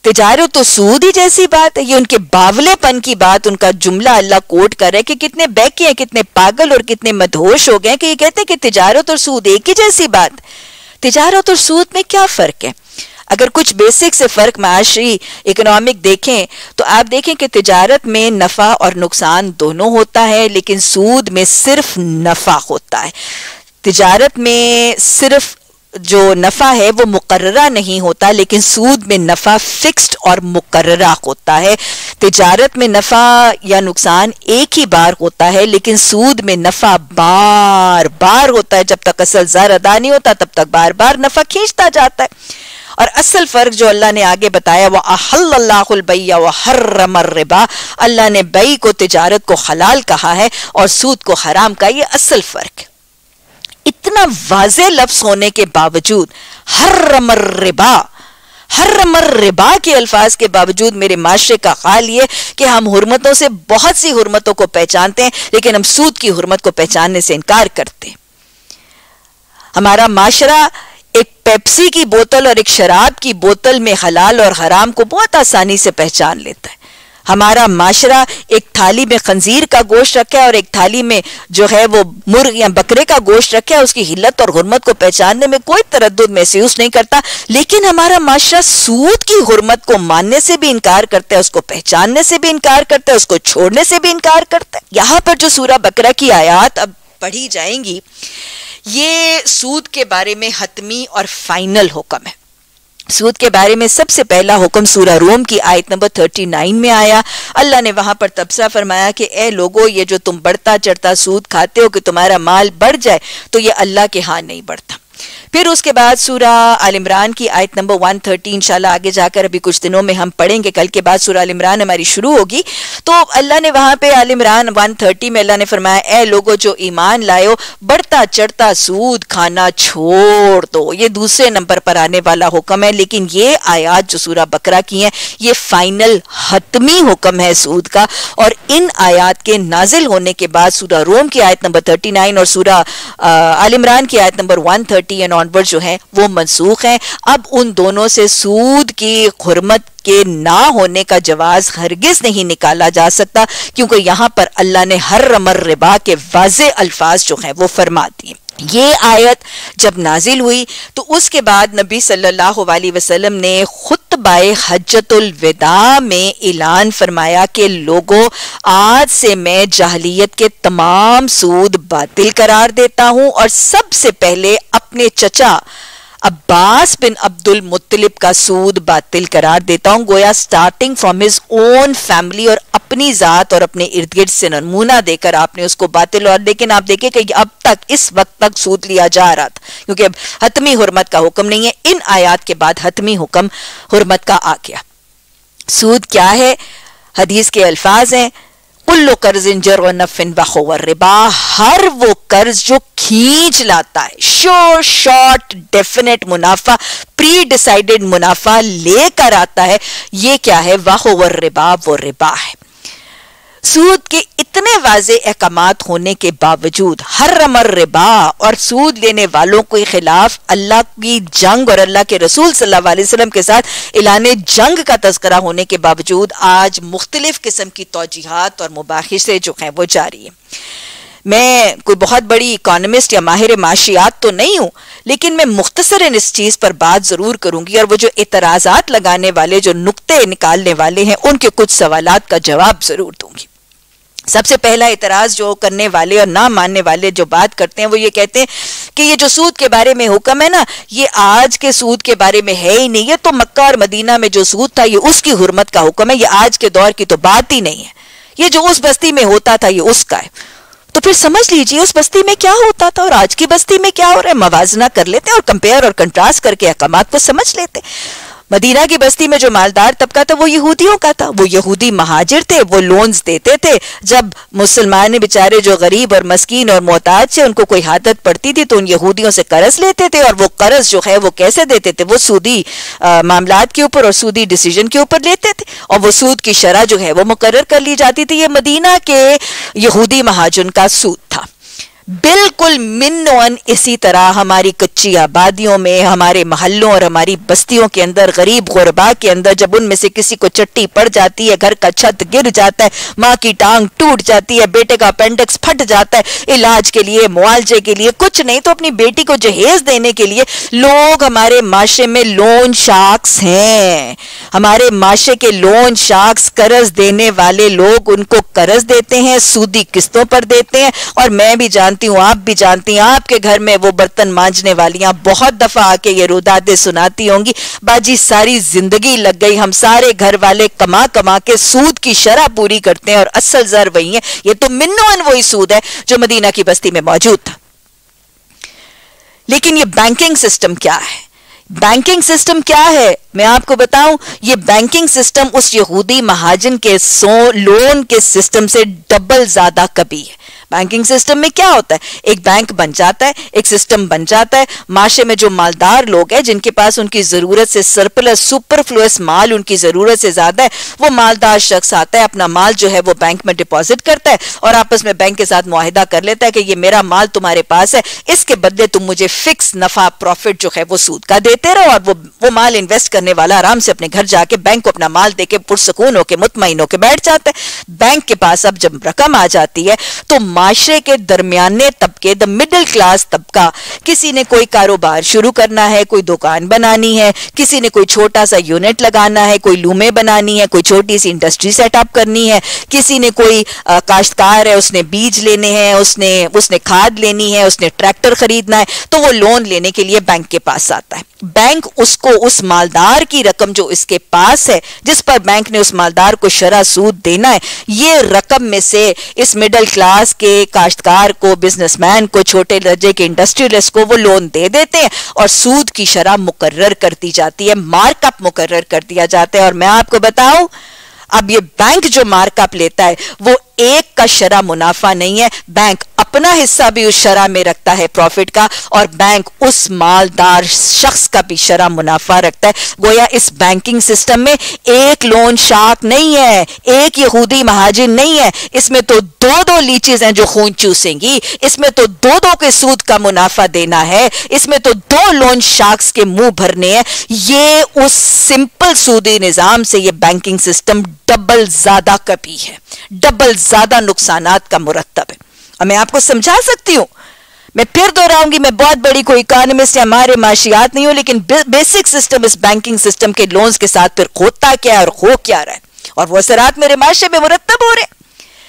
A: تجارت تو سود ہی جیسی بات ہے. یہ ان کے باولے پن کی بات، ان کا جملہ اللہ کوٹ کر رہے کہ کتنے بیکی ہیں، کتنے پاگل اور کتنے مدہوش ہو گئے کہ یہ کہتے ہیں کہ تجارت اور سود ایک ہی جیسی بات. تجارت اور سود میں کیا فرق ہے؟ اگر کچھ بیسک سے فرق معاشی اکنامک دیکھیں تو آپ دیکھیں کہ تجارت میں نفع اور نقصان دونوں ہوتا ہے، لیکن سود میں صرف نفع ہوتا ہے. تجارت میں صرف جو نفع ہے وہ مقررہ نہیں ہوتا، لیکن سود میں نفع فکسڈ اور مقررہ ہوتا ہے. تجارت میں نفع یا نقصان ایک ہی بار ہوتا ہے، لیکن سود میں نفع بار بار ہوتا ہے. جب تک اصل زر ادا نہیں ہوتا تب تک بار بار نفع کھینچتا جاتا ہے. اور اصل فرق جو اللہ نے آگے بتایا وَأَحَلَّ اللَّهُ الْبَيْعَ وَحَرَّمَ الرِّبَا، اللہ نے بیع کو، تجارت کو حلال کہا ہے اور سود کو حرام کہا. یہ اصل فرق ہے. اتنا واضح لفظ ہونے کے باوجود حرم الربا، حرم الربا کے الفاظ کے باوجود میرے معاشرے کا حال یہ کہ ہم حرمتوں سے بہت سی حرمتوں کو پہچانتے ہیں، لیکن ہم سود کی حرمت کو پہچاننے سے انکار کرتے ہیں. ہمارا معاشرہ ایک پیپسی کی بوتل اور ایک شراب کی بوتل میں حلال اور حرام کو بہت آسانی سے پہچان لیتا ہے. ہمارا معاشرہ ایک تھالی میں خنزیر کا گوشت رکھا ہے اور ایک تھالی میں جو ہے وہ مرغ یا بکرے کا گوشت رکھا ہے، اس کی حلت اور حرمت کو پہچاننے میں کوئی تردد محسوس نہیں کرتا. لیکن ہمارا معاشرہ سود کی حرمت کو ماننے سے بھی انکار کرتا ہے، اس کو پہچاننے سے بھی انکار کرتا ہے، اس کو چھوڑنے سے بھی انکار کرتا ہے. یہاں پر جو سورہ بقرہ کی آیات اب پڑھی جائیں گی، یہ سود کے بارے میں حتمی اور فائنل حکم ہے. سود کے بارے میں سب سے پہلا حکم سورہ روم کی آیت نمبر 39 میں آیا. اللہ نے وہاں پر تبصرہ فرمایا کہ اے لوگو، یہ جو تم بڑھتا چڑھتا سود کھاتے ہو کہ تمہارا مال بڑھ جائے، تو یہ اللہ کے ہاں نہیں بڑھتا. پھر اس کے بعد سورہ آل عمران کی آیت نمبر 130 انشاءاللہ آگے جا کر ابھی کچھ دنوں میں ہم پڑھیں گے. کل کے بعد سورہ آل عمران ہماری شروع ہوگی. تو اللہ نے وہاں پہ آل عمران 130 میں اللہ نے فرمایا اے لوگو جو ایمان لائے ہو، بڑھتا چڑھتا سود کھانا چھوڑ دو. یہ دوسرے نمبر پر آنے والا حکم ہے. لیکن یہ آیات جو سورہ بقرہ کی ہیں، یہ فائنل حتمی حکم ہے سود کا. اور ان آیات کے نازل ہونے کے بعد سورہ روم کی آیت نمبر 39 اور سورہ آل عمران کی آیت نمبر 130 اینڈ آنورڈ جو ہیں وہ منسوخ ہیں. اب ان دونوں سے سود کی حرمت کے نہ ہونے کا جواز ہرگز نہیں نکالا جا سکتا، کیونکہ یہاں پر اللہ نے حرم الربا کے واضح الفاظ جو ہیں وہ فرما دیے. یہ آیت جب نازل ہوئی تو اس کے بعد نبی صلی اللہ علیہ وسلم نے خطبہ حجۃ الوداع میں اعلان فرمایا کہ لوگوں، آج سے میں جاہلیت کے تمام سود باطل قرار دیتا ہوں اور سب سے پہلے اپنے چچا عباس بن عبد المطلب کا سود باطل قرار دیتا ہوں. گویا starting from his own family اور اپنی ذات اور اپنے ارد گرد سے نمونہ دے کر آپ نے اس کو باطل. اور لیکن آپ دیکھیں کہ اب تک اس وقت تک سود لیا جا رہا تھا، کیونکہ اب حتمی حرمت کا حکم نہیں ہے. ان آیات کے بعد حتمی حکم حرمت کا آ گیا. سود کیا ہے؟ حدیث کے الفاظ ہیں کل قرض جر و نفع و ربا، ہر وہ قرض جو کھینچ لاتا ہے، شور شارٹ ڈیفینیٹ منافع، پری ڈیسائیڈڈ منافع لے کر آتا ہے، یہ کیا ہے؟ وہ ربا، وہ ربا ہے. سود کے اتنے واضح احکامات ہونے کے باوجود حرم الربا اور سود لینے والوں کے خلاف اللہ کی جنگ اور اللہ کے رسول صلی اللہ علیہ وسلم کے ساتھ اعلان جنگ کا تذکرہ ہونے کے باوجود آج مختلف قسم کی توجیہات اور مباحثے جو ہیں وہ جاری ہیں. میں کوئی بہت بڑی اکانومسٹ یا ماہر معاشیات تو نہیں ہوں، لیکن میں مختصراً اس چیز پر بات ضرور کروں گی، اور وہ جو اعتراضات لگانے والے، جو نقطے نکالنے والے ہیں، ان کے کچھ سوالات کا جواب ضرور دوں گی. سب سے پہلا اعتراض جو کرنے والے اور نہ ماننے والے جو بات کرتے ہیں وہ یہ کہتے ہیں کہ یہ جو سود کے بارے میں حکم ہے نا، یہ آج کے سود کے بارے میں ہے ہی نہیں. یہ تو مکہ اور مدینہ میں جو سود تھا یہ اس کی حرمت کا حکم ہے، یہ آج کے دور کی تو بات ہی نہیں ہے. یہ جو اس بستی میں ہوتا تھا یہ اس کا ہے. تو پھر سمجھ لیجئے اس بستی میں کیا ہوتا تھا اور آج کی بستی میں کیا ہو رہا ہے. موازنہ کر لیتے ہیں اور کمپیئر اور کنٹراسٹ کر کے احکامات کو سمجھ لیتے ہیں. مدینہ کی بستی میں جو مالدار طبقہ تھا وہ یہودیوں کا تھا. وہ یہودی مہاجر تھے، وہ لونز دیتے تھے. جب مسلمان بیچارے جو غریب اور مسکین اور محتاج سے ان کو کوئی حاجت پڑتی تھی تو ان یہودیوں سے قرض لیتے تھے، اور وہ قرض جو ہے وہ کیسے دیتے تھے؟ وہ سودی معاملات کے اوپر اور سودی ڈیسیجن کے اوپر لیتے تھے، اور وہ سود کی شرح جو ہے وہ مقرر کر لی جاتی تھی. یہ مدینہ کے یہودی مہاجرن کا سود تھا. बिल्कुल मिन्नोन इसी तरह हमारी कच्ची आबादियों में, हमारे महल्लों और हमारी बस्तियों के अंदर, गरीब गुरबा के अंदर जब उनमें से किसी को चट्टी पड़ जाती है, घर का छत गिर जाता है, माँ की टांग टूट जाती है, बेटे का अपेंडिक्स फट जाता है, इलाज के लिए, मुआवजे के लिए, कुछ नहीं तो अपनी बेटी को जहेज देने के लिए लोग हमारे माशरे में लोन शार्क्स हैं। हमारे माशरे के लोन शार्क्स, कर्ज देने वाले लोग उनको कर्ज देते हैं, सूदी किस्तों पर देते हैं। और मैं भी जानती हूँ, आप भी जानती हैं, आपके घर में वो बर्तन मांजने वालियां बहुत दफा आके ये रुदादे सुनाती होंगी, बाजी सारी जिंदगी लग गई, हम सारे घर वाले कमा कमा के सूद की शरह पूरी करते हैं और असल जर वही है। ये तो मिन्नोन वही सूद है जो मदीना की बस्ती में मौजूद था। लेकिन ये बैंकिंग सिस्टम क्या है? बैंकिंग सिस्टम क्या है मैं आपको बताऊं, ये बैंकिंग सिस्टम उस यहूदी महाजन के लोन के सिस्टम से डबल ज्यादा कभी है। बैंकिंग सिस्टम में क्या होता है, एक बैंक बन जाता है, एक सिस्टम बन जाता है, माशरे में जो मालदार लोग हैं जिनके पास उनकी जरूरत से सरप्लस सुपरफ्लुअस माल, उनकी जरूरत से ज्यादा है, वो मालदार शख्स आता है, अपना माल जो है वो बैंक में डिपॉजिट करता है और आपस में बैंक के साथ मुआहिदा कर लेता है कि ये मेरा माल तुम्हारे पास है, इसके बदले तुम मुझे फिक्स नफा प्रॉफिट जो है वो सूद का देते रहो। और वो माल इन्वेस्ट करने वाला आराम से अपने घर जाके बैंक को अपना माल देके पुरसकून होके मुतमईन होके बैठ जाता है। बैंक के पास अब जब रकम आ जाती है तो माशरे के दरमियाने तबके, द मिडिल क्लास तबका, किसी ने कोई कारोबार शुरू करना है, कोई दुकान बनानी है, किसी ने कोई छोटा सा यूनिट लगाना है, कोई लूमें बनानी है, कोई छोटी सी इंडस्ट्री सेटअप करनी है, किसी ने कोई काश्तकार है, उसने बीज लेने हैं, उसने खाद लेनी है, उसने ट्रैक्टर खरीदना है, तो वो लोन लेने के लिए बैंक के पास आता है। बैंक उसको उस मालदार की रकम जो इसके पास है, जिस पर बैंक ने उस मालदार को शरह सूद देना है, ये रकम में से इस मिडिल क्लास के काश्तकार को, बिजनेसमैन को, छोटे दर्जे के इंडस्ट्रियलिस्ट को वो लोन दे देते हैं और सूद की शरह मुकर्रर कर दी जाती है, मार्कअप मुकर्रर कर दिया जाता है। और मैं आपको बताऊं, अब ये बैंक जो मार्कअप लेता है वो एक का शरह मुनाफा नहीं है, बैंक अपना हिस्सा भी उस शरह में रखता है प्रॉफिट का, और बैंक उस मालदार शख्स का भी शरह मुनाफा रखता है। गोया इस बैंकिंग सिस्टम में एक लोन शार्क नहीं है, एक यहूदी महाजिन नहीं है, इसमें तो दो दो लीचीज हैं जो खून चूसेंगी, इसमें तो दो दो के सूद का मुनाफा देना है, इसमें तो दो लोन शार्क्स के मुंह भरने हैं। ये उस सिंपल सूदी निजाम से ये बैंकिंग सिस्टम डबल ज्यादा कभी है, डबल ज्यादा नुकसानात का मुरत्तब है। और मैं आपको समझा सकती हूं, मैं फिर दोहराऊंगी, मैं बहुत बड़ी कोई इकोनॉमिस्ट या हमारे माशियात नहीं हूं, लेकिन बेसिक सिस्टम इस बैंकिंग सिस्टम के लोन्स के साथ फिर होता क्या है और हो क्या रहा है, और वो असरात मेरे माशरे में मुरत्तब हो रहे हैं।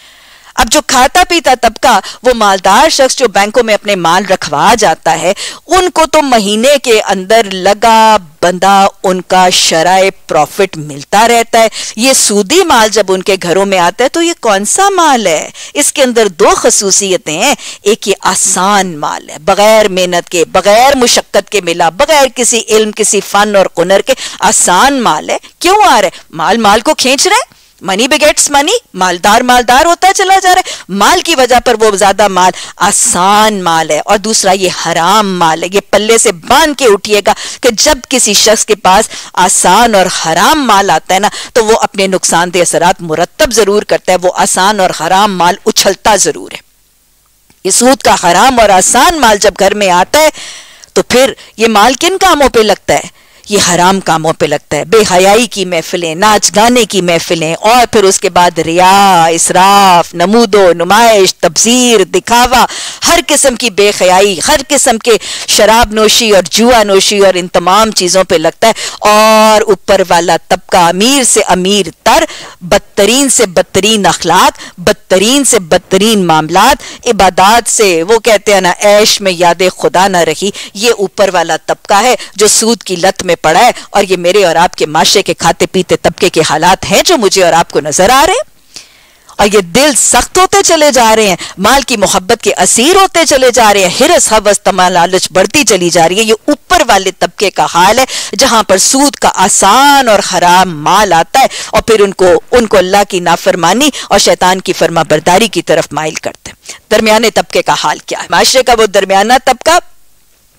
A: अब जो खाता पीता तबका, वो मालदार शख्स जो बैंकों में अपने माल रखवा जाता है, उनको तो महीने के अंदर लगा बंदा उनका शराय प्रॉफिट मिलता रहता है। ये सूदी माल जब उनके घरों में आता है तो ये कौन सा माल है, इसके अंदर दो खसूसियतें हैं। एक ये आसान माल है, बगैर मेहनत के, बगैर मुशक्कत के मिला, बगैर किसी इल्म, किसी फन और हुनर के आसान माल है। क्यों आ रहा है, माल को खींच रहे, मनी बिगेट्स मनी, मालदार होता चला जा रहा है, माल की वजह पर वो ज्यादा माल आसान माल है। और दूसरा ये हराम माल है। ये पल्ले से बांध के उठिएगा कि जब किसी शख्स के पास आसान और हराम माल आता है ना, तो वो अपने नुकसानदेह असरात मुरत्तब जरूर करता है, वो आसान और हराम माल उछलता जरूर है। ये सूद का हराम और आसान माल जब घर में आता है तो फिर ये माल किन कामों पे लगता है, ये हराम कामों पे लगता है। बेहयाई की महफिलें, नाच गाने की महफिलें, और फिर उसके बाद रिया, इसराफ, नमूदो नुमाइश, तब्जीर, दिखावा, हर किस्म की बेहयाई, हर किस्म के शराब नोशी और जुआ नोशी और इन तमाम चीजों पे लगता है। और ऊपर वाला तबका अमीर से अमीर तर, बदतरीन से बदतरीन अखलाक, बदतरीन से बदतरीन मामलात, इबादात से वो कहते हैं ना ऐश में याद खुदा ना रही, ये ऊपर वाला तबका है जो सूद की लत में पड़ा है। और ये मेरे और आपके माशरे के खाते पीते तबके के हालात हैं जो मुझे और आपको नजर आ रहे हैं। और ये दिल सख्त होते चले जा रहे हैं, माल की मोहब्बत के असीर होते चले जा रहे हैं, हिरस हवस तमा लालच बढ़ती चली जा रही है। ये ऊपर वाले तबके का हाल है जहां पर सूद का आसान और हराम माल आता है और फिर उनको अल्लाह की नाफरमानी और शैतान की फर्माबरदारी की तरफ माइल करते हैं। दरमियाने तबके का हाल क्या है, माशरे का वो दरमियाना तबका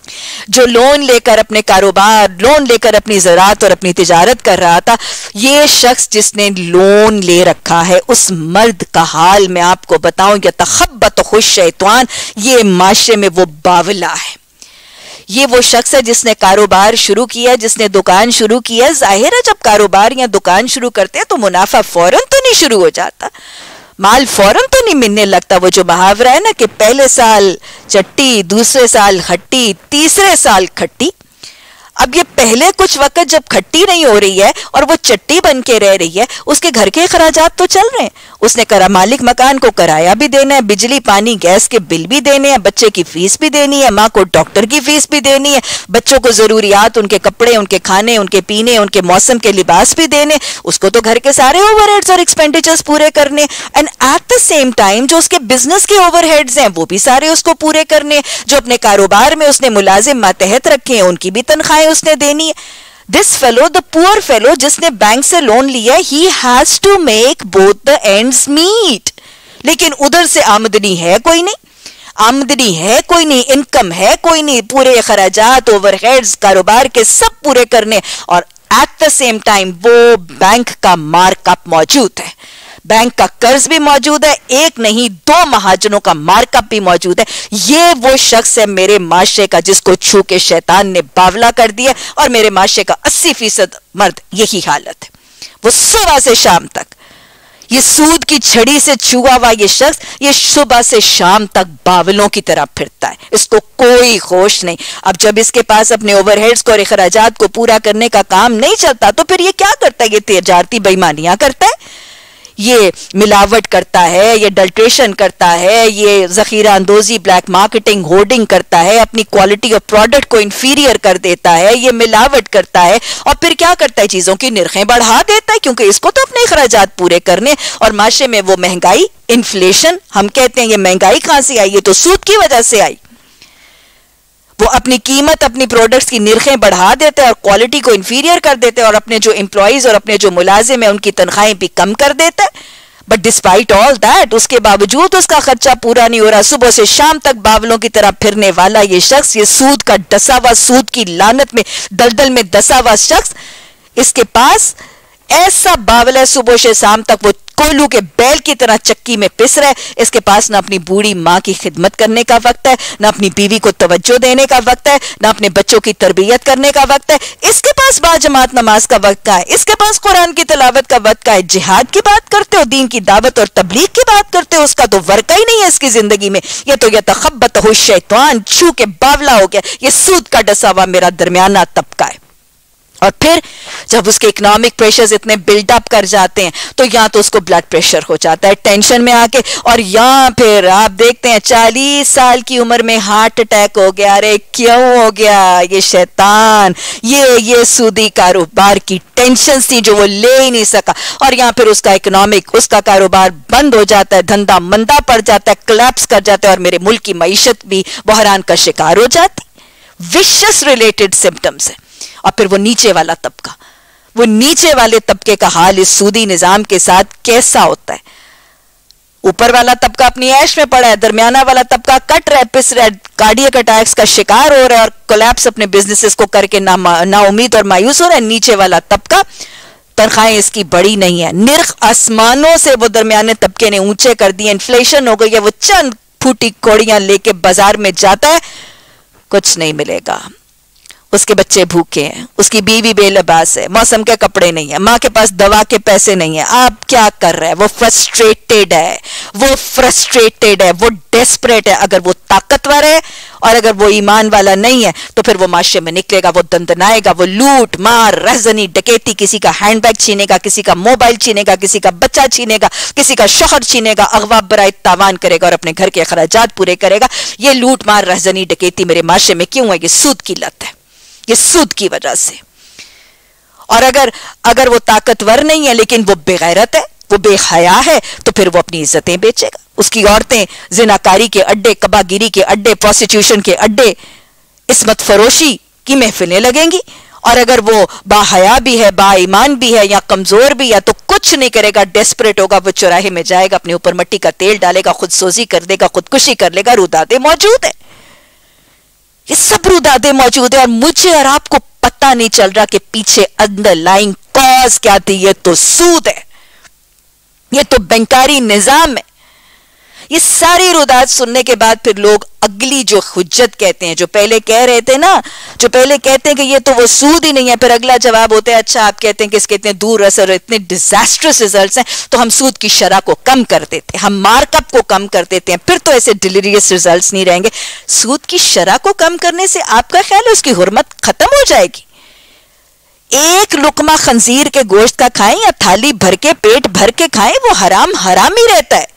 A: جو لون لے کر اپنے کاروبار، لون لے کر اپنی زراعت اور اپنی تجارت کر رہا تھا، یہ شخص جس نے لون لے رکھا ہے، اس مرد کا حال میں آپ کو بتاؤں، یتخبط الشیطان، یہ معاشرے میں وہ باولا ہے. یہ وہ شخص ہے جس نے کاروبار شروع کیا، جس نے دکان شروع کیا. ظاہر ہے جب کاروبار یا دکان شروع کرتے ہیں تو منافع فوراً تو نہیں شروع ہو جاتا، مال فوراً تو نہیں ملنے لگتا. وہ جو محاورہ ہے نا کہ پہلے سال چٹی، دوسرے سال کھٹی، تیسرے سال کھٹی. اب یہ پہلے کچھ وقت جب کھٹی نہیں ہو رہی ہے اور وہ چٹی بن کے رہ رہی ہے، اس کے گھر کے اخراجات تو چل رہے ہیں. اس نے مالک مکان کو کرایہ بھی دینا ہے، بجلی پانی گیس کے بل بھی دینے ہیں، بچے کی فیس بھی دینی ہے، ماں کو ڈاکٹر کی فیس بھی دینی ہے، بچوں کو ضروریات، ان کے کپڑے، ان کے کھانے، ان کے پینے، ان کے موسم کے لباس بھی دینے. اس کو تو گھر کے سارے اوور ہیڈز اور ایکسپینڈیچرز پورے کرنے. And at the same time جو اس کے بزنس کے اوور ہیڈز ہیں وہ بھی سارے اس کو پورے کرنے. جو اپنے کاروبار میں اس نے ملازم ماتحت رکھے ہیں ان کی بھی تنخواہیں اس نے دینی ہے. This fellow, the poor fellow جس نے بینک سے لون لیا ہے, he has to make both the ends meet. لیکن ادھر سے آمدنی ہے کوئی نہیں, آمدنی ہے کوئی نہیں, انکم ہے کوئی نہیں, پورے اخراجات, اوور ہیڈز, کاروبار کے سب پورے کرنے, اور ایٹ دا سیم ٹائم وہ بینک کا مارک اپ موجود ہے, بینک کا قرض بھی موجود ہے, ایک نہیں 2 مہاجنوں کا مارک اپ بھی موجود ہے. یہ وہ شخص ہے میرے معاشرے کا جس کو چھو کے شیطان نے باولا کر دیا, اور میرے معاشرے کا 80% مرد یہی حالت ہے. وہ صبح سے شام تک یہ سود کی چھڑی سے چھوا ہوا یہ شخص یہ صبح سے شام تک باولوں کی طرح پھرتا ہے, اس کو کوئی ہوش نہیں. اب جب اس کے پاس اپنے اوور ہیڈز کو اور اخراجات کو پورا کرنے کا کام نہیں چلتا تو پھر یہ کیا کرتا ہے؟ یہ تجارتی بےایمانیاں کرتا ہے, یہ ملاوٹ کرتا ہے, یہ ڈلٹریشن کرتا ہے, یہ ذخیرہ اندوزی, بلیک مارکیٹنگ, ہورڈنگ کرتا ہے, اپنی کوالٹی آف پروڈکٹ کو انفیریئر کر دیتا ہے, یہ ملاوٹ کرتا ہے, اور پھر کیا کرتا ہے؟ چیزوں کی نرخیں بڑھا دیتا ہے, کیونکہ اس کو تو اپنے اخراجات پورے کرنے. اور معاشرے میں وہ مہنگائی, انفلیشن ہم کہتے ہیں, یہ مہنگائی کہاں سے آئی؟ یہ تو سود کی وجہ سے آئی. وہ اپنی قیمت, اپنی پروڈکٹس کی نرخیں بڑھا دیتے ہیں اور کوالٹی کو انفیریئر کر دیتے ہیں, اور اپنے جو امپلائیز اور اپنے جو ملازم ہیں ان کی تنخواہیں بھی کم کر دیتا ہے. بٹ ڈسپائٹ آل دیٹ, اس کے باوجود اس کا خرچہ پورا نہیں ہو رہا. صبح سے شام تک باولوں کی طرح پھرنے والا یہ شخص, یہ سود کا ڈسا ہوا, سود کی لعنت میں دلدل میں دسا ہوا شخص, اس کے پاس ایسا باول ہے صبح سے شام تک وہ کوئلو کے بیل کی طرح چکی میں پس رہا ہے. اس کے پاس نہ اپنی بوڑھی ماں کی خدمت کرنے کا وقت ہے, نہ اپنی بیوی کو توجہ دینے کا وقت ہے, نہ اپنے بچوں کی تربیت کرنے کا وقت ہے. اس کے پاس باجماعت نماز کا وقت کا ہے, اس کے پاس قرآن کی تلاوت کا وقت کا ہے. جہاد کی بات کرتے ہو, دین کی دعوت اور تبلیغ کی بات کرتے ہو, اس کا تو ورقہ ہی نہیں ہے اس کی زندگی میں. یہ تو یتخبطہ الشیطان, چھو کے باولا ہو گیا. یہ سود کا ڈسا ہوا میرا درمیانہ طبقہ ہے. اور پھر جب اس کے اکنامک پریشرز اتنے بلڈ اپ کر جاتے ہیں تو یہاں تو اس کو بلڈ پریشر ہو جاتا ہے ٹینشن میں آ کے, اور یہاں پھر آپ دیکھتے ہیں 40 سال کی عمر میں ہارٹ اٹیک ہو گیا. ارے کیوں ہو گیا؟ یہ شیطان, یہ سودی کاروبار کی ٹینشن تھی جو وہ لے ہی نہیں سکا, اور یہاں پھر اس کا اکنامک, اس کا کاروبار بند ہو جاتا ہے, دھندا مندہ پڑ جاتا ہے, کلیپس کر جاتا ہے, اور میرے ملک کی معیشت بھی بحران کا شکار ہو جاتی. وشس ریلیٹڈ سمپٹمز ہیں. اور پھر وہ نیچے والا طبقہ, وہ نیچے والے طبقے کا حال اس سودی نظام کے ساتھ کیسا ہوتا ہے؟ اوپر والا طبقہ اپنی عیش میں پڑا ہے, درمیانہ والا طبقہ کٹ رہا ہے, پس رہا ہے, کارڈیک اٹیکس کا شکار ہو رہا ہے, اور کولیپس اپنے بزنسز کو کر کے نا امید اور مایوس ہو رہا ہے. نیچے والا طبقہ, تنخواہیں اس کی بڑی نہیں ہے, نرخ آسمانوں سے وہ درمیانے طبقے نے اونچے کر دیے, انفلیشن ہو گئی ہے, وہ چند پھوٹی کوڑیاں لے کے بازار میں جاتا ہے, کچھ نہیں ملے گا. اس کے بچے بھوکے ہیں, اس کی بیوی بے لباس ہے, موسم کے کپڑے نہیں ہیں, ماں کے پاس دوا کے پیسے نہیں ہیں. آپ کیا کر رہے ہیں؟ وہ فرسٹریٹڈ ہے, وہ ڈیسپریٹ ہے. اگر وہ طاقتور ہے اور اگر وہ ایمان والا نہیں ہے تو پھر وہ معاشرے میں نکلے گا, وہ دندنائے گا, وہ لوٹ مار رہزنی ڈکیتی, کسی کا ہینڈ بیگ چھینے گا, کسی کا موبائل چھینے گا, کسی کا بچہ چھینے گا, کسی کا شوہر چھینے گا, اغوا برائے تاوان کرے گا اور اپنے گھر کے اخراجات پورے کرے گا. یہ لوٹ مار رہزنی ڈکیتی میرے معاشرے میں کیوں ہے؟ یہ سود کی لت ہے, یہ سود کی وجہ سے. اور اگر وہ طاقتور نہیں ہے لیکن وہ بے غیرت ہے, وہ بے حیا ہے, تو پھر وہ اپنی عزتیں بیچے گا. اس کی عورتیں زناکاری کے اڈے, کباگیری کے اڈے, پروسٹیوشن کے اڈے, عصمت فروشی کی محفلیں لگیں گی. اور اگر وہ با حیا بھی ہے, با ایمان بھی ہے, یا کمزور بھی ہے, تو کچھ نہیں کرے گا, ڈیسپریٹ ہوگا, وہ چوراہے میں جائے گا, اپنے اوپر مٹی کا تیل ڈالے گا, خود سوزی کر دے گا, خودکشی کر لے گا. رودادے موجود ہے. یہ سب رودادیں موجود ہیں اور مجھے اور آپ کو پتہ نہیں چل رہا کہ پیچھے انڈر لائنگ کاز کیا تھی. یہ تو سود ہے, یہ تو بینکاری نظام ہے. یہ ساری رودات سننے کے بعد پھر لوگ اگلی جو حجت کہتے ہیں, جو پہلے کہہ رہے تھے نا, جو پہلے کہتے ہیں کہ یہ تو وہ سود ہی نہیں ہے, پھر اگلا جواب ہوتا ہے اچھا آپ کہتے ہیں کہ اس کے اتنے دور اثر اور اتنے ڈیزاسٹرس ریزلٹس ہیں تو ہم سود کی شرح کو کم کر دیتے ہیں, ہم مارک اپ کو کم کر دیتے ہیں, پھر تو ایسے ڈیلیریس ریزلٹس نہیں رہیں گے. سود کی شرح کو کم کرنے سے آپ کا خیال ہے اس کی حرمت ختم ہو جائے گی؟ ایک لقمہ خنزیر کے گوشت کا کھائیں یا تھالی بھر کے پیٹ بھر کے کھائیں, وہ حرام حرام ہی رہتا ہے.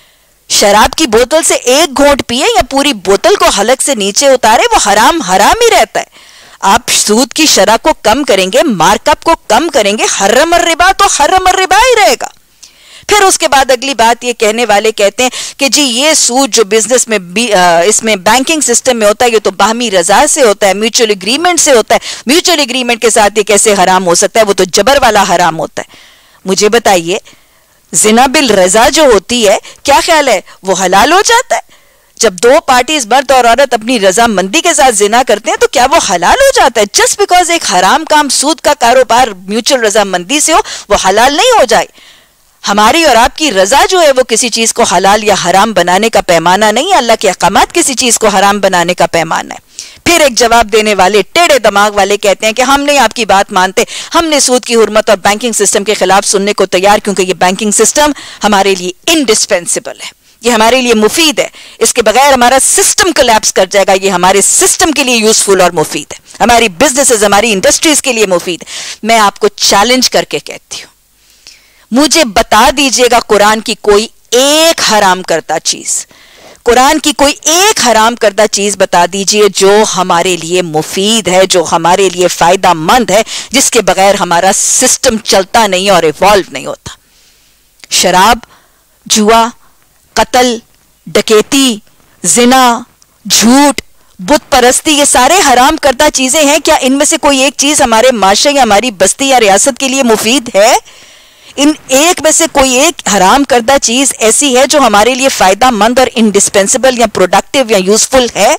A: شراب کی بوتل سے ایک گھونٹ پیے یا پوری بوتل کو حلق سے نیچے اتارے, وہ حرام حرام ہی رہتا ہے. آپ سود کی شرح کو کم کریں گے, مارک اپ کو کم کریں گے, حرم الربا تو حرم الربا ہی رہے گا. پھر اس کے بعد اگلی بات یہ کہنے والے کہتے ہیں کہ جی یہ سود جو بزنس میں اس میں بینکنگ سسٹم میں ہوتا ہے یہ تو باہمی رضا سے ہوتا ہے, میوچل اگریمنٹ سے ہوتا ہے. میوچل اگریمنٹ کے ساتھ یہ کیسے حرام ہو سکتا ہے, وہ تو جبر والا حرام ہوتا ہے. مجھے بتائیے زنا بالرضا جو ہوتی ہے کیا خیال ہے وہ حلال ہو جاتا ہے؟ جب دو پارٹیز مرد اور عورت اپنی رضا مندی کے ساتھ زنا کرتے ہیں تو کیا وہ حلال ہو جاتا ہے؟ جسٹ بیکاز ایک حرام کام سود کا کاروبار میوچل رضا مندی سے ہو وہ حلال نہیں ہو جائے. ہماری اور آپ کی رضا جو ہے وہ کسی چیز کو حلال یا حرام بنانے کا پیمانہ نہیں ہے, اللہ کے احکامات کسی چیز کو حرام بنانے کا پیمانہ ہے. پھر ایک جواب دینے والے ٹیڑے دماغ والے کہتے ہیں کہ ہم نہیں آپ کی بات مانتے, ہم نے سود کی حرمت اور بینکنگ سسٹم کے خلاف سننے کو تیار, کیونکہ یہ بینکنگ سسٹم ہمارے لیے انڈسپینسیبل ہے, یہ ہمارے لیے مفید ہے, اس کے بغیر ہمارا سسٹم کولیپس کر جائے گا. یہ ہمارے سسٹم کے لیے یوزفل اور مفید ہے, ہماری بزنسز ہماری انڈسٹریز کے لیے مفید ہے. میں آپ کو چیلنج کر کے کہتی ہوں, مجھے بتا دیجئے گا قرآن کی کوئی ایک حرام کردہ چیز, قرآن کی کوئی ایک حرام کردہ چیز بتا دیجئے جو ہمارے لیے مفید ہے, جو ہمارے لیے فائدہ مند ہے, جس کے بغیر ہمارا سسٹم چلتا نہیں اور ایوالو نہیں ہوتا. شراب, جوا, قتل, ڈکیتی, زنا, جھوٹ, بت پرستی, یہ سارے حرام کردہ چیزیں ہیں. کیا ان میں سے کوئی ایک چیز ہمارے معاشرے یا ہماری بستی یا ریاست کے لیے مفید ہے؟ ان ایک میں سے کوئی ایک حرام کردہ چیز ایسی ہے جو ہمارے لیے فائدہ مند اور انڈسپینسیبل یا پروڈکٹیو یا یوزفل ہے؟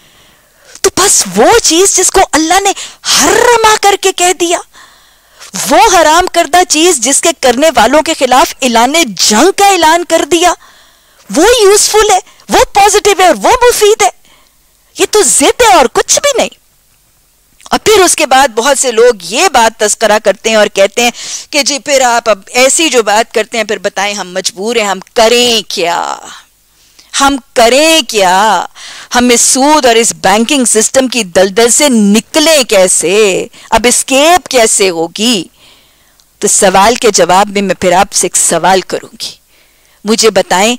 A: تو بس وہ چیز جس کو اللہ نے حرما کر کے کہہ دیا, وہ حرام کردہ چیز جس کے کرنے والوں کے خلاف اعلان جنگ کا اعلان کر دیا, وہ یوزفل ہے, وہ پازیٹیو ہے اور وہ مفید ہے. یہ تو ضد ہے اور کچھ بھی نہیں. اور پھر اس کے بعد بہت سے لوگ یہ بات تذکرہ کرتے ہیں اور کہتے ہیں کہ جی پھر آپ اب ایسی جو بات کرتے ہیں پھر بتائیں ہم مجبور ہیں, ہم کریں کیا, ہم کریں کیا, ہم اس سود اور اس بینکنگ سسٹم کی دلدل سے نکلیں کیسے, اب اسکیپ کیسے ہوگی؟ تو سوال کے جواب میں پھر آپ سے ایک سوال کروں گی. مجھے بتائیں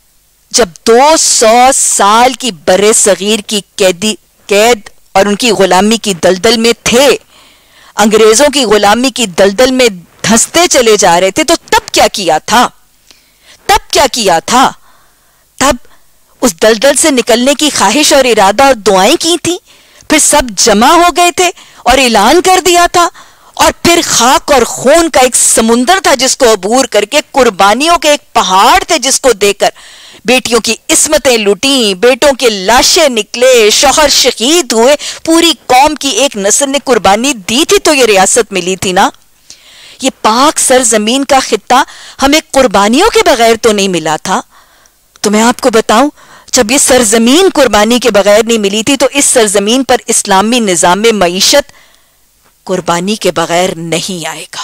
A: جب 200 سال کی برِ صغیر کی قید اور ان کی غلامی کی دلدل میں تھے, انگریزوں کی غلامی کی دلدل میں دھنستے چلے جا رہے تھے, تو تب کیا کیا تھا؟ تب کیا کیا تھا؟ تب اس دلدل سے نکلنے کی خواہش اور ارادہ اور دعائیں کی تھی, پھر سب جمع ہو گئے تھے اور اعلان کر دیا تھا, اور پھر خاک اور خون کا ایک سمندر تھا جس کو عبور کر کے, قربانیوں کے ایک پہاڑ تھے جس کو دے کر بیٹیوں کی عصمتیں لوٹیں, بیٹوں کے لاشیں نکلے, شوہر شہید ہوئے, پوری قوم کی ایک نسل نے قربانی دی تھی تو یہ ریاست ملی تھی نا. یہ پاک سرزمین کا خطہ ہمیں قربانیوں کے بغیر تو نہیں ملا تھا. تو میں آپ کو بتاؤں, جب یہ سرزمین قربانی کے بغیر نہیں ملی تھی تو اس سرزمین پر اسلامی نظام معیشت قربانی کے بغیر نہیں آئے گا.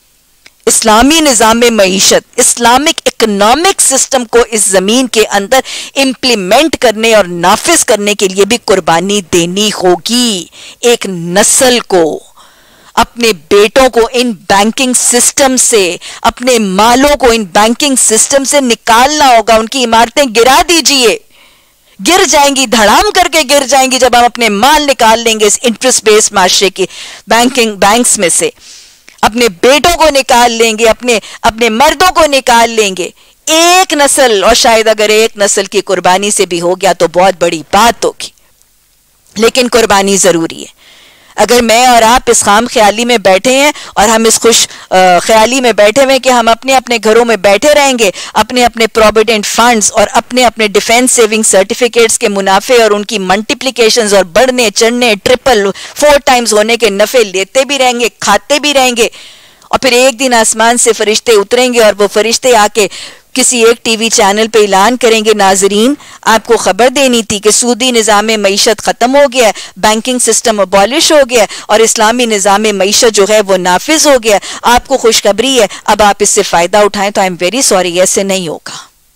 A: اسلامی نظام معیشت, اسلامک اکنامک سسٹم کو اس زمین کے اندر امپلیمنٹ کرنے اور نافذ کرنے کے لیے بھی قربانی دینی ہوگی. ایک نسل کو, اپنے بیٹوں کو ان بینکنگ سسٹم سے, اپنے مالوں کو ان بینکنگ سسٹم سے نکالنا ہوگا. ان کی عمارتیں گرا دیجئے, گر جائیں گی, دھڑام کر کے گر جائیں گی جب ہم اپنے مال نکال لیں گے اس انٹرسٹ بیس معاشرے کی بینکس میں سے. اپنے بیٹوں کو نکال لیں گے, اپنے مردوں کو نکال لیں گے. ایک نسل, اور شاید اگر ایک نسل کی قربانی سے بھی ہو گیا تو بہت بڑی بات ہوگی, لیکن قربانی ضروری ہے. اگر میں اور آپ اس خام خیالی میں بیٹھے ہیں اور ہم اس خوش خیالی میں بیٹھے ہوئے کہ ہم اپنے اپنے گھروں میں بیٹھے رہیں گے، اپنے اپنے پروویڈنٹ فنڈز اور اپنے اپنے ڈیفینس سیونگ سرٹیفکیٹس کے منافع اور ان کی ملٹیپلیکیشنز اور بڑھنے چڑھنے ٹرپل 4 ٹائمز ہونے کے نفع لیتے بھی رہیں گے، کھاتے بھی رہیں گے، اور پھر ایک دن آسمان سے فرشتے اتریں گے اور وہ فرشتے آ کے کسی ایک ٹی وی چینل پہ اعلان کریں گے، ناظرین آپ کو خبر دینی تھی کہ سودی نظام معیشت ختم ہو گیا ہے، بینکنگ سسٹم ابالش ہو گیا ہے اور اسلامی نظام معیشت جو ہے وہ نافذ ہو گیا ہے، آپ کو خوشخبری ہے، اب آپ اس سے فائدہ اٹھائیں۔ تو آئی ایم ویری سوری، ایسے نہیں ہوگا،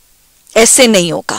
A: ایسے نہیں ہوگا،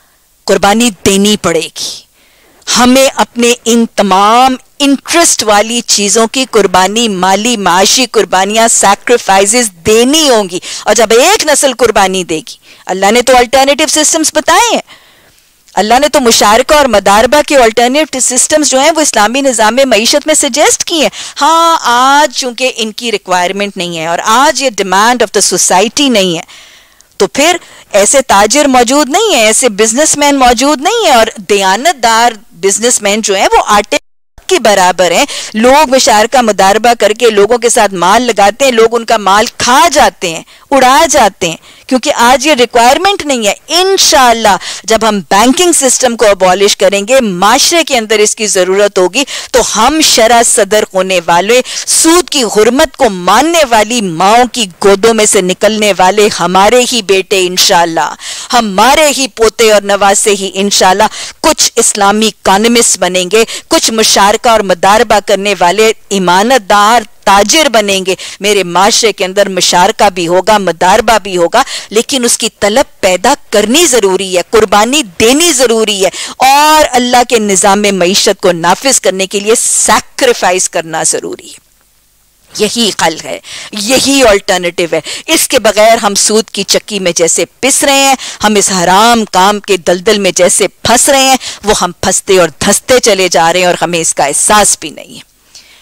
A: قربانی دینی پڑے گی، ہمیں اپنے ان تمام انٹرسٹ والی چیزوں کی قربانی، مالی معاشی قربانیاں، سیکریفائزز دینی ہوں گی، اور جب ایک نسل قربانی دے گی، اللہ نے تو الٹرنیٹیو سسٹمز بتائے ہیں، اللہ نے تو مشارکہ اور مداربہ کے الٹرنیٹیو سسٹمز جو ہیں وہ اسلامی نظام معیشت میں سجیسٹ کی ہیں۔ ہاں آج چونکہ ان کی ریکوائرمنٹ نہیں ہے اور آج یہ ڈیمانڈ آف دا سوسائٹی نہیں ہے، تو پھر ایسے تاجر موجود نہیں ہیں، ایسے بزنس مین موجود نہیں ہیں، اور دیانت دار بزنس مین جو ہیں وہ آٹے کے برابر ہیں، لوگ مشارکہ مداربہ کر کے لوگوں کے ساتھ مال لگاتے ہیں، لوگ ان کا مال کھا جاتے ہیں، اڑا جاتے ہیں، کیونکہ آج یہ ریکوائرمنٹ نہیں ہے۔ انشاءاللہ جب ہم بینکنگ سسٹم کو ابالش کریں گے، معاشرے کے اندر اس کی ضرورت ہوگی، تو ہم شرع صدر ہونے والے، سود کی حرمت کو ماننے والی ماؤں کی گودوں میں سے نکلنے والے ہمارے ہی بیٹے انشاءاللہ، ہمارے ہی پوتے اور نواسے ہی انشاءاللہ کچھ اسلامی اکانومسٹ بنیں گے، کچھ مشارکہ اور مداربہ کرنے والے ایمانت دار تاجر بنیں گے۔ میرے معاشرے کے اندر مشارکہ بھی ہوگا، مداربہ بھی ہوگا، لیکن اس کی طلب پیدا کرنی ضروری ہے، قربانی دینی ضروری ہے، اور اللہ کے نظام معیشت کو نافذ کرنے کے لیے سیکریفائز کرنا ضروری ہے۔ یہی حل ہے، یہی آلٹرنیٹیو ہے۔ اس کے بغیر ہم سود کی چکی میں جیسے پس رہے ہیں، ہم اس حرام کام کے دلدل میں جیسے پھنس رہے ہیں، وہ ہم پھنستے اور دھستے چلے جا رہے ہیں اور ہمیں اس کا احساس بھی نہیں ہے۔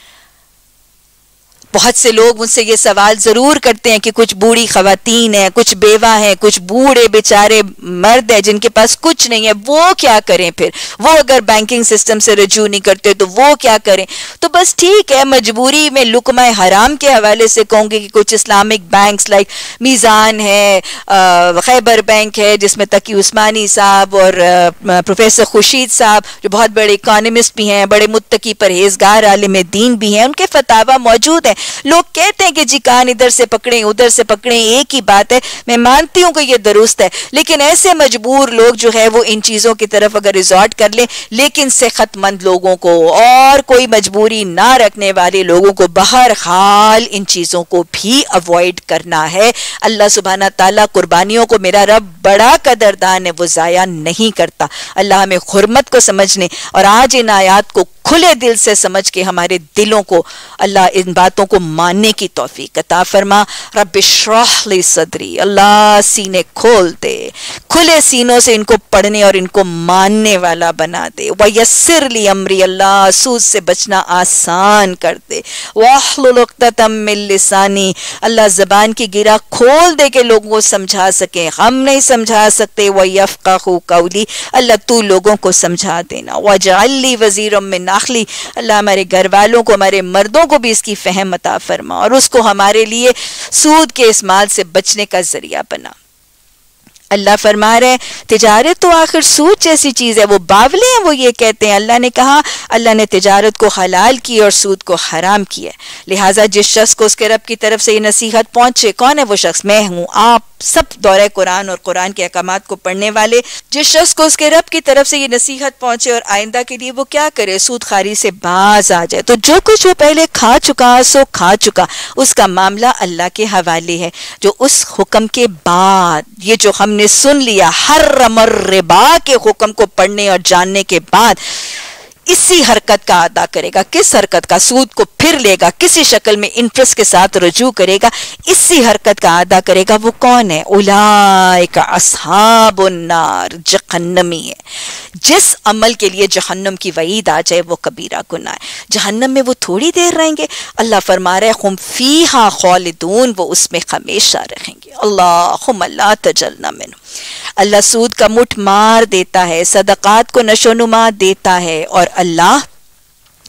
A: بہت سے لوگ مجھ سے یہ سوال ضرور کرتے ہیں کہ کچھ بوڑھی خواتین ہیں، کچھ بیوہ ہیں، کچھ بوڑھے بیچارے مرد ہیں جن کے پاس کچھ نہیں ہے، وہ کیا کریں پھر؟ وہ اگر بینکنگ سسٹم سے رجوع نہیں کرتے تو وہ کیا کریں؟ تو بس ٹھیک ہے، مجبوری میں لقمہ حرام کے حوالے سے کہوں گی کہ کچھ اسلامک بینکس لائک میزان ہے، خیبر بینک ہے جس میں تقی عثمانی صاحب اور پروفیسر خورشید صاحب جو بہت بڑے اکانومسٹ بھی ہیں، بڑے متقی پرہیزگار عالم دین بھی ہیں، ان کے فتاوی موجود ہیں۔ لوگ کہتے ہیں کہ جی کان ادھر سے پکڑیں ادھر سے پکڑیں، ایک ہی بات ہے، میں مانتی ہوں کہ یہ درست ہے، لیکن ایسے مجبور لوگ جو ہے وہ ان چیزوں کی طرف اگر ریزورٹ کر لیں، لیکن صحت مند لوگوں کو اور کوئی مجبوری نہ رکھنے والے لوگوں کو بہرحال ان چیزوں کو بھی اوائڈ کرنا ہے۔ اللہ سبحانہ تعالیٰ قربانیوں کو، میرا رب بڑا قدردان ہے، وہ ضائع نہیں کرتا۔ اللہ ہمیں حرمت کو سمجھنے اور آج ان آیات کو کھلے دل سے سمجھ کے ہمارے دلوں کو اللہ ان باتوں کو ماننے کی توفیق عطا فرما۔ رب اشرح لی صدری، اللہ سینے کھول دے، کھلے سینوں سے ان کو پڑھنے اور ان کو ماننے والا بنا دے۔ ویسر لی امری، اللہ سود سے بچنا آسان کر دے۔ واحلل عقدۃ من لسانی، اللہ زبان کی گرہ کھول دے کہ لوگوں کو سمجھا سکیں، ہم نہیں سمجھا سکتے۔ ویفقہوا قولی، اللہ تو لوگوں کو سمجھا دینا۔ واجعل لی وزیرا من اہلی، اللہ ہمارے گھر والوں کو، ہمارے مردوں کو بھی اس کی فہم عطا فرما اور اس کو ہمارے لیے سود کے اس مال سے بچنے کا ذریعہ بنا۔ اللہ فرما رہے تجارت تو آخر سود جیسی چیز ہے، وہ باولے ہیں وہ یہ کہتے ہیں۔ اللہ نے کہا اللہ نے تجارت کو حلال کی اور سود کو حرام کیا، لہٰذا جس شخص کو اس کے رب کی طرف سے یہ نصیحت پہنچے، کون ہے وہ شخص؟ میں ہوں، آپ سب دورہ قرآن اور قرآن کے احکامات کو پڑھنے والے، جس شخص کو اس کے رب کی طرف سے یہ نصیحت پہنچے اور آئندہ کے لیے وہ کیا کرے؟ سود خواری سے باز آ جائے، تو جو کچھ وہ پہلے کھا چکا سو کھا چکا، اس کا معاملہ اللہ کے حوالے ہے۔ جو اس حکم کے بعد یہ جو ہم نے سن لیا، حرم الربا کے حکم کو پڑھنے اور جاننے کے بعد اسی حرکت کا ادا کرے گا۔ کس حرکت کا؟ سود کو پھر لے گا، کسی شکل میں انٹرسٹ کے ساتھ رجوع کرے گا، اسی حرکت کا ادا کرے گا، وہ کون ہے؟ اولئک اصحاب النار، جہنمی ہے۔ جس عمل کے لیے جہنم کی وعید آ جائے وہ کبیرہ گناہ ہے۔ جہنم میں وہ تھوڑی دیر رہیں گے، اللہ فرما رہا ہے ہم فیہا خالدون، وہ اس میں ہمیشہ رہیں گے۔ اللہم لا تجلنا منہ۔ اللہ سود کا مٹھ مار دیتا ہے، صدقات کو نشو نما دیتا ہے، اور اللہ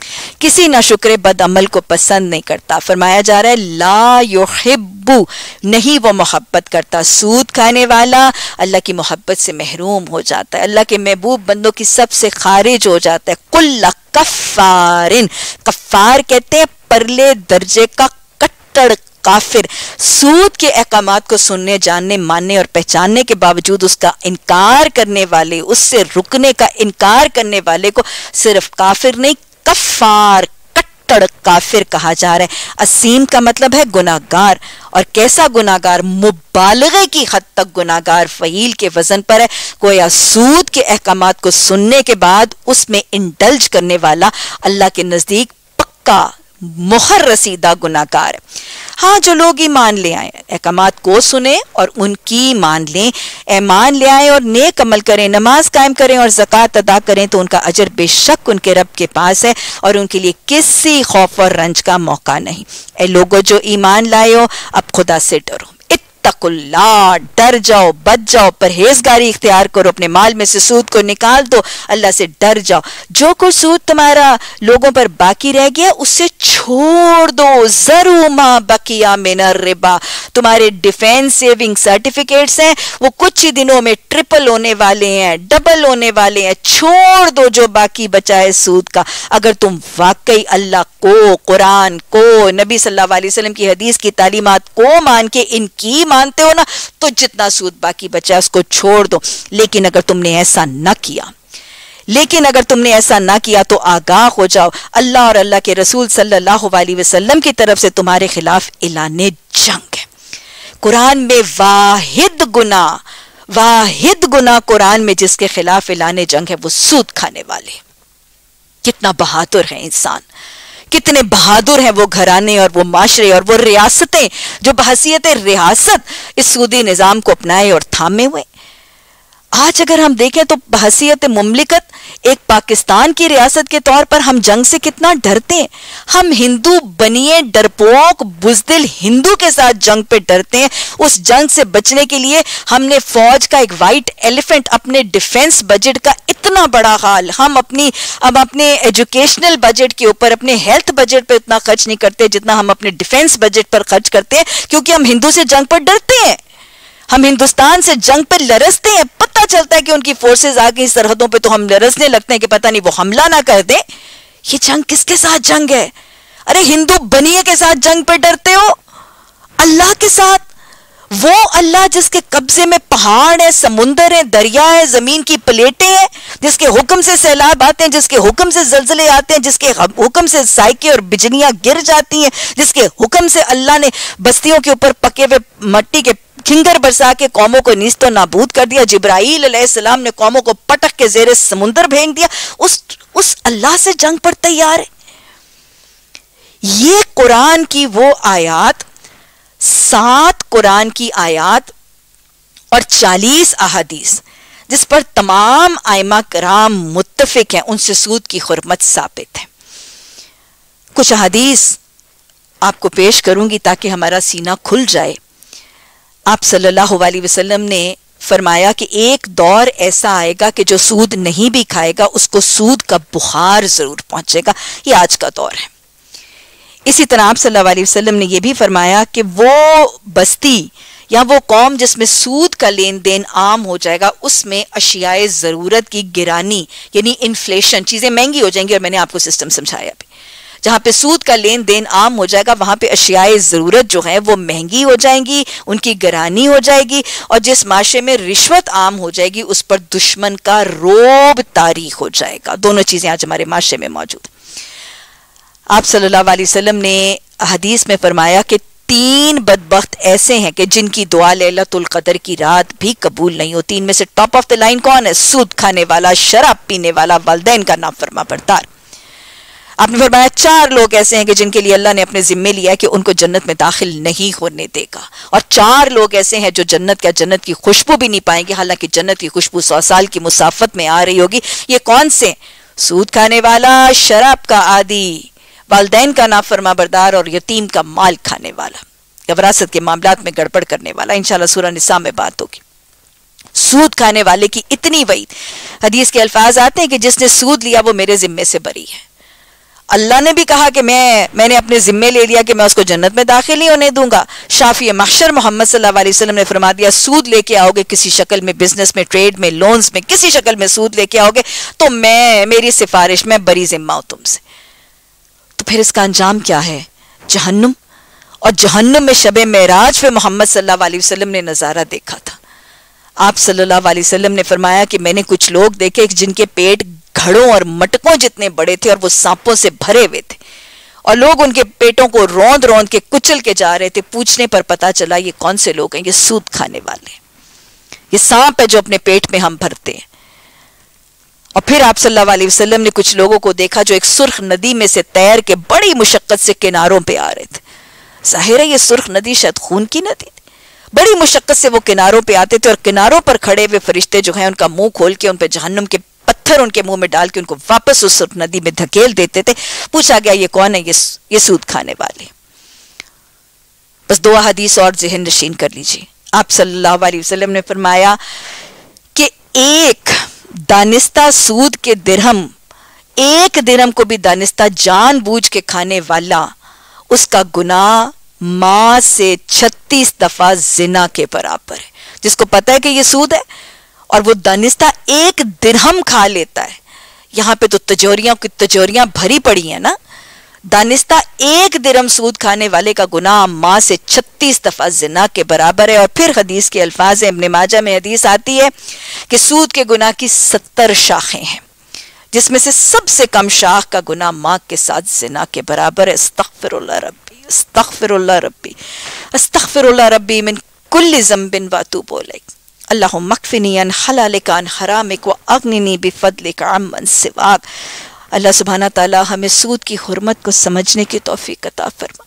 A: کسی ناشکر بد عمل کو پسند نہیں کرتا. فرمایا جا رہا ہے لا یحب، نہیں وہ محبت کرتا. سود کھانے والا اللہ کی محبت سے محروم ہو جاتا ہے، اللہ کے محبوب بندوں کی سب سے خارج ہو جاتا ہے. کل کفارن، کفار کہتے ہیں پرلے درجے کا کٹڑ کافر. سود کے احکامات کو سننے، جاننے، ماننے اور پہچاننے کے باوجود اس کا انکار کرنے والے، اس سے رکنے کا انکار کرنے والے کو صرف کافر نہیں، کفار، کٹڑ کافر کہا جا رہا ہے. اسیم کا مطلب ہے گناہگار، اور کیسا گناہگار؟ مبالغے کی حد تک گناہگار فعیل کے وزن پر ہے. گویا سود کے احکامات کو سننے کے بعد اس میں انڈلج کرنے والا اللہ کے نزدیک پکا مہر رسیدہ گناہگار ہے. ہاں جو لوگ ایمان لے آئیں، احکامات کو سنیں اور ان کی مان لیں، ایمان لے آئیں اور نیک عمل کریں، نماز قائم کریں اور زکوٰۃ ادا کریں تو ان کا اجر بے شک ان کے رب کے پاس ہے اور ان کے لیے کسی خوف اور رنج کا موقع نہیں. اے لوگو جو ایمان لائے ہو، اب خدا سے ڈرو. اتقوا اللہ، ڈر جاؤ، بچ جاؤ، پرہیزگاری اختیار کرو، اپنے مال میں سے سود کو نکال دو، اللہ سے ڈر جاؤ. جو کچھ سود تمہارا لوگوں پر باقی رہ گیا اسے چھوڑ دو. ذروا ما بقی من الربا، تمہارے ڈیفینس سیونگ سرٹیفکیٹس ہیں وہ کچھ ہی دنوں میں ٹرپل ہونے والے ہیں، ڈبل ہونے والے ہیں. چھوڑ دو جو باقی بچا ہے سود کا. اگر تم واقعی اللہ کو، قرآن کو، نبی صلی اللہ علیہ وسلم کی حدیث کی تعلیمات کو مان کے ان کی مانتے ہو نا، تو جتنا سود باقی بچا ہے اس کو چھوڑ دو. لیکن اگر تم نے ایسا نہ کیا تو آگاہ ہو جاؤ، اللہ اور اللہ کے رسول صلی اللہ علیہ وسلم کی طرف سے تمہارے خلاف اعلان جنگ ہے. قرآن میں واحد گناہ قرآن میں جس کے خلاف اعلان جنگ ہے وہ سود کھانے والے. کتنا بہادر ہے انسان، کتنے بہادر ہیں وہ گھرانے اور وہ معاشرے اور وہ ریاستیں جو بحیثیت ریاست اس سودی نظام کو اپنائے اور تھامے ہوئے. آج اگر ہم دیکھیں تو بحیثیت مملکت ایک پاکستان کی ریاست کے طور پر ہم جنگ سے کتنا ڈرتے ہیں. ہم ہندو بنیے ڈرپوک بزدل ہندو کے ساتھ جنگ پہ ڈرتے ہیں. اس جنگ سے بچنے کے لیے ہم نے فوج کا ایک وائٹ ایلیفنٹ، اپنے ڈیفنس بجٹ کا اتنا بڑا حال، ہم اپنے ایجوکیشنل بجٹ کے اوپر، اپنے ہیلتھ بجٹ پہ اتنا خرچ نہیں کرتے جتنا ہم اپنے ڈیفنس بجٹ پر خرچ کرتے ہیں، کیونکہ ہم ہندو سے جنگ پر ڈرتے ہیں. ہم ہندوستان سے جنگ پہ لرزتے ہیں. پتہ چلتا ہے کہ ان کی فورسز آ گئی سرحدوں پہ تو ہم لرزنے لگتے ہیں کہ پتہ نہیں وہ حملہ نہ کر دیں. یہ جنگ کس کے ساتھ جنگ ہے؟ ارے ہندو بنیے کے ساتھ جنگ پہ ڈرتے ہو، اللہ کے ساتھ. وہ اللہ جس کے قبضے میں پہاڑ ہیں، سمندر ہیں، دریا ہیں، زمین کی پلیٹیں ہیں، جس کے حکم سے سیلاب آتے ہیں، جس کے حکم سے زلزلے آتے ہیں، جس کے حکم سے سائیکے اور بجلیاں گر جاتی ہیں، جس کے حکم سے اللہ نے بستیوں کے اوپر پکے ہوئے مٹی کے کھنگر برسا کے قوموں کو نیست و نابود کر دیا. جبرائیل علیہ السلام نے قوموں کو پٹک کے زیر سمندر پھینک دیا. اس اللہ سے جنگ پر تیار ہے. یہ قرآن کی وہ آیات، 7 قرآن کی آیات اور 40 احادیث جس پر تمام ائمہ کرام متفق ہیں، ان سے سود کی حرمت ثابت ہے. کچھ احادیث آپ کو پیش کروں گی تاکہ ہمارا سینہ کھل جائے. آپ صلی اللہ علیہ وسلم نے فرمایا کہ ایک دور ایسا آئے گا کہ جو سود نہیں بھی کھائے گا اس کو سود کا بخار ضرور پہنچے گا. یہ آج کا دور ہے. اسی طرح آپ صلی اللہ علیہ وسلم نے یہ بھی فرمایا کہ وہ بستی یا وہ قوم جس میں سود کا لین دین عام ہو جائے گا، اس میں اشیاء ضرورت کی گرانی یعنی انفلیشن، چیزیں مہنگی ہو جائیں گی. اور میں نے آپ کو سسٹم سمجھایا بھی، جہاں پہ سود کا لین دین عام ہو جائے گا وہاں پہ اشیاء ضرورت جو ہیں وہ مہنگی ہو جائیں گی، ان کی گرانی ہو جائے گی. اور جس معاشرے میں رشوت عام ہو جائے گی اس پر دشمن کا رعب طاری ہو جائے گا. دونوں چیزیں آج ہمارے معاشرے میں موجود ہیں. آپ صلی اللہ علیہ وسلم نے حدیث میں فرمایا کہ 3 بدبخت ایسے ہیں کہ جن کی دعا لیلۃ القدر کی رات بھی قبول نہیں ہوتی. ان میں سے ٹاپ آف دا لائن کون ہے؟ سود کھانے والا، شراب پینے والا، والدین کا نافرما بردار. آپ نے فرمایا 4 لوگ ایسے ہیں کہ جن کے لیے اللہ نے اپنے ذمے لیا ہے کہ ان کو جنت میں داخل نہیں ہونے دے گا. اور 4 لوگ ایسے ہیں جو جنت کی خوشبو بھی نہیں پائیں گے، حالانکہ جنت کی خوشبو 100 سال کی مسافت میں آ رہی ہوگی. یہ کون سے؟ سود کھانے والا، شراب کا عادی، والدین کا نافرما بردار اور یتیم کا مال کھانے والا، وراثت کے معاملات میں گڑبڑ کرنے والا. انشاءاللہ سورہ نساء میں بات ہوگی. سود کھانے والے کی اتنی وعید. حدیث کے الفاظ آتے ہیں کہ جس نے سود لیا وہ میرے ذمے سے بری ہے. اللہ نے بھی کہا کہ میں نے اپنے ذمے لے لیا کہ میں اس کو جنت میں داخل نہیں ہونے دوں گا. شافی محشر محمد صلی اللہ علیہ وسلم نے فرما دیا سود لے کے آؤ گے کسی شکل میں, بزنس میں, ٹریڈ میں, لونز میں, کسی شکل میں سود لے کے آؤ گے تو میری سفارش میں بری ذمہ ہوں تم سے. تو پھر اس کا انجام کیا ہے؟ جہنم. اور جہنم میں شب معراج پہ محمد صلی اللہ علیہ وسلم نے نظارہ دیکھا تھا. آپ صلی اللہ علیہ وسلم نے فرمایا کہ میں نے کچھ لوگ دیکھے جن کے پیٹ گھڑوں اور مٹکوں جتنے بڑے تھے اور وہ سانپوں سے بھرے ہوئے تھے, اور لوگ ان کے پیٹوں کو روند روند کے کچل کے جا رہے تھے. پوچھنے پر پتا چلا یہ کون سے لوگ ہیں؟ یہ سود کھانے والے, یہ سانپ ہے جو اپنے پیٹ میں ہم بھرتے ہیں. اور پھر آپ صلی اللہ علیہ وسلم نے کچھ لوگوں کو دیکھا جو ایک سرخ ندی میں سے تیر کے بڑی مشقت سے کناروں پہ آ رہے تھے. ظاہر ہے یہ سرخ ندی شاید خون کی ندی تھی. بڑی مشقت سے وہ کناروں پہ آتے تھے, اور کناروں پر کھڑے ہوئے فرشتے جو ہیں ان کا منہ کھول کے ان پہ جہنم کے پتھر ان کے منہ میں ڈال کے ان کو واپس اس سرخ ندی میں دھکیل دیتے تھے. پوچھا گیا یہ کون ہے؟ یہ سود کھانے والے. بس 2 حدیث اور ذہن نشین کر لیجیے. آپ صلی اللہ علیہ وسلم نے فرمایا کہ ایک دانستہ سود کے درہم, ایک درہم کو بھی دانستہ جان بوجھ کے کھانے والا, اس کا گناہ ماں سے 36 دفعہ زنا کے برابر ہے. جس کو پتا ہے کہ یہ سود ہے اور وہ دانستہ ایک درہم کھا لیتا ہے. یہاں پہ تو تجوریاں بھری پڑی ہیں نا. دانستہ ایک درہم سود کھانے والے کا گناہ ماں سے 36 دفعہ زنا کے برابر ہے. اور پھر حدیث کے الفاظ ہیں, ابن ماجہ میں حدیث آتی ہے کہ سود کے گناہ کی 70 شاخیں ہیں, جس میں سے سب سے کم شاخ کا گناہ ماں کے ساتھ زنا کے برابر ہے. استغفر اللہ ربی, استغفر اللہ ربی, استغفر اللہ ربی من کل ذنب واتوب الیک. اللہم اکفنی عن حلالک عن حرامک واغننی بفضلک عمن سواک. اللہ سبحانہ تعالی ہمیں سود کی حرمت کو سمجھنے کی توفیق عطا فرما.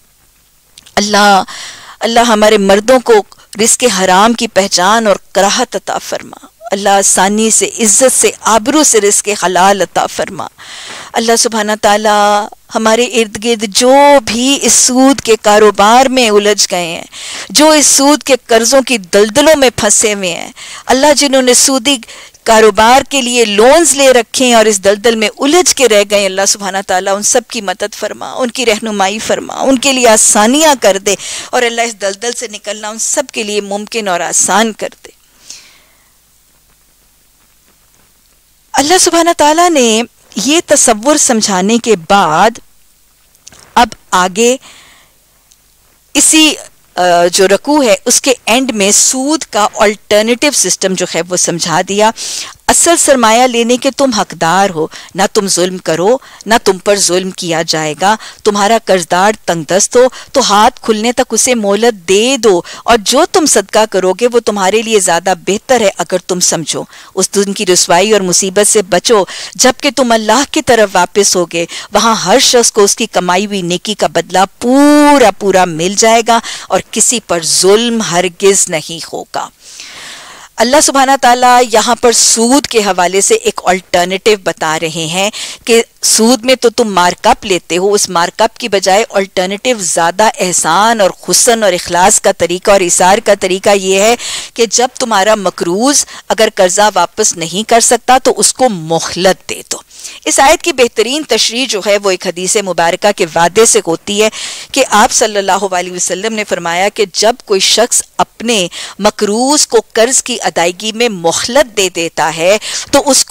A: اللہ ہمارے مردوں کو رزق حرام کی پہچان اور کراہت عطا فرما. اللہ آسانی سے, عزت سے, آبرو سے رزق حلال عطا فرما. اللہ سبحانہ تعالی ہمارے ارد گرد جو بھی اس سود کے کاروبار میں الجھ گئے ہیں, جو اس سود کے قرضوں کی دلدلوں میں پھنسے ہوئے ہیں, اللہ جنہوں نے سودی کاروبار کے لیے لونز لے رکھے ہیں اور اس دلدل میں الجھ کے رہ گئے, اللہ سبحانہ تعالیٰ ان سب کی مدد فرما, ان کی رہنمائی فرما, ان کے لیے آسانیاں کر دے, اور اللہ اس دلدل سے نکلنا ان سب کے لیے ممکن اور آسان کر دے. اللہ سبحانہ تعالیٰ نے یہ تصور سمجھانے کے بعد اب آگے اسی جو رکوع ہے اس کے اینڈ میں سود کا آلٹرنیٹیو سسٹم جو ہے وہ سمجھا دیا. اصل سرمایہ لینے کے تم حقدار ہو, نہ تم ظلم کرو نہ تم پر ظلم کیا جائے گا. تمہارا قرضدار تنگ دست ہو تو ہاتھ کھلنے تک اسے مہلت دے دو, اور جو تم صدقہ کرو گے وہ تمہارے لیے زیادہ بہتر ہے اگر تم سمجھو. اس دن کی رسوائی اور مصیبت سے بچو جب کہ تم اللہ کی طرف واپس ہوگے. وہاں ہر شخص کو اس کی کمائی ہوئی نیکی کا بدلہ پورا پورا مل جائے گا, اور کسی پر ظلم ہرگز نہیں ہوگا. اللہ سبحانہ تعالیٰ یہاں پر سود کے حوالے سے ایک آلٹرنیٹیو بتا رہے ہیں کہ سود میں تو تم مارک اپ لیتے ہو, اس مارک اپ کی بجائے آلٹرنیٹیو زیادہ احسان اور حسن اور اخلاص کا طریقہ اور ایثار کا طریقہ یہ ہے کہ جب تمہارا مقروض اگر قرضہ واپس نہیں کر سکتا تو اس کو مہلت دے دو. اس آیت کی بہترین تشریح جو ہے وہ ایک حدیث مبارکہ کے وعدے سے ہوتی ہے کہ آپ صلی اللہ علیہ وسلم نے فرمایا کہ جب کوئی شخص اپنے مقروض کو قرض کی ادائیگی میں مہلت دے دیتا ہے تو اس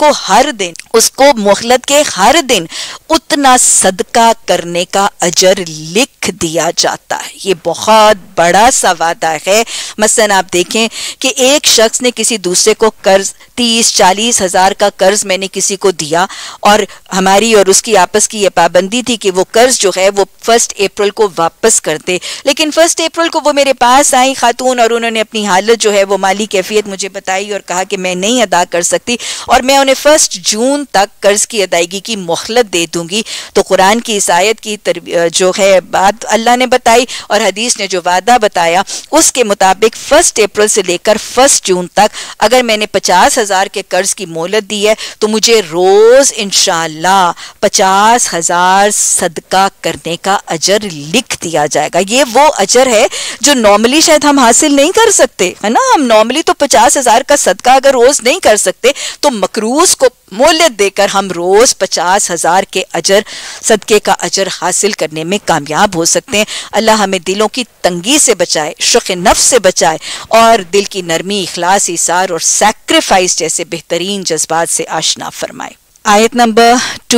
A: کو مہلت کے ہر دن اتنا صدقہ کرنے کا اجر لکھ دیا جاتا ہے. یہ بہت بڑا سا وعدہ ہے. مثلا آپ دیکھیں کہ ایک شخص نے کسی دوسرے کو قرض 30-40 ہزار کا قرض میں نے کسی کو دیا, اور ہماری اور اس کی آپس کی یہ پابندی تھی کہ وہ قرض جو ہے وہ 1 اپریل کو واپس کر دے. لیکن 1 اپریل کو وہ میرے پاس آئی خاتون, اور انہوں نے اپنی حالت جو ہے وہ مالی کیفیت مجھے بتائی اور کہا کہ میں نہیں ادا کر سکتی, اور میں انہیں 1 جون تک قرض کی ادائیگی کی مہلت دے دوں گی. تو قرآن کی اس آیت کی جو ہے بات اللہ نے بتائی اور حدیث نے جو وعدہ بتایا اس کے مطابق 1 اپریل سے لے کر 1 جون تک اگر میں نے 50,000 کے قرض کی مہلت دی ہے تو مجھے روز انشاءاللہ 50,000 صدقہ کرنے کا اجر لکھ دیا جائے گا. یہ وہ اجر ہے جو نارملی شاید ہم حاصل نہیں کر سکتے, ہے نا. ہم نارملی تو 50,000 کا صدقہ اگر روز نہیں کر سکتے تو مقروض کو مہلت دے کر ہم روز 50,000 کے اجر صدقے کا اجر حاصل کرنے میں کامیاب ہو سکتے ہیں۔ اللہ ہمیں دلوں کی تنگی سے بچائے، شق نفس سے بچائے، اور دل کی نرمی، اخلاص، ایثار اور سیکریفائس جیسے بہترین جذبات سے آشنا فرمائے۔ آیت نمبر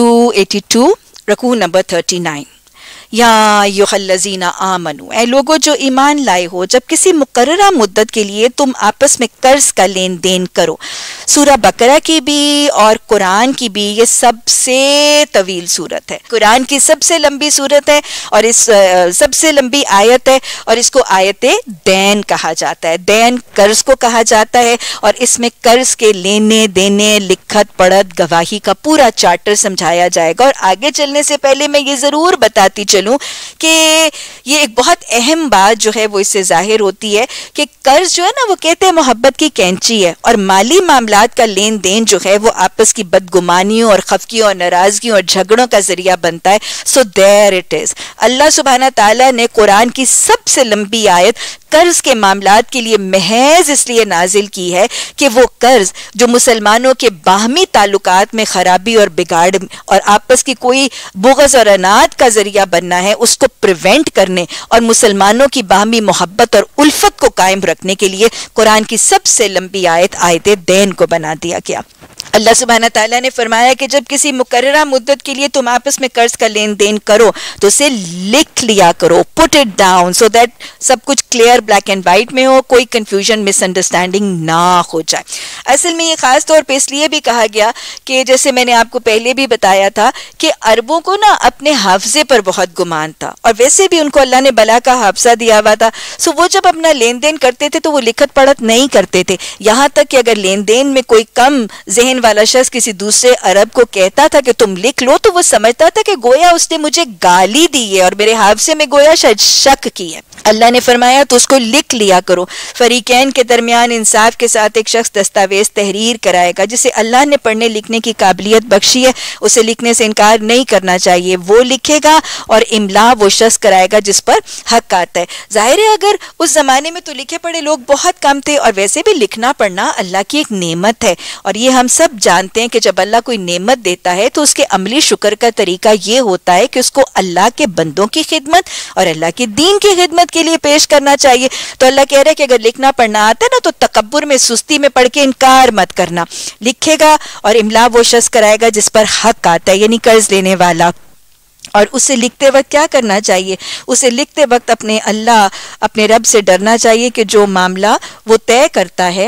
A: 282، رکوع نمبر 39۔ یا ایھا الذین آمنو، اے لوگو جو ایمان لائے ہو، جب کسی مقررہ مدت کے لیے تم آپس میں قرض کا لین دین کرو۔ سورہ بقرہ کی بھی اور قرآن کی بھی یہ سب سے طویل صورت ہے، قرآن کی سب سے لمبی صورت ہے اور اس سب سے لمبی آیت ہے، اور اس کو آیت دین کہا جاتا ہے۔ دین قرض کو کہا جاتا ہے، اور اس میں قرض کے لینے دینے، لکھت پڑھت، گواہی کا پورا چارٹر سمجھایا جائے گا۔ اور آگے چلنے سے پہلے میں یہ ضرور بتاتی چلوں کہ یہ ایک بہت اہم بات جو ہے وہ اس سے ظاہر ہوتی ہے کہ قرض جو ہے نا، وہ کہتے ہیں محبت کی کینچی ہے، اور مالی معاملات کا لین دین جو ہے وہ آپس کی بدگمانیوں اور خفگیوں اور ناراضگیوں اور جھگڑوں کا ذریعہ بنتا ہے۔ سو دیر اٹ از، اللہ سبحانہ تعالیٰ نے قرآن کی سب سے لمبی آیت قرض کے معاملات کے لیے محض اس لیے نازل کی ہے کہ وہ قرض جو مسلمانوں کے باہمی تعلقات میں خرابی اور بگاڑ اور آپس کی کوئی بغض اور عناد کا ذریعہ بننا ہے، اس کو پریونٹ کرنے اور مسلمانوں کی باہمی محبت اور الفت کو قائم رکھنے کے لیے قرآن کی سب سے لمبی آیت آیت دین کو بنا دیا گیا۔ اللہ سبحانہ تعالیٰ نے فرمایا کہ جب کسی مقررہ مدت کے لیے تم آپس میں قرض کا لین دین کرو تو اسے لکھ لیا کرو، put it down, so that سب کچھ کلیئر بلیک اینڈ وائٹ میں ہو، کوئی کنفیوژن مس انڈرسٹینڈنگ نہ ہو جائے۔ اصل میں یہ خاص طور پہ اس لیے بھی کہا گیا کہ جیسے میں نے آپ کو پہلے بھی بتایا تھا کہ عربوں کو نا اپنے حافظے پر بہت گمان تھا، اور ویسے بھی ان کو اللہ نے بلا کا حافظہ دیا ہوا تھا، سو وہ جب اپنا لین دین کرتے تھے تو وہ لکھت پڑھت نہیں کرتے تھے، یہاں تک کہ اگر لین دین میں کوئی کم ذہن والا شخص کسی دوسرے عرب کو کہتا تھا کہ تم لکھ لو تو وہ سمجھتا تھا کہ گویا اس نے مجھے گالی دی ہے اور میرے حافظے میں گویا شاید شک کی ہے۔ اللہ نے فرمایا تو اس کو لکھ لیا کرو۔ فریقین کے درمیان انصاف کے ساتھ ایک شخص دستاویز تحریر کرائے گا جسے اللہ نے پڑھنے لکھنے کی قابلیت بخشی ہے، اسے لکھنے سے انکار نہیں کرنا چاہیے، وہ لکھے گا اور املا وہ شخص کرائے گا جس پر حق آتا ہے۔ ظاہر ہے اگر اس زمانے میں تو لکھے پڑھے لوگ بہت کم تھے، اور ویسے بھی لکھنا پڑھنا اللہ کی ایک نعمت ہے، اور یہ ہم سب جانتے ہیں کہ جب اللہ کوئی نعمت دیتا ہے تو اس کے عملی شکر کا طریقہ یہ ہوتا ہے کہ اس کو اللہ کے بندوں کی خدمت اور اللہ کے دین کی خدمت کے لیے پیش کرنا چاہیے۔ تو اللہ کہہ رہا ہے کہ اگر لکھنا پڑھنا آتا ہے نا تو تکبر میں، سستی میں پڑھ کے انکار مت کرنا، لکھے گا اور املا وہ شخص کرائے گا جس پر حق آتا ہے، یعنی قرض لینے والا۔ اور اسے لکھتے وقت کیا کرنا چاہیے؟ اسے لکھتے وقت اپنے رب سے ڈرنا چاہیے کہ جو معاملہ وہ طے کرتا ہے،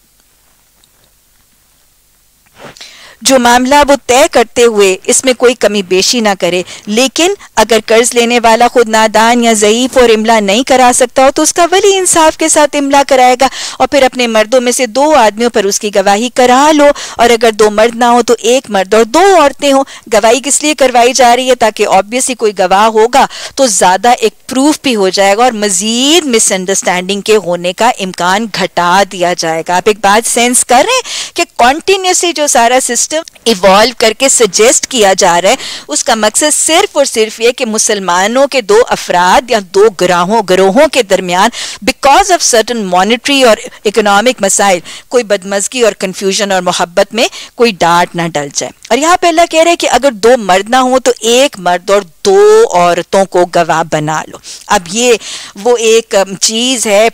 A: جو معاملہ وہ طے کرتے ہوئے اس میں کوئی کمی بیشی نہ کرے، لیکن اگر قرض لینے والا خود نادان یا ضعیف اور املا نہیں کرا سکتا ہو تو اس کا ولی انصاف کے ساتھ املا کرائے گا، اور پھر اپنے مردوں میں سے 2 آدمیوں پر اس کی گواہی کرا لو، اور اگر 2 مرد نہ ہو تو 1 مرد اور 2 عورتیں ہوں۔ گواہی کس لیے کروائی جا رہی ہے؟ تاکہ آبویسلی کوئی گواہ ہوگا تو زیادہ ایک پروف بھی ہو جائے گا اور مزید مس انڈرسٹینڈنگ کے ہونے کا امکان گھٹا دیا جائے گا۔ آپ ایک بات سینس کر رہے ہیں کہ کنٹینیوسلی جو سارا سسٹم ایوالو کر کے سجیسٹ کیا جا رہا ہے، اس کا مقصد صرف اور صرف یہ کہ مسلمانوں کے 2 افراد یا 2 گروہوں کے درمیان بیکاز آف سرٹن مانیٹری اور اکنامک مسائل کوئی بدمزگی اور کنفیوژن اور محبت میں کوئی ڈانٹ نہ ڈل جائے۔ اور یہاں پہ اللہ کہہ رہے ہیں کہ اگر 2 مرد نہ ہوں تو 1 مرد اور 2 عورتوں کو گواہ بنا لو۔ اب یہ وہ ایک چیز ہے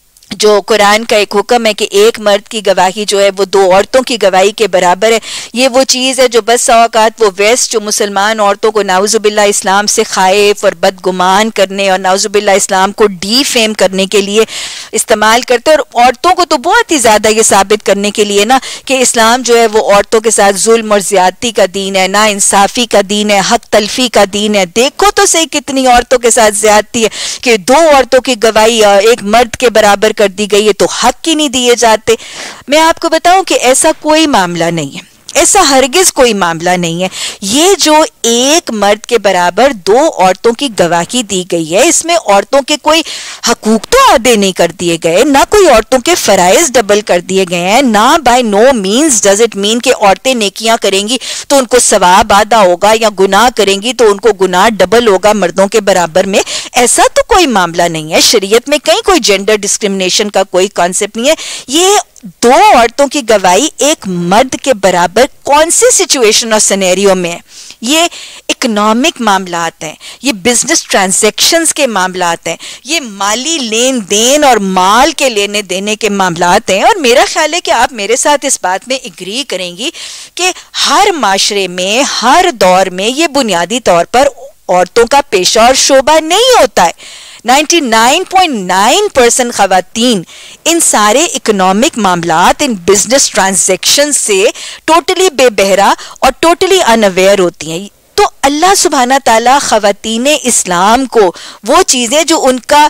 A: جو قرآن کا ایک حکم ہے کہ 1 مرد کی گواہی جو ہے وہ 2 عورتوں کی گواہی کے برابر ہے۔ یہ وہ چیز ہے جو بس اوقات وہ ویسٹ جو مسلمان عورتوں کو نعوذ باللہ اسلام سے خائف اور بدگمان کرنے اور نعوذ باللہ اسلام کو ڈی فیم کرنے کے لیے استعمال کرتے، اور عورتوں کو تو بہت ہی زیادہ یہ ثابت کرنے کے لیے نا کہ اسلام جو ہے وہ عورتوں کے ساتھ ظلم اور زیادتی کا دین ہے، نا انصافی کا دین ہے، حق تلفی کا دین ہے۔ دیکھو تو صحیح کتنی عورتوں کے ساتھ زیادتی ہے کہ 2 عورتوں کی گواہی 1 مرد کے برابر کر دی گئی ہے تو حق ہی نہیں دیے جاتے۔ میں آپ کو بتاؤں کہ ایسا کوئی معاملہ نہیں ہے، ایسا ہرگز کوئی معاملہ نہیں ہے۔ یہ جو 1 مرد کے برابر 2 عورتوں کی گواہی دی گئی ہے، اس میں عورتوں کے کوئی حقوق تو آدھے نہیں کر دیے گئے، نہ کوئی عورتوں کے فرائض ڈبل کر دیے گئے ہیں، نہ by no means does it mean کہ عورتیں نیکیاں کریں گی تو ان کو ثواب آدھا ہوگا، یا گناہ کریں گی تو ان کو گناہ ڈبل ہوگا مردوں کے برابر میں۔ ایسا تو کوئی معاملہ نہیں ہے، شریعت میں کہیں کوئی جینڈر ڈسکرمنیشن کا کوئی کانسیپٹ نہیں ہے۔ یہ 2 عورتوں کی گواہی 1 مرد کے برابر کون سی سچویشن اور سینیریو میں ہے؟ یہ اکنامک معاملات ہیں، یہ بزنس ٹرانزیکشنز کے معاملات ہیں، یہ مالی لین دین اور مال کے لینے دینے کے معاملات ہیں. اور میرا خیال ہے کہ آپ میرے ساتھ اس بات میں اگری کریں گی کہ ہر معاشرے میں ہر دور میں یہ بنیادی طور پر عورتوں کا پیشہ اور شعبہ نہیں ہوتا ہے. 99.9% خواتین ان سارے اکنامک معاملات، ان بزنس ٹرانزیکشن سے ٹوٹلی بے بہرا اور ٹوٹلی انویئر ہوتی ہیں. تو اللہ سبحانہ تعالیٰ خواتین اسلام کو وہ چیزیں جو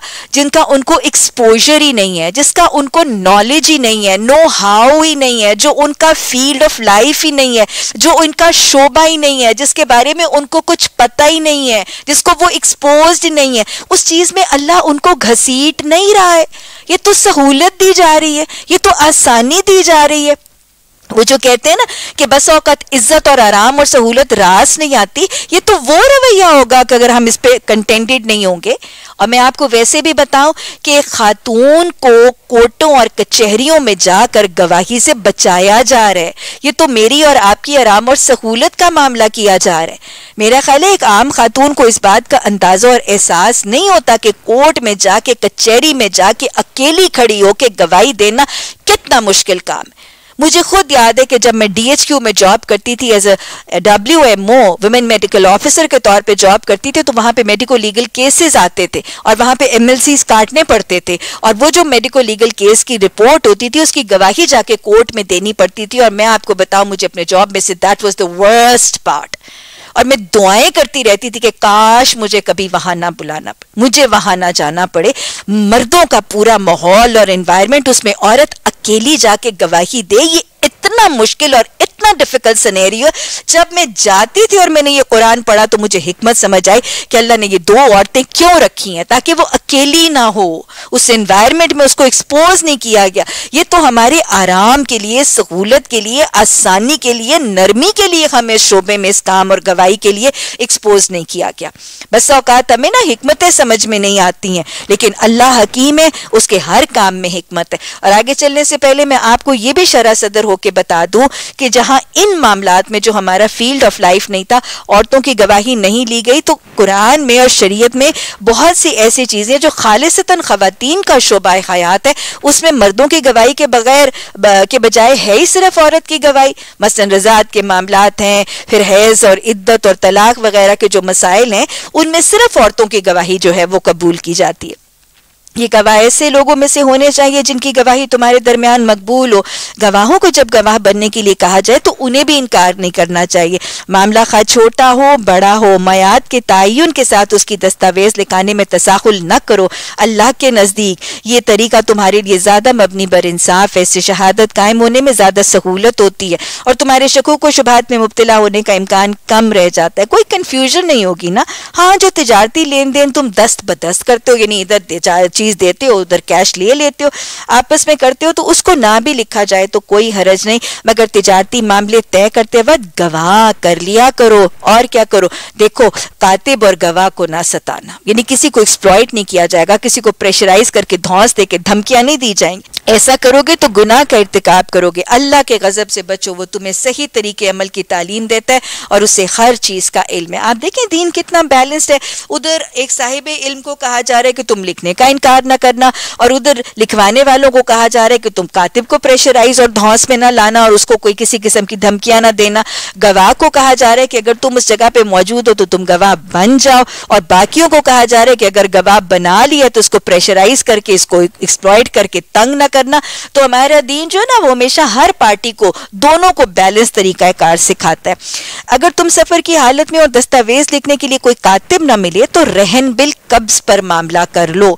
A: جن کا ان کو ایکسپوجر ہی نہیں ہے، جس کا ان کو نالج ہی نہیں ہے، نو ہاؤ ہی نہیں ہے، جو ان کا فیلڈ آف لائف ہی نہیں ہے، جو ان کا شعبہ ہی نہیں ہے، جس کے بارے میں ان کو کچھ پتہ ہی نہیں ہے، جس کو وہ ایکسپوزڈ نہیں ہے، اس چیز میں اللہ ان کو گھسیٹ نہیں رہا ہے. یہ تو سہولت دی جا رہی ہے، یہ تو آسانی دی جا رہی ہے. وہ جو کہتے ہیں نا کہ بس اوقات عزت اور آرام اور سہولت راس نہیں آتی، یہ تو وہ رویہ ہوگا کہ اگر ہم اس پہ کنٹینٹڈ نہیں ہوں گے. اور میں آپ کو ویسے بھی بتاؤں کہ خاتون کو کورٹوں اور کچہریوں میں جا کر گواہی سے بچایا جا رہا ہے. یہ تو میری اور آپ کی آرام اور سہولت کا معاملہ کیا جا رہا ہے. میرا خیال ہے ایک عام خاتون کو اس بات کا اندازہ اور احساس نہیں ہوتا کہ کورٹ میں جا کے، کچہری میں جا کے اکیلی کھڑی ہو کے گواہی دینا کتنا مشکل کام ہے. مجھے خود یاد ہے کہ جب میں ڈی ایچ کیو میں جاب کرتی تھی as a WMO women medical officer کے طور پہ جاب کرتی تھی، تو وہاں پہ میڈیکو لیگل کیسز آتے تھے اور وہاں پہ MLCs کاٹنے پڑتے تھے، اور وہ جو میڈیکو لیگل کیس کی رپورٹ ہوتی تھی اس کی گواہی جا کے کورٹ میں دینی پڑتی تھی. اور میں آپ کو بتاؤں مجھے اپنے جاب میں سے that was the worst part. اور میں دعائیں کرتی رہتی تھی کہ کاش مجھے کبھی وہاں نہ بلانا پڑے، مجھے وہاں نہ جانا پڑے. مردوں کا پورا ماحول اور انوائرمنٹ، اس میں عورت اکیلی جا کے گواہی دے، یہ اتنا مشکل اور اتنا ڈیفیکلٹ سینیریو. جب میں جاتی تھی اور میں نے یہ قرآن پڑھا تو مجھے حکمت سمجھ آئی کہ اللہ نے یہ دو عورتیں کیوں رکھی ہیں، تاکہ وہ اکیلی نہ ہو، اس انوائرمنٹ میں اس کو ایکسپوز نہیں کیا گیا. یہ تو ہمارے آرام کے لیے، سہولت کے لیے، آسانی کے لیے، نرمی کے لیے ہمیں اس شعبے میں اس کام اور گواہی کے لیے ایکسپوز نہیں کیا گیا. بس اوقات ہمیں نا حکمتیں سمجھ میں نہیں آتی ہیں، لیکن اللہ حکیم ہے، اس کے ہر کام میں حکمت ہے. اور آگے چلنے سے پہلے میں آپ کو یہ بھی شرح صدر ہو کے بتا دوں کہ جہاں ان معاملات میں جو ہمارا فیلڈ آف لائف نہیں تھا، عورتوں کی گواہی نہیں لی گئی، تو قرآن میں اور شریعت میں بہت سی ایسی چیزیں جو خالصتاً خواتین کا شعبہ حیات ہے، اس میں مردوں کی گواہی کے بغیر کے بجائے ہے ہی صرف عورت کی گواہی. مثلا رضاعت کے معاملات ہیں، پھر حیض اور عدت اور طلاق وغیرہ کے جو مسائل ہیں، ان میں صرف عورتوں کی گواہی جو ہے وہ قبول کی جاتی ہے. یہ گواہ ایسے لوگوں میں سے ہونے چاہیے جن کی گواہی تمہارے درمیان مقبول ہو. گواہوں کو جب گواہ بننے کے لیے کہا جائے تو انہیں بھی انکار نہیں کرنا چاہیے. معاملہ خواہ چھوٹا ہو بڑا ہو، میعاد کے تعین کے ساتھ اس کی دستاویز لکھانے میں تساہل نہ کرو. اللہ کے نزدیک یہ طریقہ تمہارے لیے زیادہ مبنی بر انصاف ہے. اس سے شہادت قائم ہونے میں زیادہ سہولت ہوتی ہے اور تمہارے شکوک و شبہات میں مبتلا ہونے کا امکان کم رہ جاتا ہے. کوئی کنفیوژن نہیں ہوگی نا. ہاں، جو تجارتی لین دین تم دست بدست کرتے ہو، یعنی ادھر چیز دیتے ہو ادھر کیش لے لیتے ہو، آپس میں کرتے ہو، تو اس کو نہ بھی لکھا جائے تو کوئی حرج نہیں، مگر تجارتی معاملے طے کرتے وقت گواہ کر لیا کرو. اور کیا کرو، دیکھو کاتب اور گواہ کو نہ ستانا، یعنی کسی کو ایکسپلائٹ نہیں کیا جائے گا، کسی کو پریشرائز کر کے دھونس دے کے دھمکیاں نہیں دی جائیں گی. ایسا کرو گے تو گناہ کا ارتکاب کرو گے. اللہ کے غضب سے بچو، وہ تمہیں صحیح طریقے عمل کی تعلیم دیتا ہے اور اسے ہر چیز کا علم ہے. آپ دیکھیں دین کتنا بیلنسڈ ہے. ادھر ایک صاحب علم کو کہا جا رہا ہے کہ تم لکھنے کا انکار نہ کرنا، اور ادھر لکھوانے والوں کو کہا جا رہا ہے کہ تم کاتب کو پریشرائز اور دھونس میں نہ لانا اور اس کو کوئی کسی قسم کی دھمکیاں نہ دینا. گواہ کو کہا جا رہا ہے کہ اگر تم اس جگہ پہ موجود ہو تو تم گواہ بن جاؤ، اور باقیوں کو کہا جا رہا ہے کہ اگر گواہ بنا لیا تو اس کو پریشرائز کر کے، اس کو ایکسپلائٹ کر کے تنگ نہ کرنا. تو ہمارا دین جو ہے نا وہ ہمیشہ ہر پارٹی کو، دونوں کو بیلنس طریقہ کار سکھاتا ہے. اگر تم سفر کی حالت میں اور دستاویز لکھنے کے لیے کوئی کاتب نہ ملے تو رہن بالقبض پر معاملہ کر لو.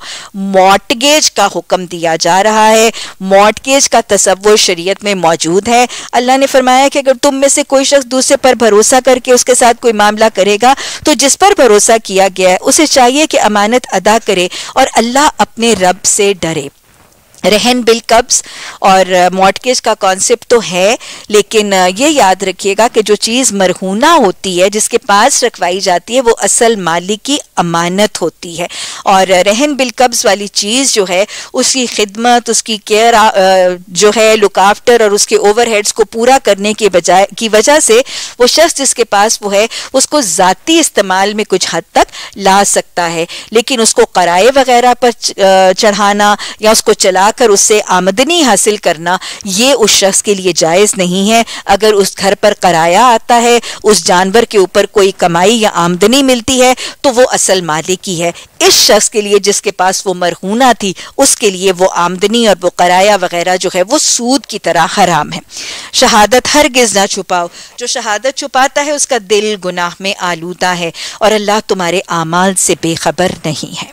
A: مارٹگیج کا حکم دیا جا رہا ہے. مارٹگیج کا تصور شریعت میں موجود ہے. اللہ نے فرمایا کہ اگر تم میں سے کوئی شخص دوسرے پر بھروسہ کر کے اس کے ساتھ کوئی معاملہ کرے گا تو جس پر بھروسہ کیا گیا ہے اسے چاہیے کہ امانت ادا کرے اور اللہ اپنے رب سے ڈرے. رہن بالقبض اور مارٹگیج کا کانسیپٹ تو ہے، لیکن یہ یاد رکھیے گا کہ جو چیز مرہونہ ہوتی ہے، جس کے پاس رکھوائی جاتی ہے، وہ اصل مالک کی امانت ہوتی ہے، اور رہن بالقبض والی چیز جو ہے اس کی خدمت، اس کی کیئر جو ہے، لک آفٹر اور اس کے اوور ہیڈز کو پورا کرنے کی وجہ سے وہ شخص جس کے پاس وہ ہے اس کو ذاتی استعمال میں کچھ حد تک لا سکتا ہے، لیکن اس کو کرائے وغیرہ پر چڑھانا یا اس کو چلا کر اس سے آمدنی حاصل کرنا یہ اس شخص کے لیے جائز نہیں ہے۔ اگر اس گھر پر کرایہ آتا ہے، اس جانور کے اوپر کوئی کمائی یا آمدنی ملتی ہے تو وہ اصل مالک ہی ہے۔ اس شخص کے لیے جس کے پاس وہ مرہونہ تھی، اس کے لیے وہ آمدنی اور وہ کرایہ وغیرہ جو ہے وہ سود کی طرح حرام ہے۔ شہادت ہرگز نہ چھپاؤ، جو شہادت چھپاتا ہے اس کا دل گناہ میں آلودہ ہے، اور اللہ تمہارے اعمال سے بے خبر نہیں ہے۔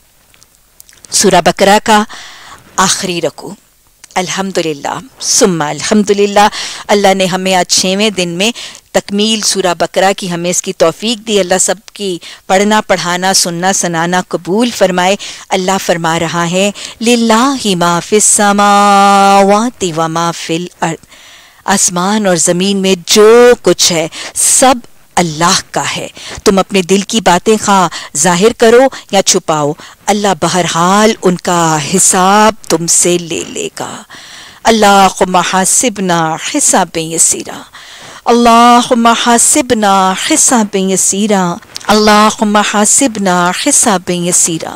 A: سورہ بقرہ کا آخری رکوع۔ الحمدللہ ثم الحمدللہ، اللہ نے ہمیں آج 6ویں دن میں تکمیل سورہ بقرہ کی ہمیں اس کی توفیق دی۔ اللہ سب کی پڑھنا، پڑھانا، سننا، سنانا قبول فرمائے۔ اللہ فرما رہا ہے للہ ما فی السماوات و ما فی الارض، آسمان اور زمین میں جو کچھ ہے سب اللہ کا ہے۔ تم اپنے دل کی باتیں خواہ ظاہر کرو یا چھپاؤ، اللہ بہرحال ان کا حساب تم سے لے لے گا۔ اللہم حاسبنا حسابا یسیرا، اللہم حاسبنا حسابا یسیرا، اللہم حاسبنا حسابا یسیرا۔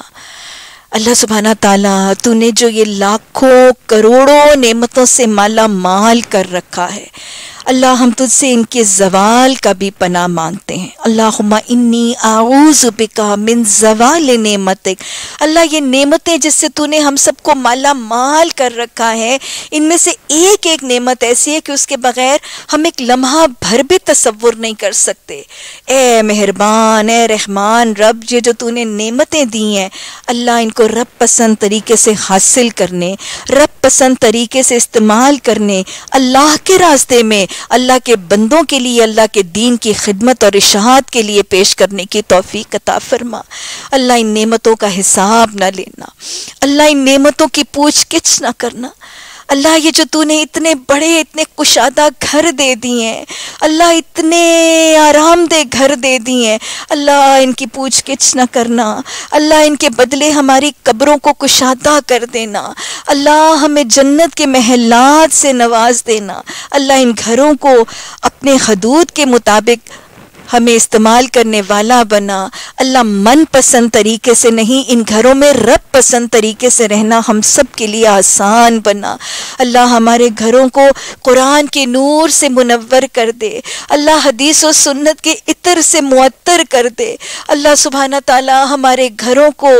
A: اللہ سبحانہ تعالیٰ، تو نے جو یہ لاکھوں کروڑوں نعمتوں سے مالا مال کر رکھا ہے، اللہ ہم تجھ سے ان کے زوال کا بھی پناہ مانگتے ہیں۔ اللہم انی اعوذ بکا من زوال نعمتک، اللہ یہ نعمتیں جس سے تو نے ہم سب کو مالا مال کر رکھا ہے، ان میں سے ایک ایک نعمت ایسی ہے کہ اس کے بغیر ہم ایک لمحہ بھر بھی تصور نہیں کر سکتے۔ اے مہربان، اے رحمان رب، یہ جو تو نے نعمتیں دی ہیں اللہ، ان کو رب پسند طریقے سے حاصل کرنے، رب پسند طریقے سے استعمال کرنے، اللہ کے راستے میں اللہ کے بندوں کے لیے، اللہ کے دین کی خدمت اور اشاعت کے لیے پیش کرنے کی توفیق عطا فرما۔ اللہ ان نعمتوں کا حساب نہ لینا، اللہ ان نعمتوں کی پوچھ گچھ نہ کرنا۔ اللہ یہ جو تو نے اتنے بڑے، اتنے کشادہ گھر دے دیے ہیں، اللہ اتنے آرام دہ گھر دے دیے ہیں، اللہ ان کی پوچھ گچھ نہ کرنا، اللہ ان کے بدلے ہماری قبروں کو کشادہ کر دینا، اللہ ہمیں جنت کے محلات سے نواز دینا، اللہ ان گھروں کو اپنے حدود کے مطابق ہمیں استعمال کرنے والا بنا، اللہ من پسند طریقے سے نہیں، ان گھروں میں رب پسند طریقے سے رہنا ہم سب کے لیے آسان بنا۔ اللہ ہمارے گھروں کو قرآن کے نور سے منور کر دے، اللہ حدیث و سنت کے عطر سے معطر کر دے، اللہ سبحانہ تعالی ہمارے گھروں کو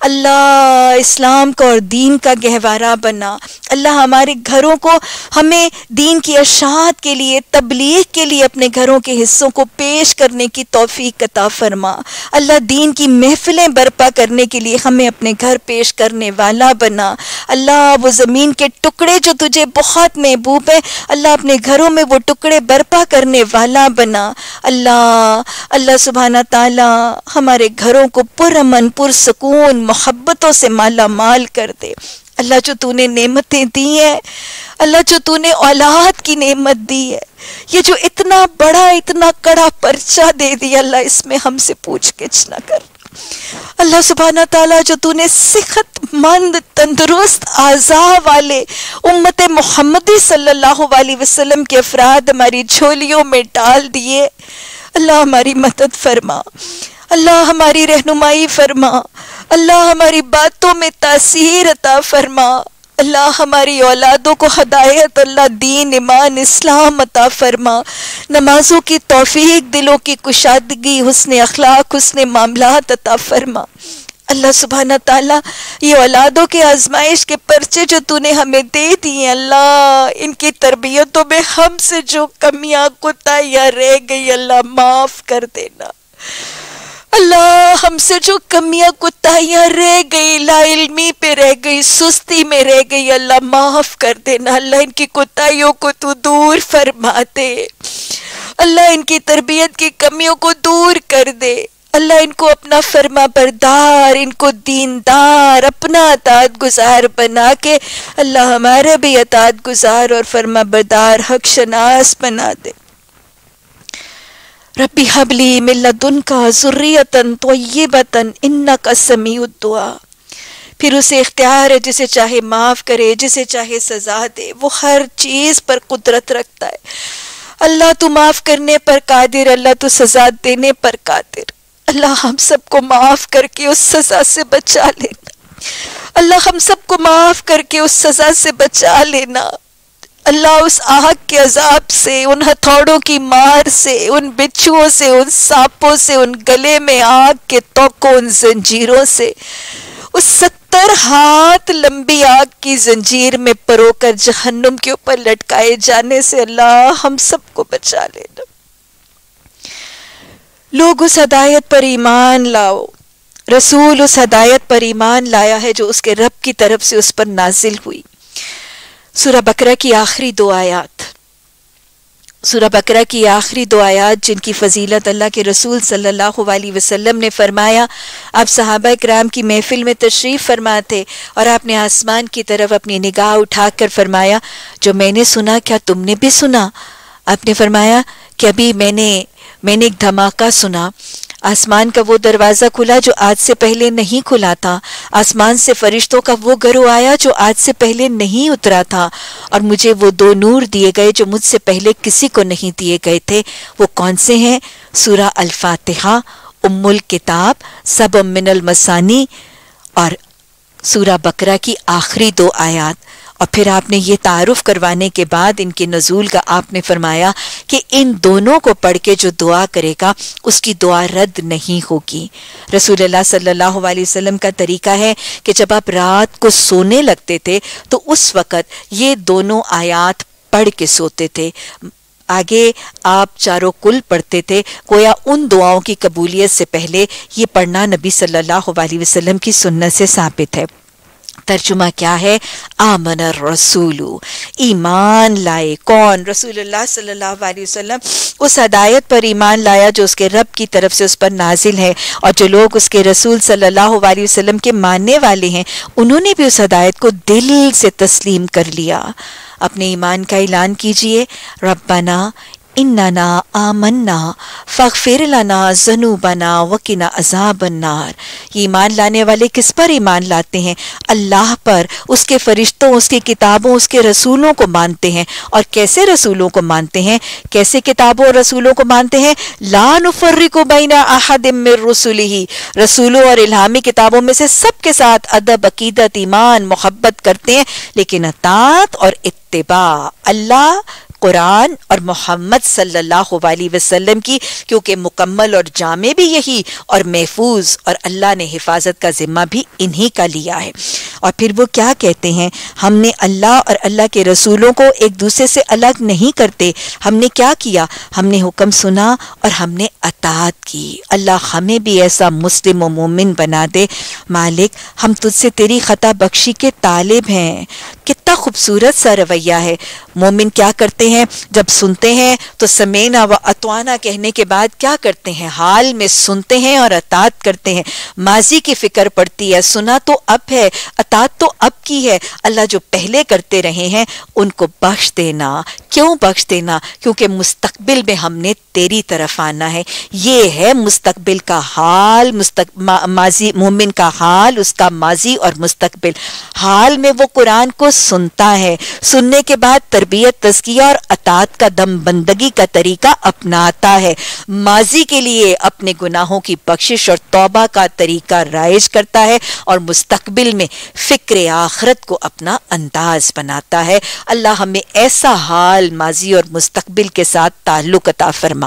A: اللہ اسلام کا اور دین کا گہوارہ بنا، اللہ ہمارے گھروں کو ہمیں دین کی اشاعت کے لیے، تبلیغ کے لیے اپنے گھروں کے حصوں کو پیش کرنے کی توفیق عطا فرما، اللہ دین کی محفلیں برپا کرنے کے لیے ہمیں اپنے گھر پیش کرنے والا بنا، اللہ وہ زمین کے ٹکڑے جو تجھے بہت محبوب ہیں اللہ اپنے گھروں میں وہ ٹکڑے برپا کرنے والا بنا، اللہ سبحانہ تعالی ہمارے گھروں کو پرامن، پرسکون، محبتوں سے مالا مال کر دے۔ اللہ جو تو نے نعمتیں دی ہیں، اللہ جو تو نے اولاد کی نعمت دی ہے، یہ جو اتنا بڑا، اتنا کڑا پرچہ دے دیا، اللہ اس میں ہم سے پوچھ گچھ نہ کر۔ اللہ سبحانہ تعالیٰ جو تو نے صحت مند، تندرست اعضاء والے امت محمدی صلی اللہ علیہ وسلم کے افراد ہماری جھولیوں میں ڈال دیے، اللہ ہماری مدد فرما، اللہ ہماری رہنمائی فرما، اللہ ہماری باتوں میں تاثیر عطا فرما، اللہ ہماری اولادوں کو ہدایت، اللہ دین، ایمان، اسلام عطا فرما، نمازوں کی توفیق، دلوں کی کشادگی، حسن اخلاق، حسن معاملات عطا فرما۔ اللہ سبحانہ تعالیٰ یہ اولادوں کے آزمائش کے پرچے جو تو نے ہمیں دے دیے، اللہ ان کی تربیتوں میں ہم سے جو کمیاں کوتاہیاں رہ گئی اللہ معاف کر دینا، اللہ ہم سے جو کمیاں کوتاہیاں رہ گئی، لا علمی پہ رہ گئی، سستی میں رہ گئی، اللہ معاف کر دینا، اللہ ان کی کوتاہیوں کو تو دور فرما دے، اللہ ان کی تربیت کی کمیوں کو دور کر دے، اللہ ان کو اپنا فرما بردار، ان کو دیندار، اپنا اطاعت گزار بنا کے اللہ ہمارا بھی اطاعت گزار اور فرما بردار حق شناس بنا دے۔ ربی حب لی من لدنک ذریۃ طیبۃ انک سمیع الدعاء۔ پھر اسے اختیار ہے، جسے چاہے معاف کرے، جسے چاہے سزا دے، وہ ہر چیز پر قدرت رکھتا ہے۔ اللہ تو معاف کرنے پر قادر، اللہ تو سزا دینے پر قادر۔ اللہ ہم سب کو معاف کر کے اس سزا سے بچا لینا، اللہ ہم سب کو معاف کر کے اس سزا سے بچا لینا۔ اللہ اس آگ کے عذاب سے، ان ہتھوڑوں کی مار سے، ان بچھوؤں سے، ان سانپوں سے، ان گلے میں آگ کے توقوں، ان زنجیروں سے، اس 70 ہاتھ لمبی آگ کی زنجیر میں پرو کر جہنم کے اوپر لٹکائے جانے سے اللہ ہم سب کو بچا لینا۔ لوگ اس ہدایت پر ایمان لاؤ، رسول اس ہدایت پر ایمان لایا ہے جو اس کے رب کی طرف سے اس پر نازل ہوئی۔ سورہ بقرہ کی آخری 2 آیات، سورہ بقرہ کی آخری 2 آیات جن کی فضیلت اللہ کے رسول صلی اللہ علیہ وسلم نے فرمایا۔ آپ صحابہ کرام کی محفل میں تشریف فرما تھے اور آپ نے آسمان کی طرف اپنی نگاہ اٹھا کر فرمایا، جو میں نے سنا کیا تم نے بھی سنا؟ آپ نے فرمایا کہ ابھی میں نے ایک دھماکہ سنا، آسمان کا وہ دروازہ کھلا جو آج سے پہلے نہیں کھلا تھا، آسمان سے فرشتوں کا وہ گروہ آیا جو آج سے پہلے نہیں اترا تھا، اور مجھے وہ 2 نور دیے گئے جو مجھ سے پہلے کسی کو نہیں دیے گئے تھے۔ وہ کون سے ہیں؟ سورہ الفاتحہ، ام الکتاب، سبع من المثانی، اور سورہ بقرہ کی آخری 2 آیات۔ اور پھر آپ نے یہ تعارف کروانے کے بعد ان کے نزول کا آپ نے فرمایا کہ ان دونوں کو پڑھ کے جو دعا کرے گا اس کی دعا رد نہیں ہوگی۔ رسول اللہ صلی اللہ علیہ وسلم کا طریقہ ہے کہ جب آپ رات کو سونے لگتے تھے تو اس وقت یہ دونوں آیات پڑھ کے سوتے تھے۔ آگے آپ چاروں کل پڑھتے تھے، گویا ان دعاؤں کی قبولیت سے پہلے یہ پڑھنا نبی صلی اللہ علیہ وسلم کی سنت سے ثابت ہے۔ ترجمہ کیا ہے؟ آمن الرسول، ایمان لائے کون؟ رسول اللہ صلی اللہ علیہ وسلم اس ہدایت پر ایمان لایا جو اس کے رب کی طرف سے اس پر نازل ہے، اور جو لوگ اس کے رسول صلی اللہ علیہ وسلم کے ماننے والے ہیں انہوں نے بھی اس ہدایت کو دل سے تسلیم کر لیا۔ اپنے ایمان کا اعلان کیجئے، ربنا اننا آمنا فاغفر لنا ذنوبنا وقنا عذاب النار۔ یہ ایمان لانے والے کس پر ایمان لاتے ہیں؟ اللہ پر، اس کے فرشتوں، اس کی کتابوں، اس کے رسولوں کو مانتے ہیں۔ اور کیسے رسولوں کو مانتے ہیں؟ کیسے کتابوں اور رسولوں کو مانتے ہیں؟ لا نفرق بین احد من رسلہ، رسولوں اور الہامی کتابوں میں سے سب کے ساتھ ادب، عقیدت، ایمان، محبت کرتے ہیں، لیکن اطاعت اور اتباع اللہ، قرآن اور محمد صلی اللہ علیہ وسلم کی، کیونکہ مکمل اور جامع بھی یہی اور محفوظ، اور اللہ نے حفاظت کا ذمہ بھی انہی کا لیا ہے۔ اور پھر وہ کیا کہتے ہیں؟ ہم نے اللہ اور اللہ کے رسولوں کو ایک دوسرے سے الگ نہیں کرتے۔ ہم نے کیا کیا؟ ہم نے حکم سنا اور ہم نے اطاعت کی۔ اللہ ہمیں بھی ایسا مسلم و مومن بنا دے۔ مالک، ہم تجھ سے تیری خطا بخشی کے طالب ہیں۔ کتنا خوبصورت سا رویہ ہے۔ مومن کیا کرتے ہیں؟ جب سنتے ہیں تو سمینا و اطوانا کہنے کے بعد کیا کرتے ہیں؟ حال میں سنتے ہیں اور اطاعت کرتے ہیں۔ ماضی کی فکر پڑتی ہے، سنا تو اب ہے، اطاعت تو اب کی ہے۔ اللہ جو پہلے کرتے رہے ہیں ان کو بخش دینا۔ کیوں بخش دینا؟ کیونکہ مستقبل میں ہم نے تیری طرف آنا ہے۔ یہ ہے مستقبل کا حال، ماضی مومن کا حال، اس کا ماضی اور مستقبل۔ حال میں وہ قرآن کو سنتا ہے، سننے کے بعد تربیت، تزکیہ اور اطاعت کا دم بندگی کا طریقہ اپناتا ہے۔ ماضی کے لیے اپنے گناہوں کی بخشش اور توبہ کا طریقہ رائج کرتا ہے، اور مستقبل میں فکر آخرت کو اپنا انداز بناتا ہے۔ اللہ ہمیں ایسا حال ماضی اور مستقبل کے ساتھ تعلق عطا فرما۔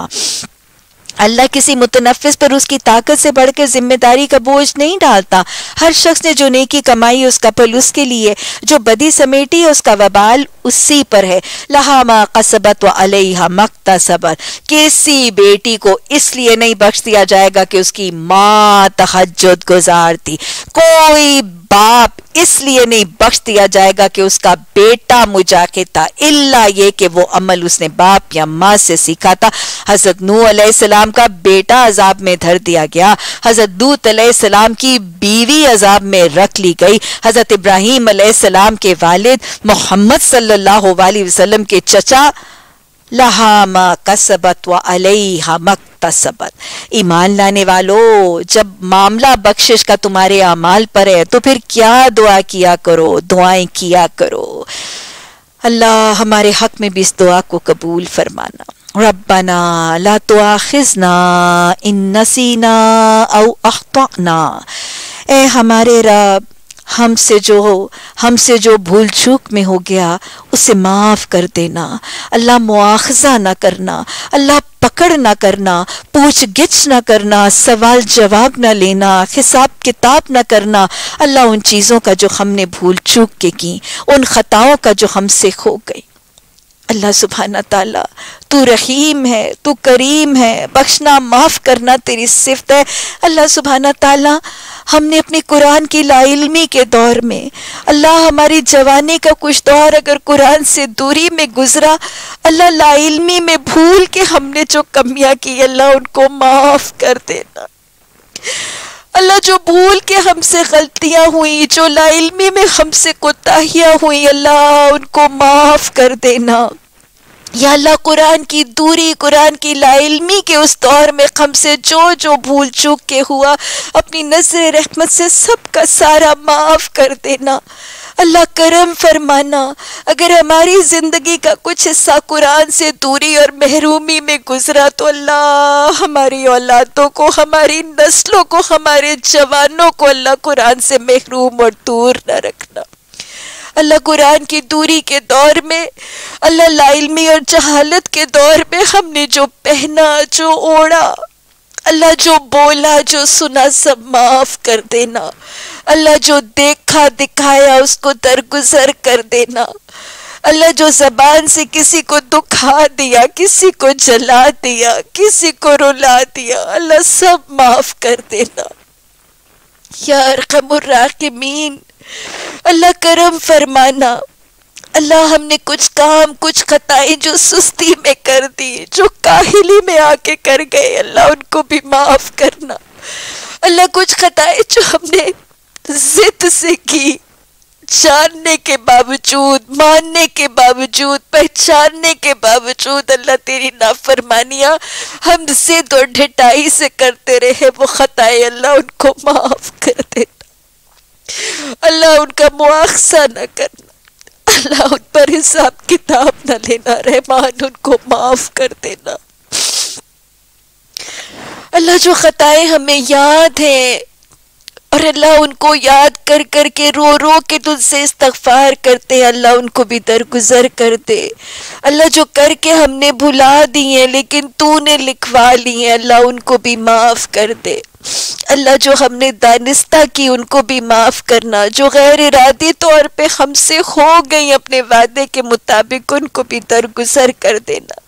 A: اللہ کسی متنفس پر اس کی طاقت سے بڑھ کر ذمہ داری کا بوجھ نہیں ڈالتا۔ ہر شخص نے جو نیکی کمائی اس کا پھل اس کے لیے، جو بدی سمیٹی اس کا وبال اسی پر ہے۔ لہا ما قصبت و علیہا ما اکتسبت۔ کسی بیٹی کو اس لیے نہیں بخش دیا جائے گا کہ اس کی ماں تہجد گزار تھی۔ کوئی باپ اس لیے نہیں بخش دیا جائے گا کہ اس کا بیٹا مجاہد تھا، الا یہ کہ وہ عمل اس نے باپ یا ماں سے سیکھا تھا۔ حضرت نوح علیہ السلام کا بیٹا عذاب میں دھر دیا گیا، حضرت لوط علیہ السلام کی بیوی عذاب میں رکھ لی گئی، حضرت ابراہیم علیہ السلام کے والد محمد صلی اللہ علیہ وسلم کے چچا لہا ما کسبت و علیہا مکتسبت۔ ایمان لانے والو، جب معاملہ بخشش کا تمہارے اعمال پر ہے تو پھر کیا دعا کیا کرو، دعائیں کیا کرو۔ اللہ ہمارے حق میں بھی اس دعا کو قبول فرمانا۔ ربنا لا تؤاخذنا ان نسینا او اخطأنا، اے ہمارے رب ہم سے جو بھول چوک میں ہو گیا اسے معاف کر دینا۔ اللہ مواخذہ نہ کرنا، اللہ پکڑ نہ کرنا، پوچھ گچھ نہ کرنا، سوال جواب نہ لینا، حساب کتاب نہ کرنا۔ اللہ ان چیزوں کا جو ہم نے بھول چوک کے کی، ان خطاؤں کا جو ہم سے ہو گئی۔ اللہ سبحانہ تعالیٰ تو رحیم ہے، تو کریم ہے، بخشنا معاف کرنا تیری صفت ہے۔ اللہ سبحانہ تعالیٰ ہم نے اپنے قرآن کی لا علمی کے دور میں، اللہ ہماری جوانی کا کچھ دور اگر قرآن سے دوری میں گزرا، اللہ لا علمی میں بھول کے ہم نے جو کمیاں کی اللہ ان کو معاف کر دینا۔ اللہ جو بھول کے ہم سے غلطیاں ہوئی، جو لا علمی میں ہم سے کوتاہیاں ہوئی، اللہ ان کو معاف کر دینا۔ یا اللہ قرآن کی دوری، قرآن کی لا علمی کے اس دور میں ہم سے جو بھول چوک کے ہوا، اپنی نظر رحمت سے سب کا سارا معاف کر دینا۔ اللہ کرم فرمانا، اگر ہماری زندگی کا کچھ حصہ قرآن سے دوری اور محرومی میں گزرا تو اللہ ہماری اولادوں کو، ہماری نسلوں کو، ہمارے جوانوں کو اللہ قرآن سے محروم اور دور نہ رکھنا۔ اللہ قرآن کی دوری کے دور میں، اللہ لا علمی اور جہالت کے دور میں ہم نے جو پہنا، جو اوڑھا، اللہ جو بولا، جو سنا، سب معاف کر دینا۔ اللہ جو دیکھا دکھایا اس کو درگزر کر دینا۔ اللہ جو زبان سے کسی کو دکھا دیا، کسی کو جلا دیا، کسی کو رلا دیا، اللہ سب معاف کر دینا۔ یا ارحم الراحمین، اللہ کرم فرمانا۔ اللہ ہم نے کچھ کام، کچھ خطائیں جو سستی میں کر دی، جو کاہلی میں آ کے کر گئے، اللہ ان کو بھی معاف کرنا۔ اللہ کچھ خطائیں جو ہم نے ضد سے کی، جاننے کے باوجود، ماننے کے باوجود، پہچاننے کے باوجود، اللہ تیری نافرمانیاں ہم ضد اور ڈھٹائی سے کرتے رہے، وہ خطائیں اللہ ان کو معاف کر دینا۔ اللہ ان کا مواخذہ نہ کرنا، اللہ ان پر حساب کتاب نہ لینا، رحمان ان کو معاف کر دینا۔ اللہ جو خطائیں ہمیں یاد ہیں اور اللہ ان کو یاد کر کر کے رو رو کے تجھ سے استغفار کرتے ہیں، اللہ ان کو بھی درگزر کر دے۔ اللہ جو کر کے ہم نے بھلا دی ہیں لیکن تو نے لکھوا لی ہیں، اللہ ان کو بھی معاف کر دے۔ اللہ جو ہم نے دانستہ کی ان کو بھی معاف کرنا، جو غیر ارادی طور پہ ہم سے ہو گئی اپنے وعدے کے مطابق ان کو بھی درگزر کر دینا۔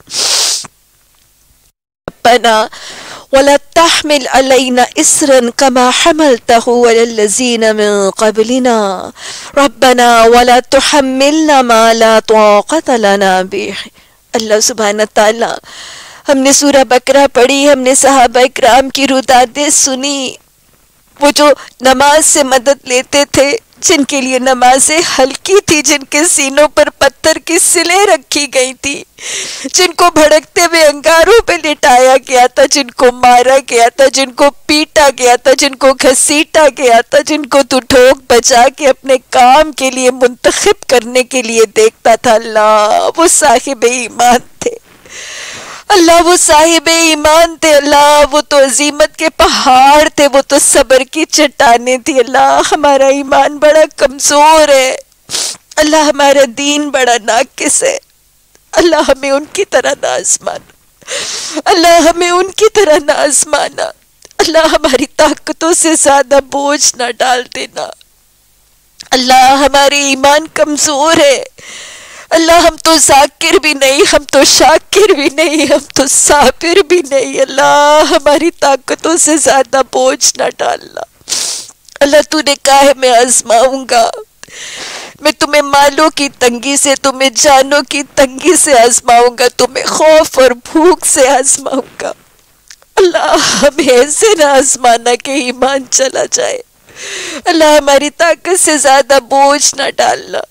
A: ربنا ولا تحمل علينا إصرا كما حملته على الذين من قبلنا ربنا ولا تحملنا ما لا طاقة لنا به۔ اللہ سبحانہ تعالی، ہم نے سورہ بقرہ پڑھی، ہم نے صحابہ اکرام کی رودادیں سنی، وہ جو نماز سے مدد لیتے تھے، جن کے لیے نمازیں ہلکی تھی، جن کے سینوں پر پتھر کی سلیں رکھی گئی تھی، جن کو بھڑکتے ہوئے انگاروں پہ لٹایا گیا تھا، جن کو مارا گیا تھا، جن کو پیٹا گیا تھا، جن کو گھسیٹا گیا تھا، جن کو تو ٹھوک بجا کے اپنے کام کے لیے منتخب کرنے کے لیے دیکھتا تھا، اللہ وہ صاحب ایمان تھے، اللہ وہ صاحب ایمان تھے، اللہ وہ تو عظیمت کے پہاڑ تھے، وہ تو صبر کی چٹانیں تھی۔ اللہ ہمارا ایمان بڑا کمزور ہے، اللہ ہمارا دین بڑا ناقص ہے، اللہ ہمیں ان کی طرح نہ آزمانا، اللہ ہمیں ان کی طرح نہ آزمانا، اللہ ہماری طاقتوں سے زیادہ بوجھ نہ ڈال دینا۔ اللہ ہمارے ایمان کمزور ہے، اللہ ہم تو ذاکر بھی نہیں، ہم تو شاکر بھی نہیں، ہم تو صابر بھی نہیں، اللہ ہماری طاقتوں سے زیادہ بوجھ نہ ڈالنا۔ اللہ تو نے کہا ہے میں آزماؤں گا، میں تمہیں مالوں کی تنگی سے، تمہیں جانوں کی تنگی سے آزماؤں گا، تمہیں خوف اور بھوک سے آزماؤں گا۔ اللہ ہمیں ایسے نہ آزمانا کہ ایمان چلا جائے، اللہ ہماری طاقت سے زیادہ بوجھ نہ ڈالنا۔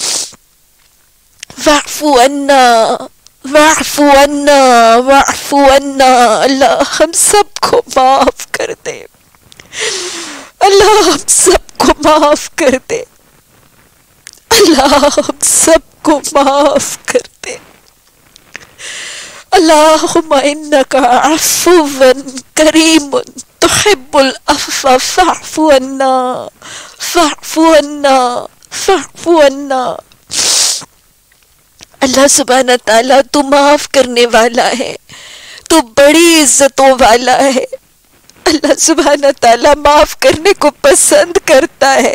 A: واعفو عنا واعفو عنا واعفو عنا، اللہ ہم سب کو معاف کر دے، اللہ ہم سب کو معاف کر دے، اللہ ہم سب کو معاف کر دے۔ اللہم انک عفو کریم تحب العفو فاعف عنا فاعف عنا فاعف عنا۔ اللہ سبحانہ تعالیٰ تو معاف کرنے والا ہے، تو بڑی عزتوں والا ہے۔ اللہ سبحانہ تعالیٰ معاف کرنے کو پسند کرتا ہے۔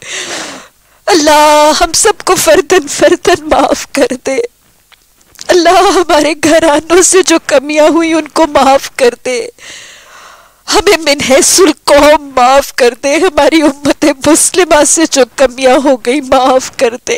A: اللہ ہم سب کو فردن فردن معاف کر دے، اللہ ہمارے گھرانوں سے جو کمیاں ہوئی ان کو معاف کر دے، ہمیں من حیث القوم معاف کر دے، ہماری امت مسلمہ سے جو کمیاں ہو گئی معاف کر دے۔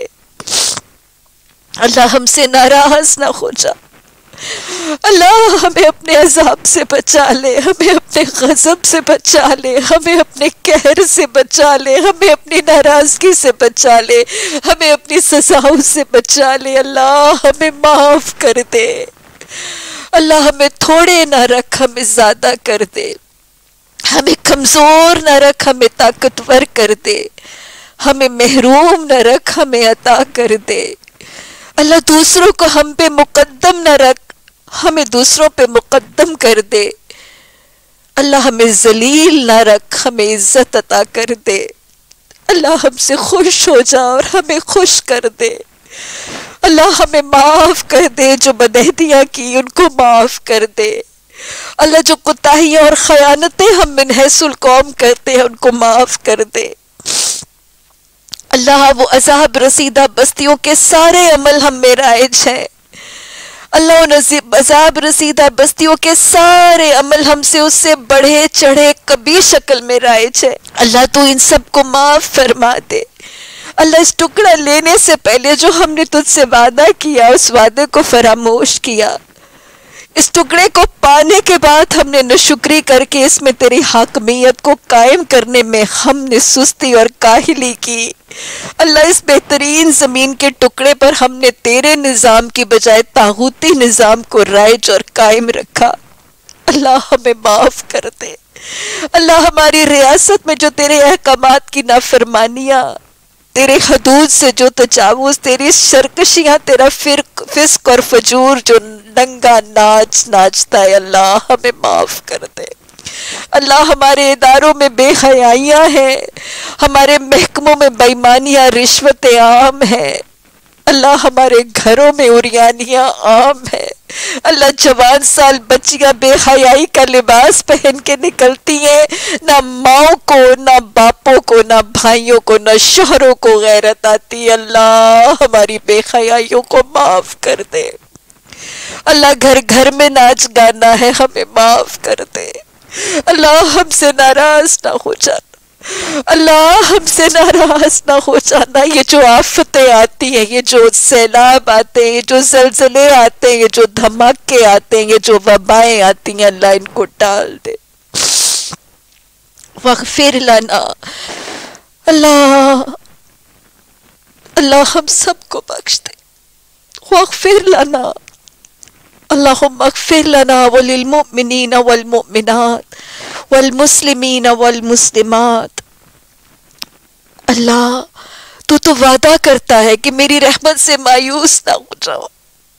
A: اللہ ہم سے ناراض نہ ہو جا، اللہ ہمیں اپنے عذاب سے بچا لے، ہمیں اپنے غضب سے بچا لے، ہمیں اپنے قہر سے بچا لے، ہمیں اپنی ناراضگی سے بچا لے، ہمیں اپنی سزاؤں سے بچا لے۔ اللہ ہمیں معاف کر دے، اللہ ہمیں تھوڑے نہ رکھ، ہمیں زیادہ کر دے، ہمیں کمزور نہ رکھ، ہمیں طاقتور کر دے، ہمیں محروم نہ رکھ، ہمیں عطا کر دے۔ اللہ دوسروں کو ہم پہ مقدم نہ رکھ، ہمیں دوسروں پہ مقدم کر دے۔ اللہ ہمیں ذلیل نہ رکھ، ہمیں عزت عطا کر دے۔ اللہ ہم سے خوش ہو جا اور ہمیں خوش کر دے۔ اللہ ہمیں معاف کر دے، جو بدعہدیاں کی ان کو معاف کر دے۔ اللہ جو کوتاہیاں اور خیانتیں ہم من حیث القوم کرتے ہیں ان کو معاف کر دے۔ اللہ وہ عذاب رسیدہ بستیوں کے سارے عمل ہم میں رائج ہیں، اللہ ان عذاب رسیدہ بستیوں کے سارے عمل ہم سے اس سے بڑھے چڑھے کبھی شکل میں رائج ہے۔ اللہ تو ان سب کو معاف فرما دے۔ اللہ اس ٹکڑا لینے سے پہلے جو ہم نے تجھ سے وعدہ کیا اس وعدے کو فراموش کیا، اس ٹکڑے کو پانے کے بعد ہم نے ناشکری کر کے اس میں تیری حاکمیت کو قائم کرنے میں ہم نے سستی اور کاہلی کی۔ اللہ اس بہترین زمین کے ٹکڑے پر ہم نے تیرے نظام کی بجائے طاغوتی نظام کو رائج اور قائم رکھا۔ اللہ ہمیں معاف کر دے۔ اللہ ہماری ریاست میں جو تیرے احکامات کی نافرمانیاں، تیرے حدود سے جو تجاوز، تیری سرکشیاں، تیرا فسق اور فجور جو ننگا ناچ ناچتا ہے، اللہ ہمیں معاف کر دے۔ اللہ ہمارے اداروں میں بے حیائیاں ہیں، ہمارے محکموں میں بے ایمانیاں رشوتیں عام ہیں، اللہ ہمارے گھروں میں عریانیاں عام ہیں۔ اللہ جوان سال بچیاں بے حیائی کا لباس پہن کے نکلتی ہیں، نہ ماؤں کو، نہ باپوں کو، نہ بھائیوں کو، نہ شوہروں کو غیرت آتی۔ اللہ ہماری بے حیائیوں کو معاف کر دے۔ اللہ گھر گھر میں ناچ گانا ہے، ہمیں معاف کر دے۔ اللہ ہم سے ناراض نہ ہو جانا، اللہ ہم سے ناراض نہ ہو جانا۔ یہ جو آفتیں آتی ہیں، یہ جو سیلاب آتے ہیں، یہ جو زلزلے آتے ہیں، یہ جو دھماکے آتے ہیں، یہ جو وبائیں آتی ہیں، اللہ ان کو ڈال دے۔ واغفر لنا، اللہ ہم سب کو بخش دے۔ واغفر لنا، اللہم اغفر لنا وللمؤمنین والمؤمنات والمسلمین والمسلمات۔ اللہ تو وعدہ کرتا ہے کہ میری رحمت سے مایوس نہ ہو جاؤ۔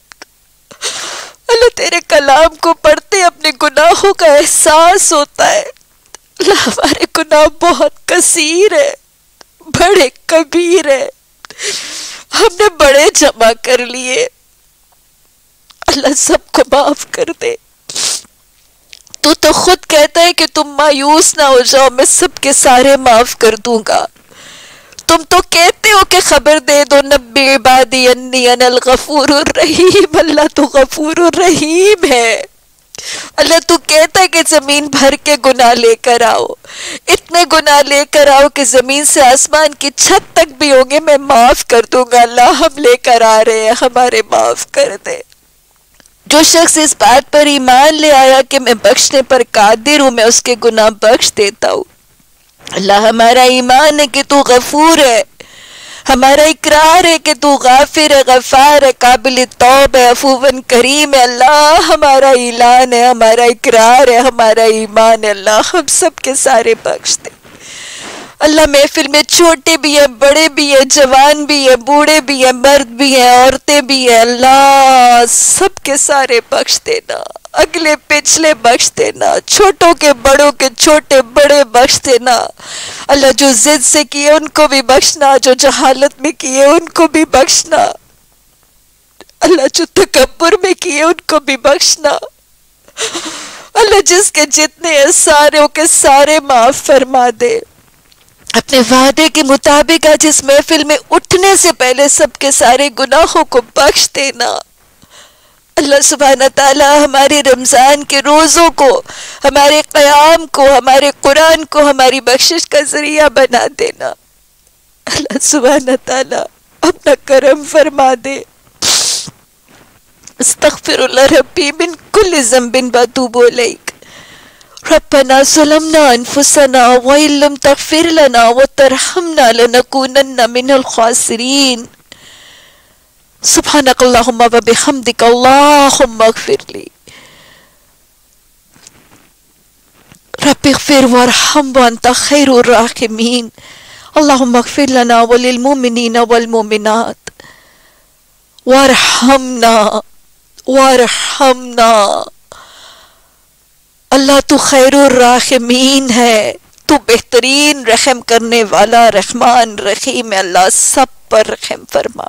A: اللہ تیرے کلام کو پڑھتے اپنے گناہوں کا احساس ہوتا ہے۔ اللہ ہمارے گناہ بہت کثیر ہے، بڑے کبیر ہے، ہم نے بڑے جمع کر لیے۔ اللہ سب کو معاف کر دے۔ تو خود کہتا ہے کہ تم مایوس نہ ہو جاؤ، میں سب کے سارے معاف کر دوں گا۔ تم تو کہتے ہو کہ خبر دے دو، نبی عبادی انی انا الغفور الرحیم۔ اللہ تو غفور الرحیم ہے، اللہ تو کہتا ہے کہ زمین بھر کے گناہ لے کر آؤ، اتنے گناہ لے کر آؤ کہ زمین سے آسمان کی چھت تک بھی ہوں گے میں معاف کر دوں گا۔ اللہ ہم لے کر آ رہے ہیں، ہمارے معاف کر دے۔ جو شخص اس بات پر ایمان لے آیا کہ میں بخشنے پر قادر ہوں، میں اس کے گناہ بخش دیتا ہوں۔ اللہ ہمارا ایمان ہے کہ تو غفور ہے، ہمارا اقرار ہے کہ تو غافر ہے، غفار ہے، قابل توب ہے، عفوً کریم ہے۔ اللہ ہمارا اعلان ہے، ہمارا اقرار ہے، ہمارا ایمان ہے، اللہ ہم سب کے سارے بخش دے۔ اللہ محفل میں چھوٹے بھی ہیں، بڑے بھی ہیں، جوان بھی ہیں، بوڑھے بھی ہیں، مرد بھی ہیں، عورتیں بھی ہیں، اللہ سب کے سارے بخش دینا، اگلے پچھلے بخش دینا، چھوٹوں کے بڑوں کے چھوٹے بڑے بخش دینا۔ اللہ جو ضد سے کیے ان کو بھی بخشنا، جو جہالت میں کیے ان کو بھی بخشنا، اللہ جو تکبر میں کیے ان کو بھی بخشنا۔ اللہ جس کے جتنے ہیں ساروں کے سارے معاف فرما دے۔ اپنے وعدے کے مطابق آج اس محفل میں اٹھنے سے پہلے سب کے سارے گناہوں کو بخش دینا۔ اللہ سبحانہ تعالیٰ ہمارے رمضان کے روزوں کو، ہمارے قیام کو، ہمارے قرآن کو ہماری بخشش کا ذریعہ بنا دینا۔ اللہ سبحانہ تعالیٰ اپنا کرم فرما دے۔ استغفر اللہ ربی من کل ذنب واتوب الیک۔ ربنا ظلمنا انفسنا وان لم تغفر لنا وترحمنا لنكونن من الخاسرین۔ سبحانک اللہم وبحمدک اللہم اغفر لی۔ رب اغفر وارحم وانت خیر الراحمین۔ اللہم اغفر لنا وللمؤمنین والمؤمنات وارحمنا وارحمنا۔ اللہ تو خیر الراحمین ہے، تو بہترین رحم کرنے والا رحمان رحیم ہے، اللہ سب پر رحم فرما۔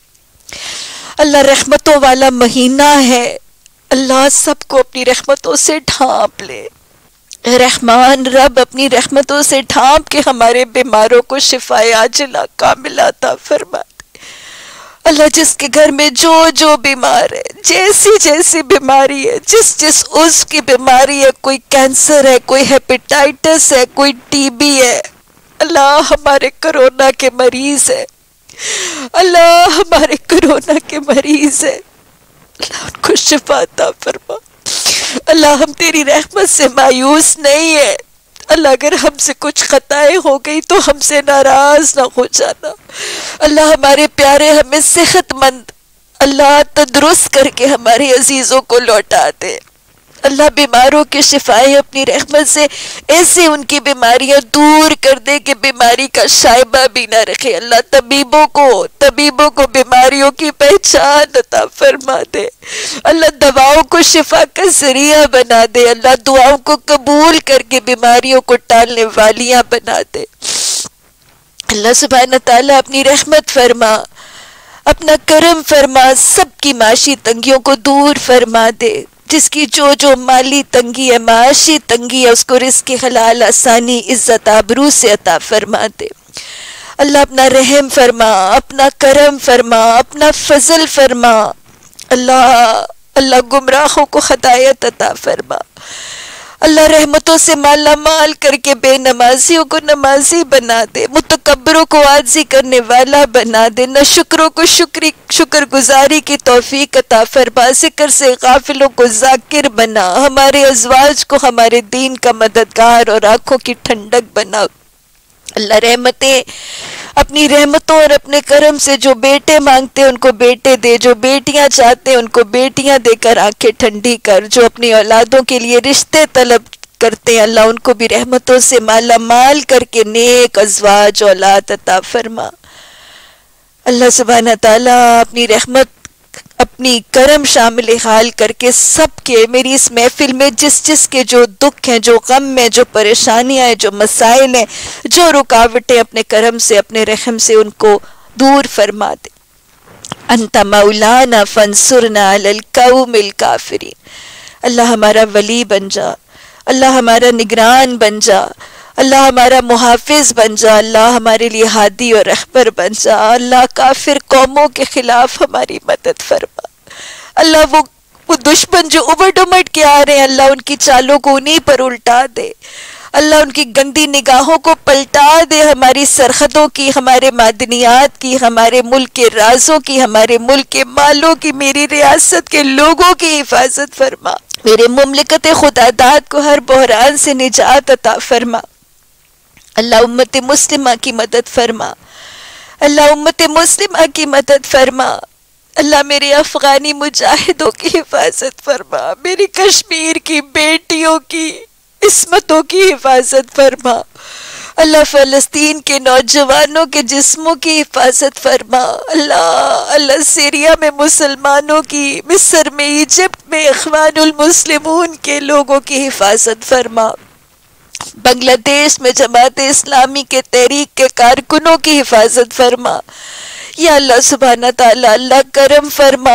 A: اللہ رحمتوں والا مہینہ ہے، اللہ سب کو اپنی رحمتوں سے ڈھانپ لے۔ رحمان رب اپنی رحمتوں سے ڈھانپ کے ہمارے بیماروں کو شفائے عاجلہ کاملہ عطا فرما دے۔ اللہ جس کے گھر میں جو جو بیمار ہے، جیسی جیسی بیماری ہے، جس عضو کی بیماری ہے، کوئی کینسر ہے، کوئی ہیپیٹائٹس ہے، کوئی ٹی بی ہے، اللہ ہمارے کرونا کے مریض ہے، اللہ ہمارے کرونا کے مریض ہے، اللہ ان کو شفا عطا فرما۔ اللہ ہم تیری رحمت سے مایوس نہیں ہے، اللہ اگر ہم سے کچھ خطائیں ہو گئی تو ہم سے ناراض نہ ہو جانا۔ اللہ ہمارے پیارے ہمیں صحت مند، اللہ تندرست کر کے ہمارے عزیزوں کو لوٹا دے۔ اللہ بیماروں کی شفائیں اپنی رحمت سے ایسے ان کی بیماریاں دور کر دے کہ بیماری کا شائبہ بھی نہ رکھے۔ اللہ طبیبوں کو بیماریوں کی پہچان عطا فرما دے۔ اللہ دواؤں کو شفا کا ذریعہ بنا دے۔ اللہ دعاؤں کو قبول کر کے بیماریوں کو ٹالنے والیاں بنا دے۔ اللہ سبحانہ تعالیٰ اپنی رحمت فرما، اپنا کرم فرما، سب کی معاشی تنگیوں کو دور فرما دے۔ جس کی جو مالی تنگی ہے، معاشی تنگی ہے، اس کو رزق حلال آسانی عزت آبرو سے عطا فرما دے۔ اللہ اپنا رحم فرما، اپنا کرم فرما، اپنا فضل فرما۔ اللہ گمراہوں کو ہدایت عطا فرما۔ اللہ رحمتوں سے مالا مال کر کے بے نمازیوں کو نمازی بنا دے، متکبروں کو عاجزی کرنے والا بنا دے، نہ شکروں کو شکر گزاری کی توفیق عطا فرما، ذکر سے غافلوں کو ذاکر بنا، ہمارے ازواج کو ہمارے دین کا مددگار اور آنکھوں کی ٹھنڈک بنا۔ اللہ رحمتیں اپنی رحمتوں اور اپنے کرم سے جو بیٹے مانگتے ان کو بیٹے دے، جو بیٹیاں چاہتے ان کو بیٹیاں دے کر آنکھیں ٹھنڈی کر، جو اپنی اولادوں کے لیے رشتے طلب کرتے ہیں اللہ ان کو بھی رحمتوں سے مالا مال کر کے نیک ازواج اولاد عطا فرما۔ اللہ سبحانہ تعالیٰ اپنی رحمت اپنی کرم شامل حال کر کے سب کے میری اس محفل میں جس کے جو دکھ ہیں، جو غم ہیں، جو پریشانیاں ہیں، جو مسائل ہیں، جو رکاوٹیں اپنے کرم سے اپنے رحم سے ان کو دور فرما دے۔ انت مولانا فانصرنا علی القوم الکافرین۔ اللہ ہمارا ولی بن جا، اللہ ہمارا نگران بن جا، اللہ ہمارا محافظ بن جا، اللہ ہمارے لیے ہادی اور رہبر بن جا۔ اللہ کافر قوموں کے خلاف ہماری مدد فرما۔ اللہ وہ وہ دشمن جو ابٹ امٹ کے آ رہے ہیں اللہ ان کی چالوں کو انہیں پر الٹا دے، اللہ ان کی گندی نگاہوں کو پلٹا دے، ہماری سرحدوں کی، ہمارے معدنیات کی، ہمارے ملک کے رازوں کی، ہمارے ملک کے مالوں کی، میری ریاست کے لوگوں کی حفاظت فرما، میرے مملکت خدا داد کو ہر بحران سے نجات عطا فرما، اللہ امت مسلمہ کی مدد فرما، اللہ امت مسلمہ کی مدد فرما، اللہ میرے افغانی مجاہدوں کی حفاظت فرما، میری کشمیر کی بیٹیوں کی عصمتوں کی حفاظت فرما، اللہ فلسطین کے نوجوانوں کے جسموں کی حفاظت فرما، اللہ سیریا میں مسلمانوں کی، مصر میں، ایجپٹ میں اخوان المسلمون کے لوگوں کی حفاظت فرما، بنگلہ دیش میں جماعت اسلامی کے تحریک کے کارکنوں کی حفاظت فرما، یا اللہ سبحانہ تعالی اللہ کرم فرما،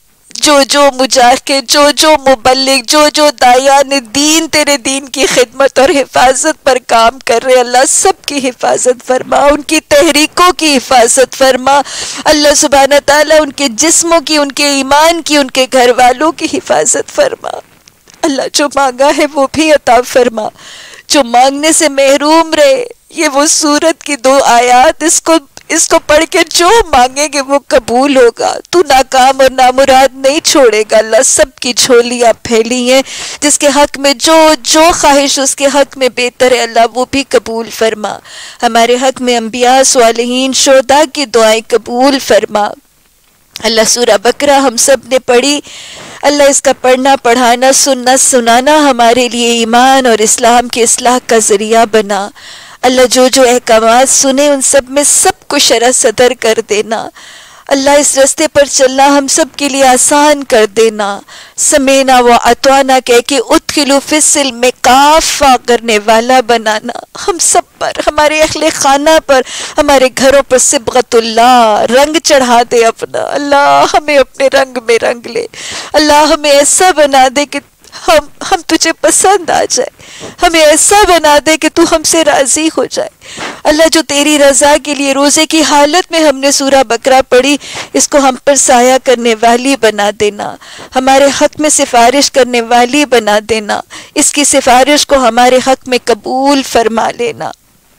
A: جو مجاہد، جو مبلغ، جو داعیان دین تیرے دین کی خدمت اور حفاظت پر کام کر رہے، اللہ سب کی حفاظت فرما، ان کی تحریکوں کی حفاظت فرما، اللہ سبحانہ تعالیٰ ان کے جسموں کی، ان کے ایمان کی، ان کے گھر والوں کی حفاظت فرما، اللہ جو مانگا ہے وہ بھی عطا فرما، جو مانگنے سے محروم رہے، یہ وہ سورت کی 2 آیات، اس کو پڑھ کے جو مانگیں گے وہ قبول ہوگا، تو ناکام اور نامراد نہیں چھوڑے گا، اللہ سب کی جھولیاں پھیلی ہیں، جس کے حق میں جو خواہش اس کے حق میں بہتر ہے اللہ وہ بھی قبول فرما، ہمارے حق میں انبیاء، صالحین، شہداء کی دعائیں قبول فرما، اللہ سورہ بقرہ ہم سب نے پڑھی، اللہ اس کا پڑھنا، پڑھانا، سننا، سنانا ہمارے لیے ایمان اور اسلام کے اصلاح کا ذریعہ بنا، اللہ جو احکامات سنے ان سب میں سب کو شرح صدر کر دینا، اللہ اس رستے پر چلنا ہم سب کے لیے آسان کر دینا، سمینا و اطوانا کہہ کے ادخلوا فی السلم کافہ کرنے والا بنانا، ہم سب پر، ہمارے اہل خانہ پر، ہمارے گھروں پر صبغت اللہ، رنگ چڑھا دے اپنا، اللہ ہمیں اپنے رنگ میں رنگ لے، اللہ ہمیں ایسا بنا دے کہ ہم تجھے پسند آ جائے، ہمیں ایسا بنا دے کہ تو ہم سے راضی ہو جائے، اللہ جو تیری رضا کے لیے روزے کی حالت میں ہم نے سورہ بقرہ پڑھی اس کو ہم پر سایہ کرنے والی بنا دینا، ہمارے حق میں سفارش کرنے والی بنا دینا، اس کی سفارش کو ہمارے حق میں قبول فرما لینا،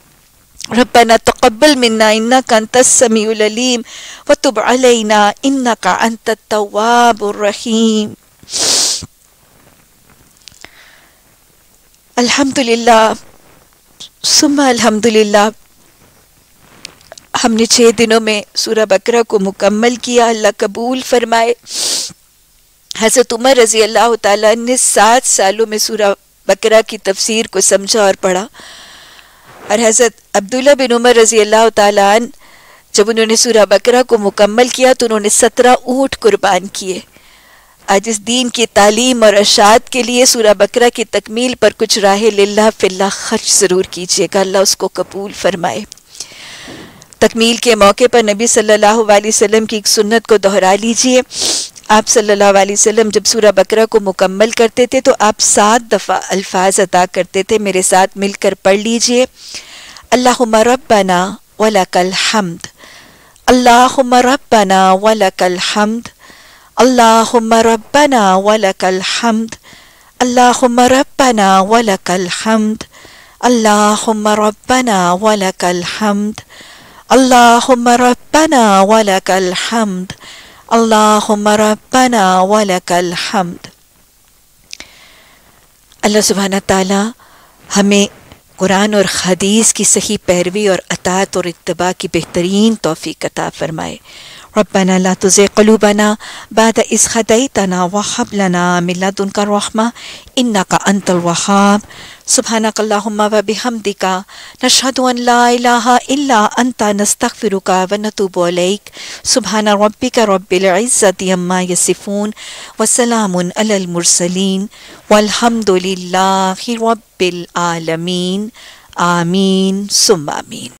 A: ربنا تقبل منا انک انت السمیع العلیم وتب علینا انک انت التواب الرحیم۔ الحمدللہ ثم الحمدللہ، ہم نے 6 دنوں میں سورہ بقرہ کو مکمل کیا، اللہ قبول فرمائے۔ حضرت عمر رضی اللہ تعالیٰ نے 7 سالوں میں سورہ بقرہ کی تفسیر کو سمجھا اور پڑھا، اور حضرت عبداللہ بن عمر رضی اللہ تعالیٰ عنہ جب انہوں نے سورہ بقرہ کو مکمل کیا تو انہوں نے 17 اونٹ قربان کیے۔ آج اس دین کی تعلیم اور ارشاد کے لیے سورہ بقرہ کی تکمیل پر کچھ راہ للہ فی اللہ خرچ ضرور کیجیے گا، اللہ اس کو قبول فرمائے۔ تکمیل کے موقع پر نبی صلی اللہ علیہ وسلم کی ایک سنت کو دہرا لیجئے۔ آپ صلی اللہ علیہ وسلم جب سورہ بقرہ کو مکمل کرتے تھے تو آپ 7 دفعہ الفاظ ادا کرتے تھے، میرے ساتھ مل کر پڑھ لیجئے۔ اللہم ربنا ولک الحمد، اللہم ربنا ولک الحمد، اللہم ربنا ولک الحمد، اللہم ربنا ولک الحمد، اللہم ربنا ولک الحمد، اللہم ربنا ولک الحمد، اللہم ربنا ولک الحمد۔ اللہ سبحانہ تعالی ہمیں قرآن اور حدیث کی صحیح پیروی اور اطاعت اور اتباع کی بہترین توفیق عطا فرمائے۔ ربنا لا تزغ قلوبنا بعد إذ هديتنا وهب لنا من لدنك رحمة إنك أنت الوهاب۔ سبحانك اللهم وبحمدك نشهد أن لا إله إلا أنت نستغفرك ونتوب إليك۔ سبحان ربك رب العزة عما يصفون وسلام على المرسلين والحمد لله رب العالمين۔ آمین ثم آمین۔